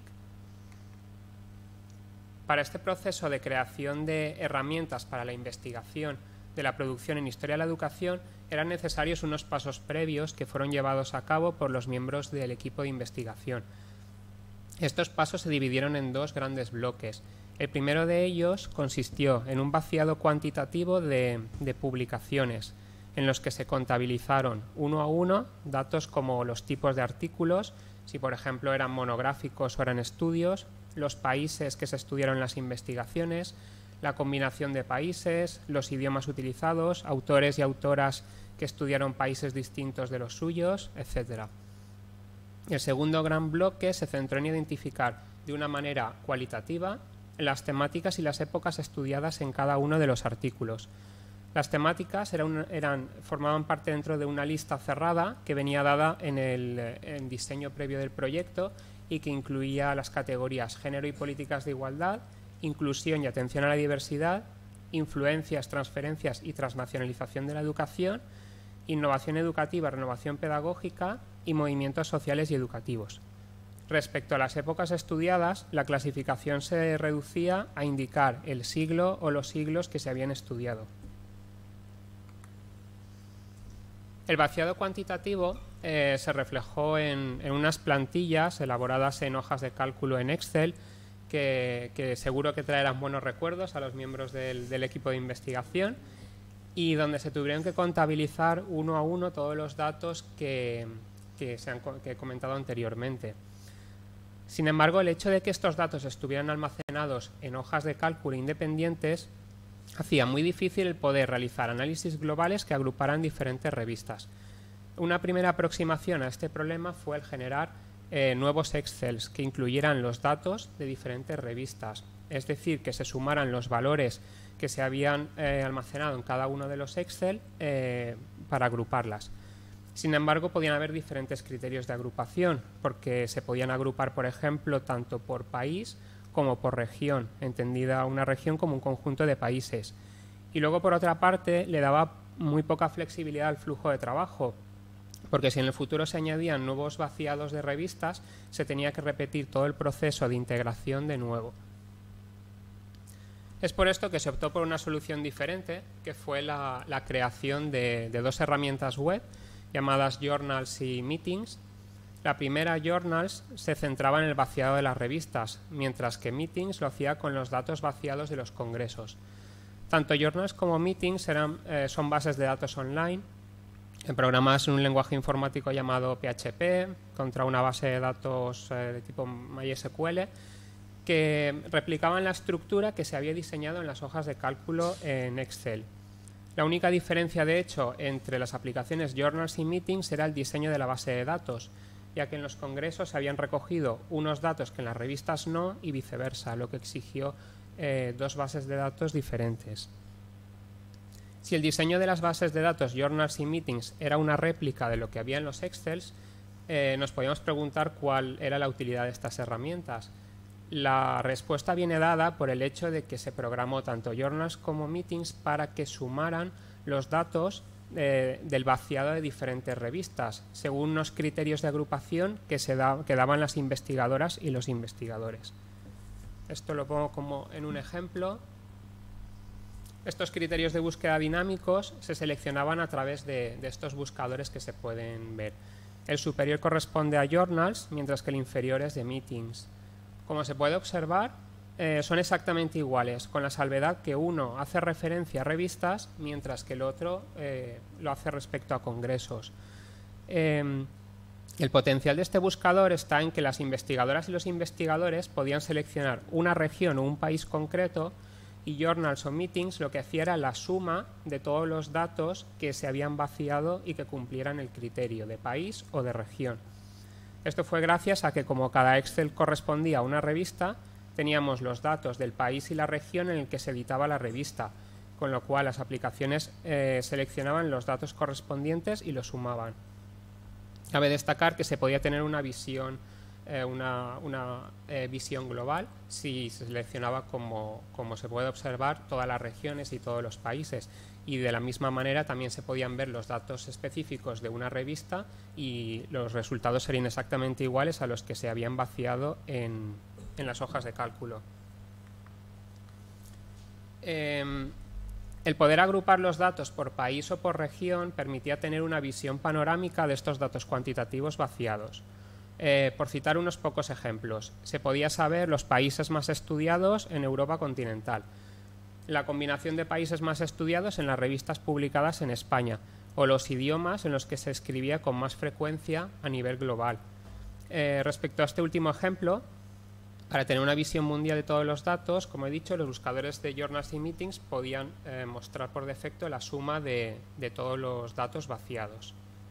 Para este proceso de creación de herramientas para la investigación de la producción en historia de la educación eran necesarios unos pasos previos que fueron llevados a cabo por los miembros del equipo de investigación. Estos pasos se dividieron en dos grandes bloques. El primero de ellos consistió en un vaciado cuantitativo de, de publicaciones, en los que se contabilizaron uno a uno datos como los tipos de artículos, si por ejemplo eran monográficos o eran estudios, los países que se estudiaron en las investigaciones, la combinación de países, los idiomas utilizados, autores y autoras que estudiaron países distintos de los suyos, etcétera. El segundo gran bloque se centró en identificar de una manera cualitativa las temáticas y las épocas estudiadas en cada uno de los artículos. Las temáticas eran, eran, formaban parte dentro de una lista cerrada que venía dada en el en diseño previo del proyecto y que incluía las categorías género y políticas de igualdad, inclusión y atención a la diversidad, influencias, transferencias y transnacionalización de la educación, innovación educativa, renovación pedagógica y movimientos sociales y educativos. Respecto a las épocas estudiadas, la clasificación se reducía a indicar el siglo o los siglos que se habían estudiado. El vaciado cuantitativo eh, se reflejó en, en unas plantillas elaboradas en hojas de cálculo en Excel que, que seguro que traerán buenos recuerdos a los miembros del, del equipo de investigación y donde se tuvieron que contabilizar uno a uno todos los datos que, que, se han, que he comentado anteriormente. Sin embargo, el hecho de que estos datos estuvieran almacenados en hojas de cálculo independientes hacía muy difícil el poder realizar análisis globales que agruparan diferentes revistas. Una primera aproximación a este problema fue el generar eh, nuevos Excels que incluyeran los datos de diferentes revistas, es decir, que se sumaran los valores que se habían eh, almacenado en cada uno de los Excel eh, para agruparlas. Sin embargo, podían haber diferentes criterios de agrupación, porque se podían agrupar, por ejemplo, tanto por país como por región, entendida una región como un conjunto de países. Y luego, por otra parte, le daba muy poca flexibilidad al flujo de trabajo, porque si en el futuro se añadían nuevos vaciados de revistas, se tenía que repetir todo el proceso de integración de nuevo. Es por esto que se optó por una solución diferente, que fue la, la creación de, de dos herramientas web llamadas Journals y Meetings. La primera, Journals, se centraba en el vaciado de las revistas, mientras que Meetings lo hacía con los datos vaciados de los congresos. Tanto Journals como Meetings eran, eh, son bases de datos online, programadas en un lenguaje informático llamado P H P, contra una base de datos eh, de tipo MySQL, que replicaban la estructura que se había diseñado en las hojas de cálculo en Excel. La única diferencia, de hecho, entre las aplicaciones Journals y Meetings era el diseño de la base de datos, ya que en los congresos se habían recogido unos datos que en las revistas no y viceversa, lo que exigió eh, dos bases de datos diferentes. Si el diseño de las bases de datos Journals y Meetings era una réplica de lo que había en los Excels, eh, nos podíamos preguntar cuál era la utilidad de estas herramientas. La respuesta viene dada por el hecho de que se programó tanto Journals como Meetings para que sumaran los datos eh, del vaciado de diferentes revistas, según unos criterios de agrupación que, se da, que daban las investigadoras y los investigadores. Esto lo pongo como en un ejemplo. Estos criterios de búsqueda dinámicos se seleccionaban a través de, de estos buscadores que se pueden ver. El superior corresponde a Journals, mientras que el inferior es de Meetings. Como se puede observar, eh, son exactamente iguales, con la salvedad que uno hace referencia a revistas, mientras que el otro eh, lo hace respecto a congresos. Eh, el potencial de este buscador está en que las investigadoras y los investigadores podían seleccionar una región o un país concreto, y Journals o Meetings lo que hacía era la suma de todos los datos que se habían vaciado y que cumplieran el criterio de país o de región. Esto fue gracias a que, como cada Excel correspondía a una revista, teníamos los datos del país y la región en el que se editaba la revista, con lo cual las aplicaciones eh, seleccionaban los datos correspondientes y los sumaban. Cabe destacar que se podía tener una visión, eh, una, una eh, visión global si se seleccionaba, como, como se puede observar, todas las regiones y todos los países. Y de la misma manera también se podían ver los datos específicos de una revista y los resultados serían exactamente iguales a los que se habían vaciado en, en las hojas de cálculo. Eh, el poder agrupar los datos por país o por región permitía tener una visión panorámica de estos datos cuantitativos vaciados. Eh, por citar unos pocos ejemplos, se podía saber los países más estudiados en Europa continental, la combinación de países más estudiados en las revistas publicadas en España o los idiomas en los que se escribía con más frecuencia a nivel global. Eh, respecto a este último ejemplo, para tener una visión mundial de todos los datos, como he dicho, los buscadores de Journals y Meetings podían eh, mostrar por defecto la suma de, de todos los datos vaciados.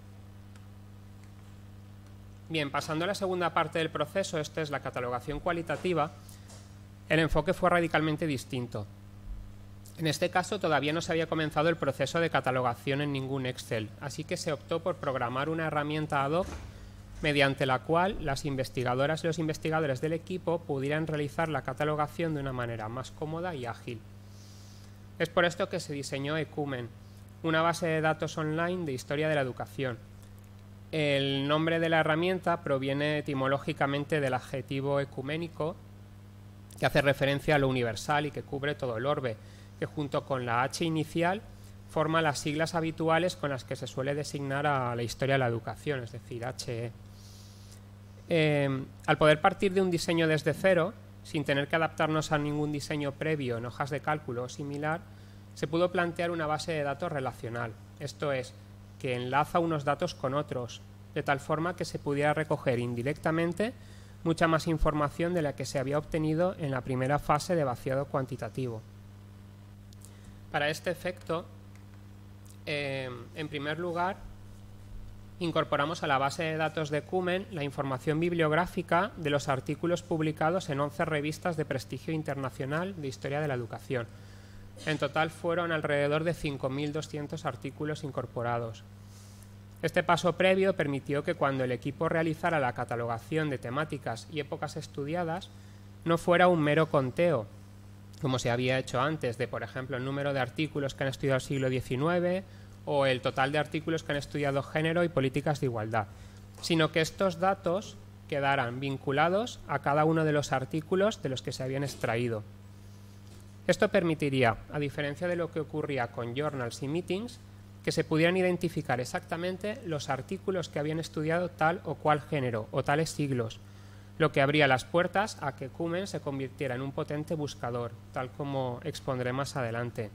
Bien, pasando a la segunda parte del proceso, esta es la catalogación cualitativa, el enfoque fue radicalmente distinto. En este caso todavía no se había comenzado el proceso de catalogación en ningún Excel, así que se optó por programar una herramienta ad hoc mediante la cual las investigadoras y los investigadores del equipo pudieran realizar la catalogación de una manera más cómoda y ágil. Es por esto que se diseñó Ecumen, una base de datos online de historia de la educación. El nombre de la herramienta proviene etimológicamente del adjetivo ecuménico, que hace referencia a lo universal y que cubre todo el orbe, que junto con la H inicial forma las siglas habituales con las que se suele designar a la historia de la educación, es decir, H E. Eh, al poder partir de un diseño desde cero, sin tener que adaptarnos a ningún diseño previo en hojas de cálculo o similar, se pudo plantear una base de datos relacional, esto es, que enlaza unos datos con otros, de tal forma que se pudiera recoger indirectamente mucha más información de la que se había obtenido en la primera fase de vaciado cuantitativo. Para este efecto, eh, en primer lugar, incorporamos a la base de datos de Cumen la información bibliográfica de los artículos publicados en once revistas de prestigio internacional de historia de la educación. En total fueron alrededor de cinco mil doscientos artículos incorporados. Este paso previo permitió que cuando el equipo realizara la catalogación de temáticas y épocas estudiadas no fuera un mero conteo, como se había hecho antes, de por ejemplo el número de artículos que han estudiado el siglo diecinueve o el total de artículos que han estudiado género y políticas de igualdad, sino que estos datos quedaran vinculados a cada uno de los artículos de los que se habían extraído. Esto permitiría, a diferencia de lo que ocurría con journals y meetings, que se pudieran identificar exactamente los artículos que habían estudiado tal o cual género o tales siglos, lo que abría las puertas a que Cumen se convirtiera en un potente buscador, tal como expondré más adelante.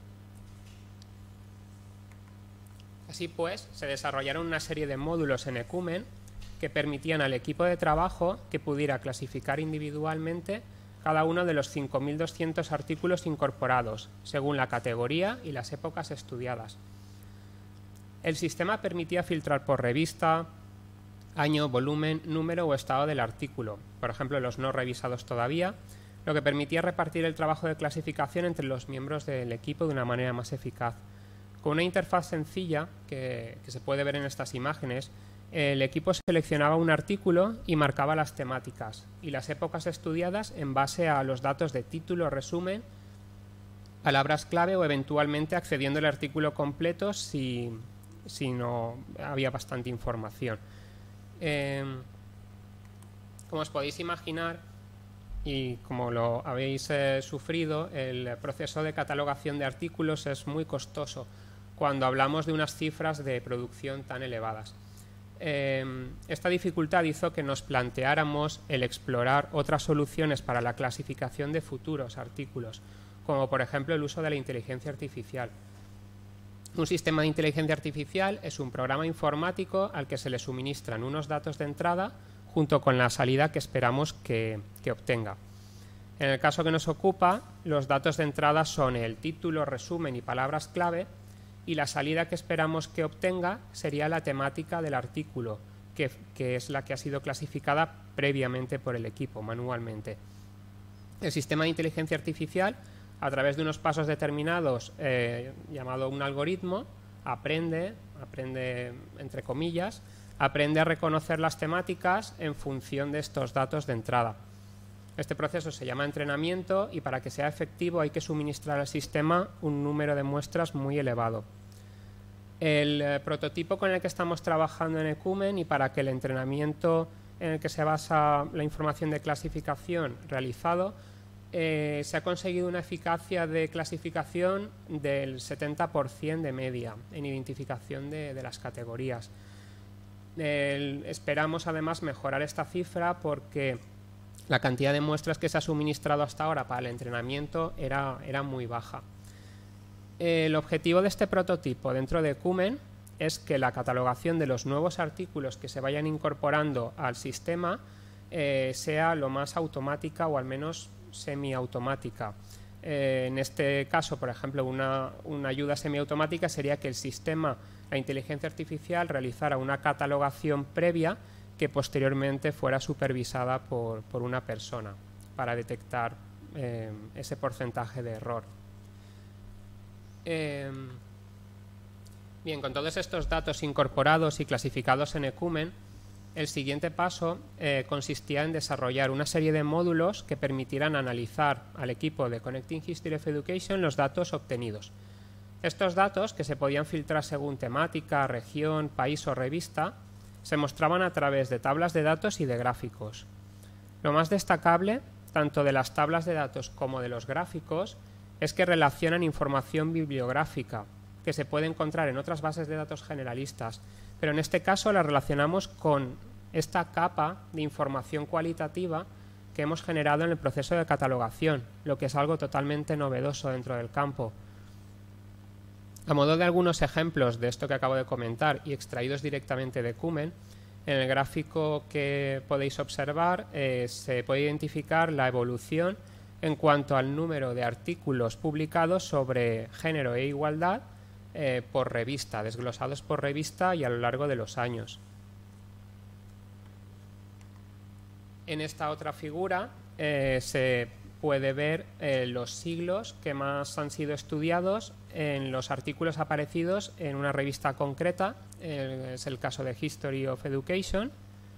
Así pues, se desarrollaron una serie de módulos en eCumen que permitían al equipo de trabajo que pudiera clasificar individualmente cada uno de los cinco mil doscientos artículos incorporados, según la categoría y las épocas estudiadas. El sistema permitía filtrar por revista, año, volumen, número o estado del artículo, por ejemplo los no revisados todavía, lo que permitía repartir el trabajo de clasificación entre los miembros del equipo de una manera más eficaz. Con una interfaz sencilla, que, que se puede ver en estas imágenes, el equipo seleccionaba un artículo y marcaba las temáticas y las épocas estudiadas en base a los datos de título, resumen, palabras clave o eventualmente accediendo al artículo completo si, si no había bastante información. Eh, como os podéis imaginar, y como lo habéis eh, sufrido, el proceso de catalogación de artículos es muy costoso cuando hablamos de unas cifras de producción tan elevadas. Eh, esta dificultad hizo que nos planteáramos el explorar otras soluciones para la clasificación de futuros artículos, como por ejemplo el uso de la inteligencia artificial. Un sistema de inteligencia artificial es un programa informático al que se le suministran unos datos de entrada junto con la salida que esperamos que, que obtenga. En el caso que nos ocupa, los datos de entrada son el título, resumen y palabras clave, y la salida que esperamos que obtenga sería la temática del artículo, que, que es la que ha sido clasificada previamente por el equipo, manualmente. El sistema de inteligencia artificial, a través de unos pasos determinados, eh, llamado un algoritmo, aprende, aprende entre comillas, aprende a reconocer las temáticas en función de estos datos de entrada. Este proceso se llama entrenamiento y para que sea efectivo hay que suministrar al sistema un número de muestras muy elevado. El eh, prototipo con el que estamos trabajando en eCumen y para que el entrenamiento en el que se basa la información de clasificación realizado eh, se ha conseguido una eficacia de clasificación del setenta por ciento de media en identificación de, de las categorías. El, esperamos además mejorar esta cifra porque la cantidad de muestras que se ha suministrado hasta ahora para el entrenamiento era, era muy baja. El objetivo de este prototipo dentro de eCumen es que la catalogación de los nuevos artículos que se vayan incorporando al sistema eh, sea lo más automática o al menos semiautomática. Eh, en este caso, por ejemplo, una, una ayuda semiautomática sería que el sistema, la inteligencia artificial, realizara una catalogación previa que posteriormente fuera supervisada por, por una persona para detectar eh, ese porcentaje de error. Eh, bien, con todos estos datos incorporados y clasificados en eCumen, el siguiente paso eh, consistía en desarrollar una serie de módulos que permitieran analizar al equipo de Connecting History of Education los datos obtenidos. Estos datos, que se podían filtrar según temática, región, país o revista, se mostraban a través de tablas de datos y de gráficos. Lo más destacable, tanto de las tablas de datos como de los gráficos, es que relacionan información bibliográfica, que se puede encontrar en otras bases de datos generalistas, pero en este caso la relacionamos con esta capa de información cualitativa que hemos generado en el proceso de catalogación, lo que es algo totalmente novedoso dentro del campo. A modo de algunos ejemplos de esto que acabo de comentar y extraídos directamente de Cumen, en el gráfico que podéis observar eh, se puede identificar la evolución en cuanto al número de artículos publicados sobre género e igualdad eh, por revista, desglosados por revista y a lo largo de los años. En esta otra figura eh, se puede ver eh, los siglos que más han sido estudiados en los artículos aparecidos en una revista concreta. Eh, es el caso de History of Education.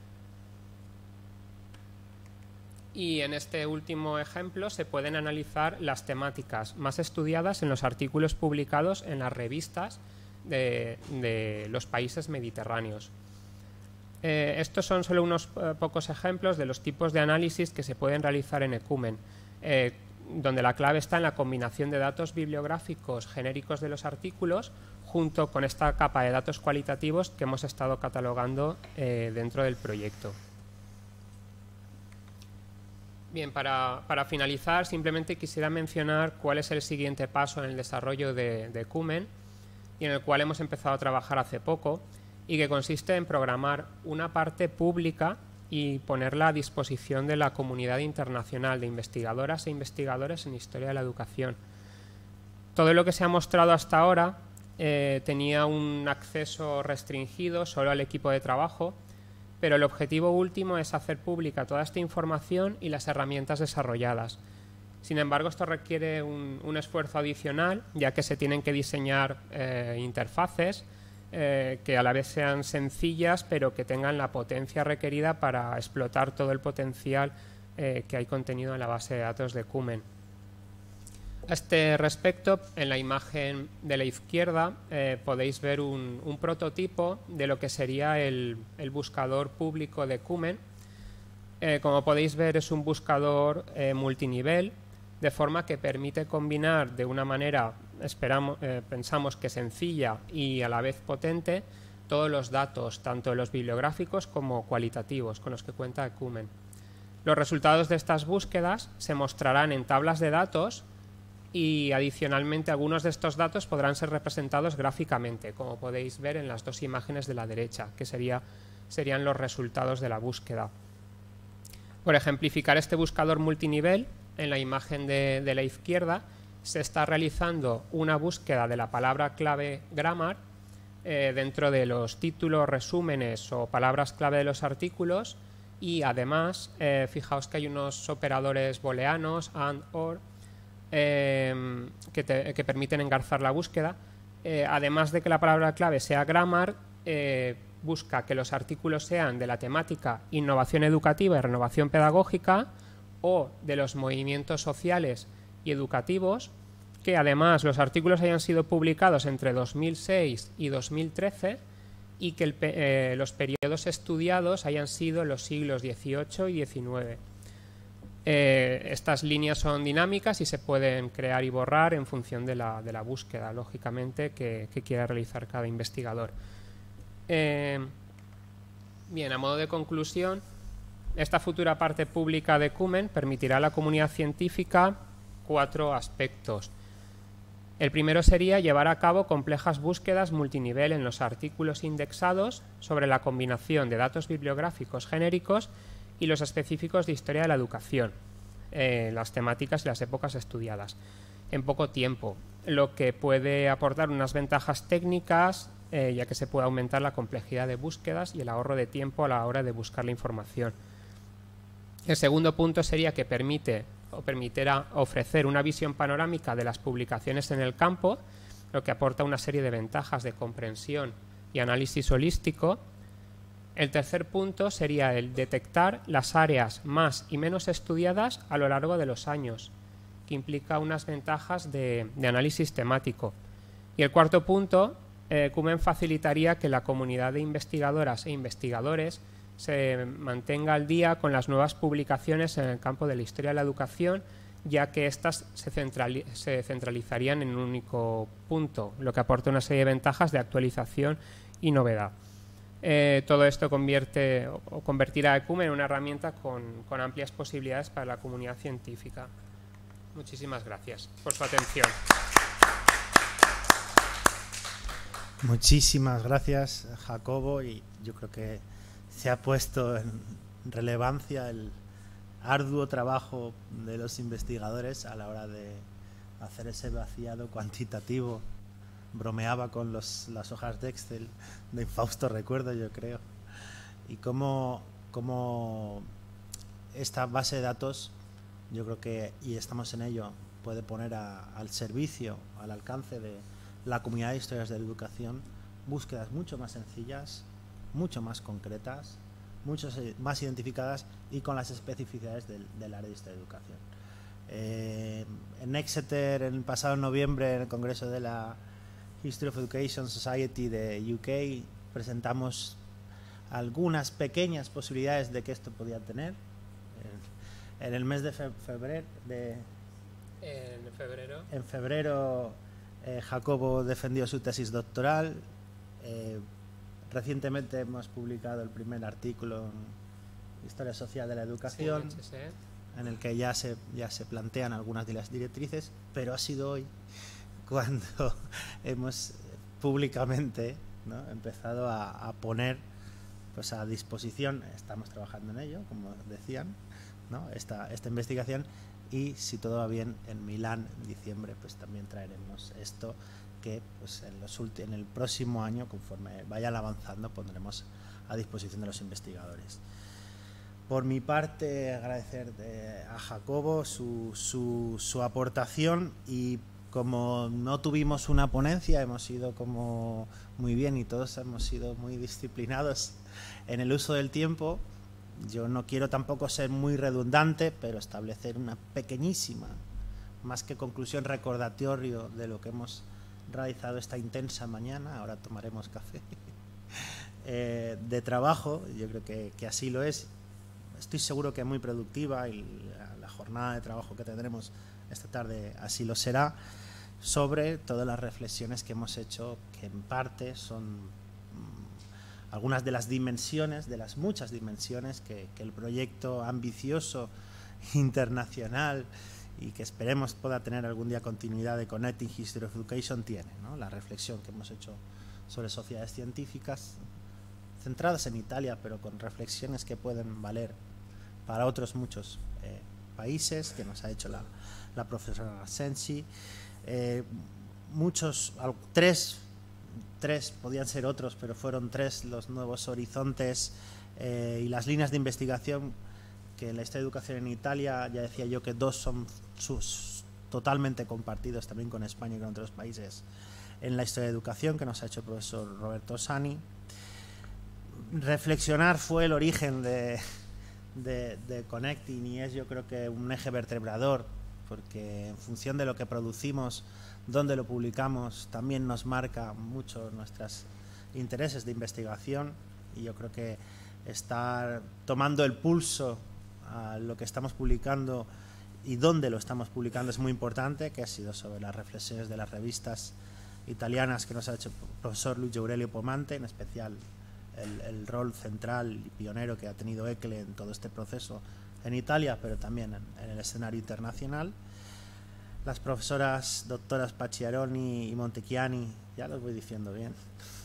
Y en este último ejemplo se pueden analizar las temáticas más estudiadas en los artículos publicados en las revistas de, de los países mediterráneos. Eh, estos son solo unos eh, pocos ejemplos de los tipos de análisis que se pueden realizar en Ecumen, eh, donde la clave está en la combinación de datos bibliográficos genéricos de los artículos junto con esta capa de datos cualitativos que hemos estado catalogando eh, dentro del proyecto. Bien, para, para finalizar, simplemente quisiera mencionar cuál es el siguiente paso en el desarrollo de, de Ecumen, y en el cual hemos empezado a trabajar hace poco, y que consiste en programar una parte pública y ponerla a disposición de la comunidad internacional de investigadoras e investigadores en historia de la educación. Todo lo que se ha mostrado hasta ahora eh, tenía un acceso restringido solo al equipo de trabajo, pero el objetivo último es hacer pública toda esta información y las herramientas desarrolladas. Sin embargo, esto requiere un, un esfuerzo adicional, ya que se tienen que diseñar eh, interfaces eh, que a la vez sean sencillas, pero que tengan la potencia requerida para explotar todo el potencial eh, que hay contenido en la base de datos de Ecumen. A este respecto, en la imagen de la izquierda eh, podéis ver un, un prototipo de lo que sería el, el buscador público de Ecumen. Eh, como podéis ver, es un buscador eh, multinivel, de forma que permite combinar de una manera, esperamos, eh, pensamos que sencilla y a la vez potente, todos los datos, tanto los bibliográficos como cualitativos, con los que cuenta Ecumen. Los resultados de estas búsquedas se mostrarán en tablas de datos, y adicionalmente algunos de estos datos podrán ser representados gráficamente, como podéis ver en las dos imágenes de la derecha, que sería, serían los resultados de la búsqueda. Por ejemplificar este buscador multinivel, en la imagen de, de la izquierda se está realizando una búsqueda de la palabra clave grammar eh, dentro de los títulos, resúmenes o palabras clave de los artículos, y además eh, fijaos que hay unos operadores booleanos, and, or, Eh, que, te, que permiten engarzar la búsqueda. Eh, además de que la palabra clave sea grammar, eh, busca que los artículos sean de la temática innovación educativa y renovación pedagógica o de los movimientos sociales y educativos, que además los artículos hayan sido publicados entre dos mil seis y dos mil trece y que el, eh, los periodos estudiados hayan sido los siglos dieciocho y diecinueve. Eh, estas líneas son dinámicas y se pueden crear y borrar en función de la, de la búsqueda, lógicamente, que, que quiera realizar cada investigador. Eh, bien, a modo de conclusión, esta futura parte pública de Ecumen permitirá a la comunidad científica cuatro aspectos. El primero sería llevar a cabo complejas búsquedas multinivel en los artículos indexados sobre la combinación de datos bibliográficos genéricos y los específicos de historia de la educación, eh, las temáticas y las épocas estudiadas, en poco tiempo, lo que puede aportar unas ventajas técnicas, eh, ya que se puede aumentar la complejidad de búsquedas y el ahorro de tiempo a la hora de buscar la información. El segundo punto sería que permite o permitirá ofrecer una visión panorámica de las publicaciones en el campo, lo que aporta una serie de ventajas de comprensión y análisis holístico. El tercer punto sería el detectar las áreas más y menos estudiadas a lo largo de los años, que implica unas ventajas de, de análisis temático. Y el cuarto punto, eh, Ecumen facilitaría que la comunidad de investigadoras e investigadores se mantenga al día con las nuevas publicaciones en el campo de la historia de la educación, ya que éstas se, centrali- se centralizarían en un único punto, lo que aporta una serie de ventajas de actualización y novedad. Eh, todo esto convierte o convertirá a Ecumen en una herramienta con, con amplias posibilidades para la comunidad científica. Muchísimas gracias por su atención. Muchísimas gracias, Jacobo, y yo creo que se ha puesto en relevancia el arduo trabajo de los investigadores a la hora de hacer ese vaciado cuantitativo. Bromeaba con los, las hojas de Excel de infausto recuerdo, yo creo, y cómo, cómo esta base de datos, yo creo que, y estamos en ello, puede poner a, al servicio, al alcance de la comunidad de historias de la educación, búsquedas mucho más sencillas, mucho más concretas, mucho más identificadas y con las especificidades del, del área de historia de educación. Eh, en Exeter, en el pasado noviembre, en el Congreso de la History of Education Society de U K, presentamos algunas pequeñas posibilidades de que esto podía tener. En, en el mes de febrero, de, en febrero, en febrero eh, Jacobo defendió su tesis doctoral. Eh, recientemente hemos publicado el primer artículo en Historia Social de la Educación, sí, sí, sí. en el que ya se, ya se plantean algunas de las directrices, pero ha sido hoy cuando hemos públicamente, ¿no?, empezado a, a poner pues a disposición, estamos trabajando en ello, como decían, ¿no?, esta, esta investigación, y si todo va bien, en Milán, en diciembre, pues también traeremos esto que pues en, los en el próximo año, conforme vayan avanzando, pondremos a disposición de los investigadores. Por mi parte, agradecer de, a Jacobo su, su, su aportación, y como no tuvimos una ponencia, hemos ido como muy bien y todos hemos sido muy disciplinados en el uso del tiempo. Yo no quiero tampoco ser muy redundante, pero establecer una pequeñísima, más que conclusión, recordatorio de lo que hemos realizado esta intensa mañana. Ahora tomaremos café eh, de trabajo. Yo creo que, que así lo es. Estoy seguro que es muy productiva, y la, la jornada de trabajo que tendremos esta tarde así lo será, sobre todas las reflexiones que hemos hecho, que en parte son mmm, algunas de las dimensiones, de las muchas dimensiones que, que el proyecto ambicioso, internacional, y que esperemos pueda tener algún día continuidad, de Connecting History of Education tiene, ¿no? La reflexión que hemos hecho sobre sociedades científicas centradas en Italia, pero con reflexiones que pueden valer para otros muchos eh, países, que nos ha hecho la, la profesora Sensi. Eh, muchos, tres, tres, podían ser otros, pero fueron tres los nuevos horizontes eh, y las líneas de investigación que en la historia de educación en Italia, ya decía yo que dos son sus, totalmente compartidos también con España y con otros países en la historia de educación, que nos ha hecho el profesor Roberto Sani. Reflexionar fue el origen de, de, de Connecting, y es, yo creo, que un eje vertebrador, porque en función de lo que producimos, dónde lo publicamos, también nos marca mucho nuestros intereses de investigación, y yo creo que estar tomando el pulso a lo que estamos publicando y dónde lo estamos publicando es muy importante, que ha sido sobre las reflexiones de las revistas italianas que nos ha hecho el profesor Luigi Aurelio Pomante, en especial el, el rol central y pionero que ha tenido E C L E en todo este proceso en Italia, pero también en, en el escenario internacional. Las profesoras doctoras Pacciaroni y Montechiani, ya los voy diciendo bien,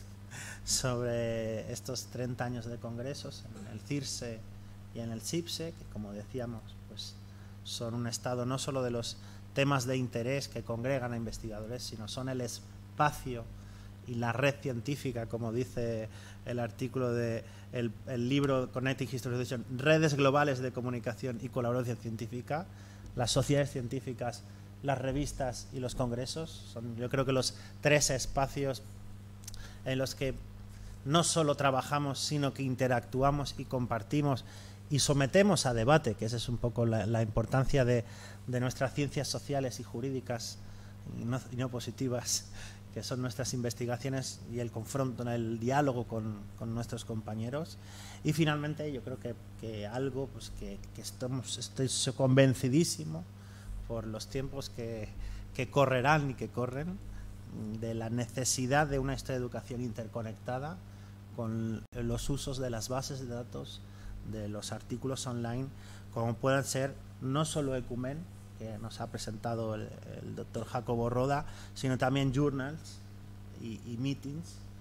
sobre estos treinta años de congresos en el CIRSE y en el CIPSE, que, como decíamos, pues son un estado no solo de los temas de interés que congregan a investigadores, sino son el espacio y la red científica, como dice el artículo de el, el libro Connecting History of Education, redes globales de comunicación y colaboración científica. Las sociedades científicas, las revistas y los congresos son, yo creo, que los tres espacios en los que no solo trabajamos, sino que interactuamos y compartimos y sometemos a debate, que esa es un poco la, la importancia de, de nuestras ciencias sociales y jurídicas y no, y no positivas, que son nuestras investigaciones y el confronto, el diálogo con, con nuestros compañeros. Y finalmente yo creo que, que algo pues que, que estamos, estoy convencidísimo por los tiempos que, que correrán y que corren, de la necesidad de una historia de educación interconectada con los usos de las bases de datos, de los artículos online, como puedan ser no solo Ecumen, que nos ha presentado el, el doctor Jacobo Roda, sino también journals y, y meetings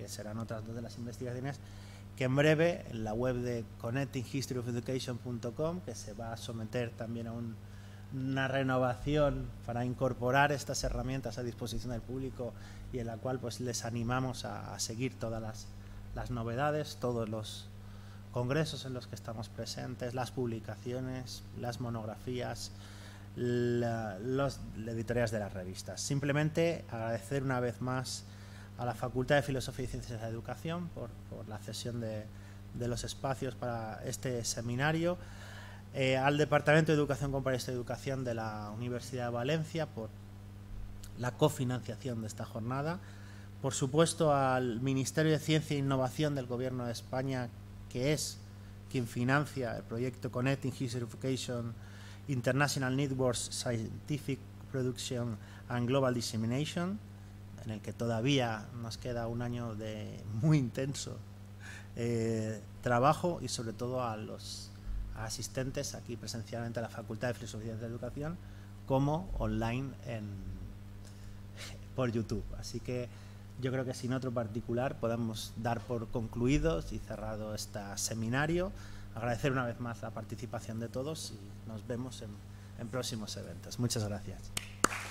que serán otras dos de las investigaciones, que en breve en la web de connecting history of education punto com, que se va a someter también a un, una renovación para incorporar estas herramientas a disposición del público, y en la cual pues les animamos a, a seguir todas las, las novedades, todos los congresos en los que estamos presentes, las publicaciones, las monografías, la, los editoriales de las revistas. Simplemente agradecer una vez más a la Facultad de Filosofía y Ciencias de la Educación por, por la cesión de, de los espacios para este seminario, eh, al Departamento de Educación Comparada y Educación de la Universidad de Valencia por la cofinanciación de esta jornada, por supuesto al Ministerio de Ciencia e Innovación del Gobierno de España, que es quien financia el proyecto Connecting History of Education International Networks Scientific Production and Global Dissemination, en el que todavía nos queda un año de muy intenso eh, trabajo, y sobre todo a los asistentes aquí presencialmente a la Facultad de Filosofía y de Educación, como online en, por YouTube. Así que yo creo que sin otro particular podemos dar por concluidos y cerrado este seminario. Agradecer una vez más la participación de todos y nos vemos en, en próximos eventos. Muchas gracias.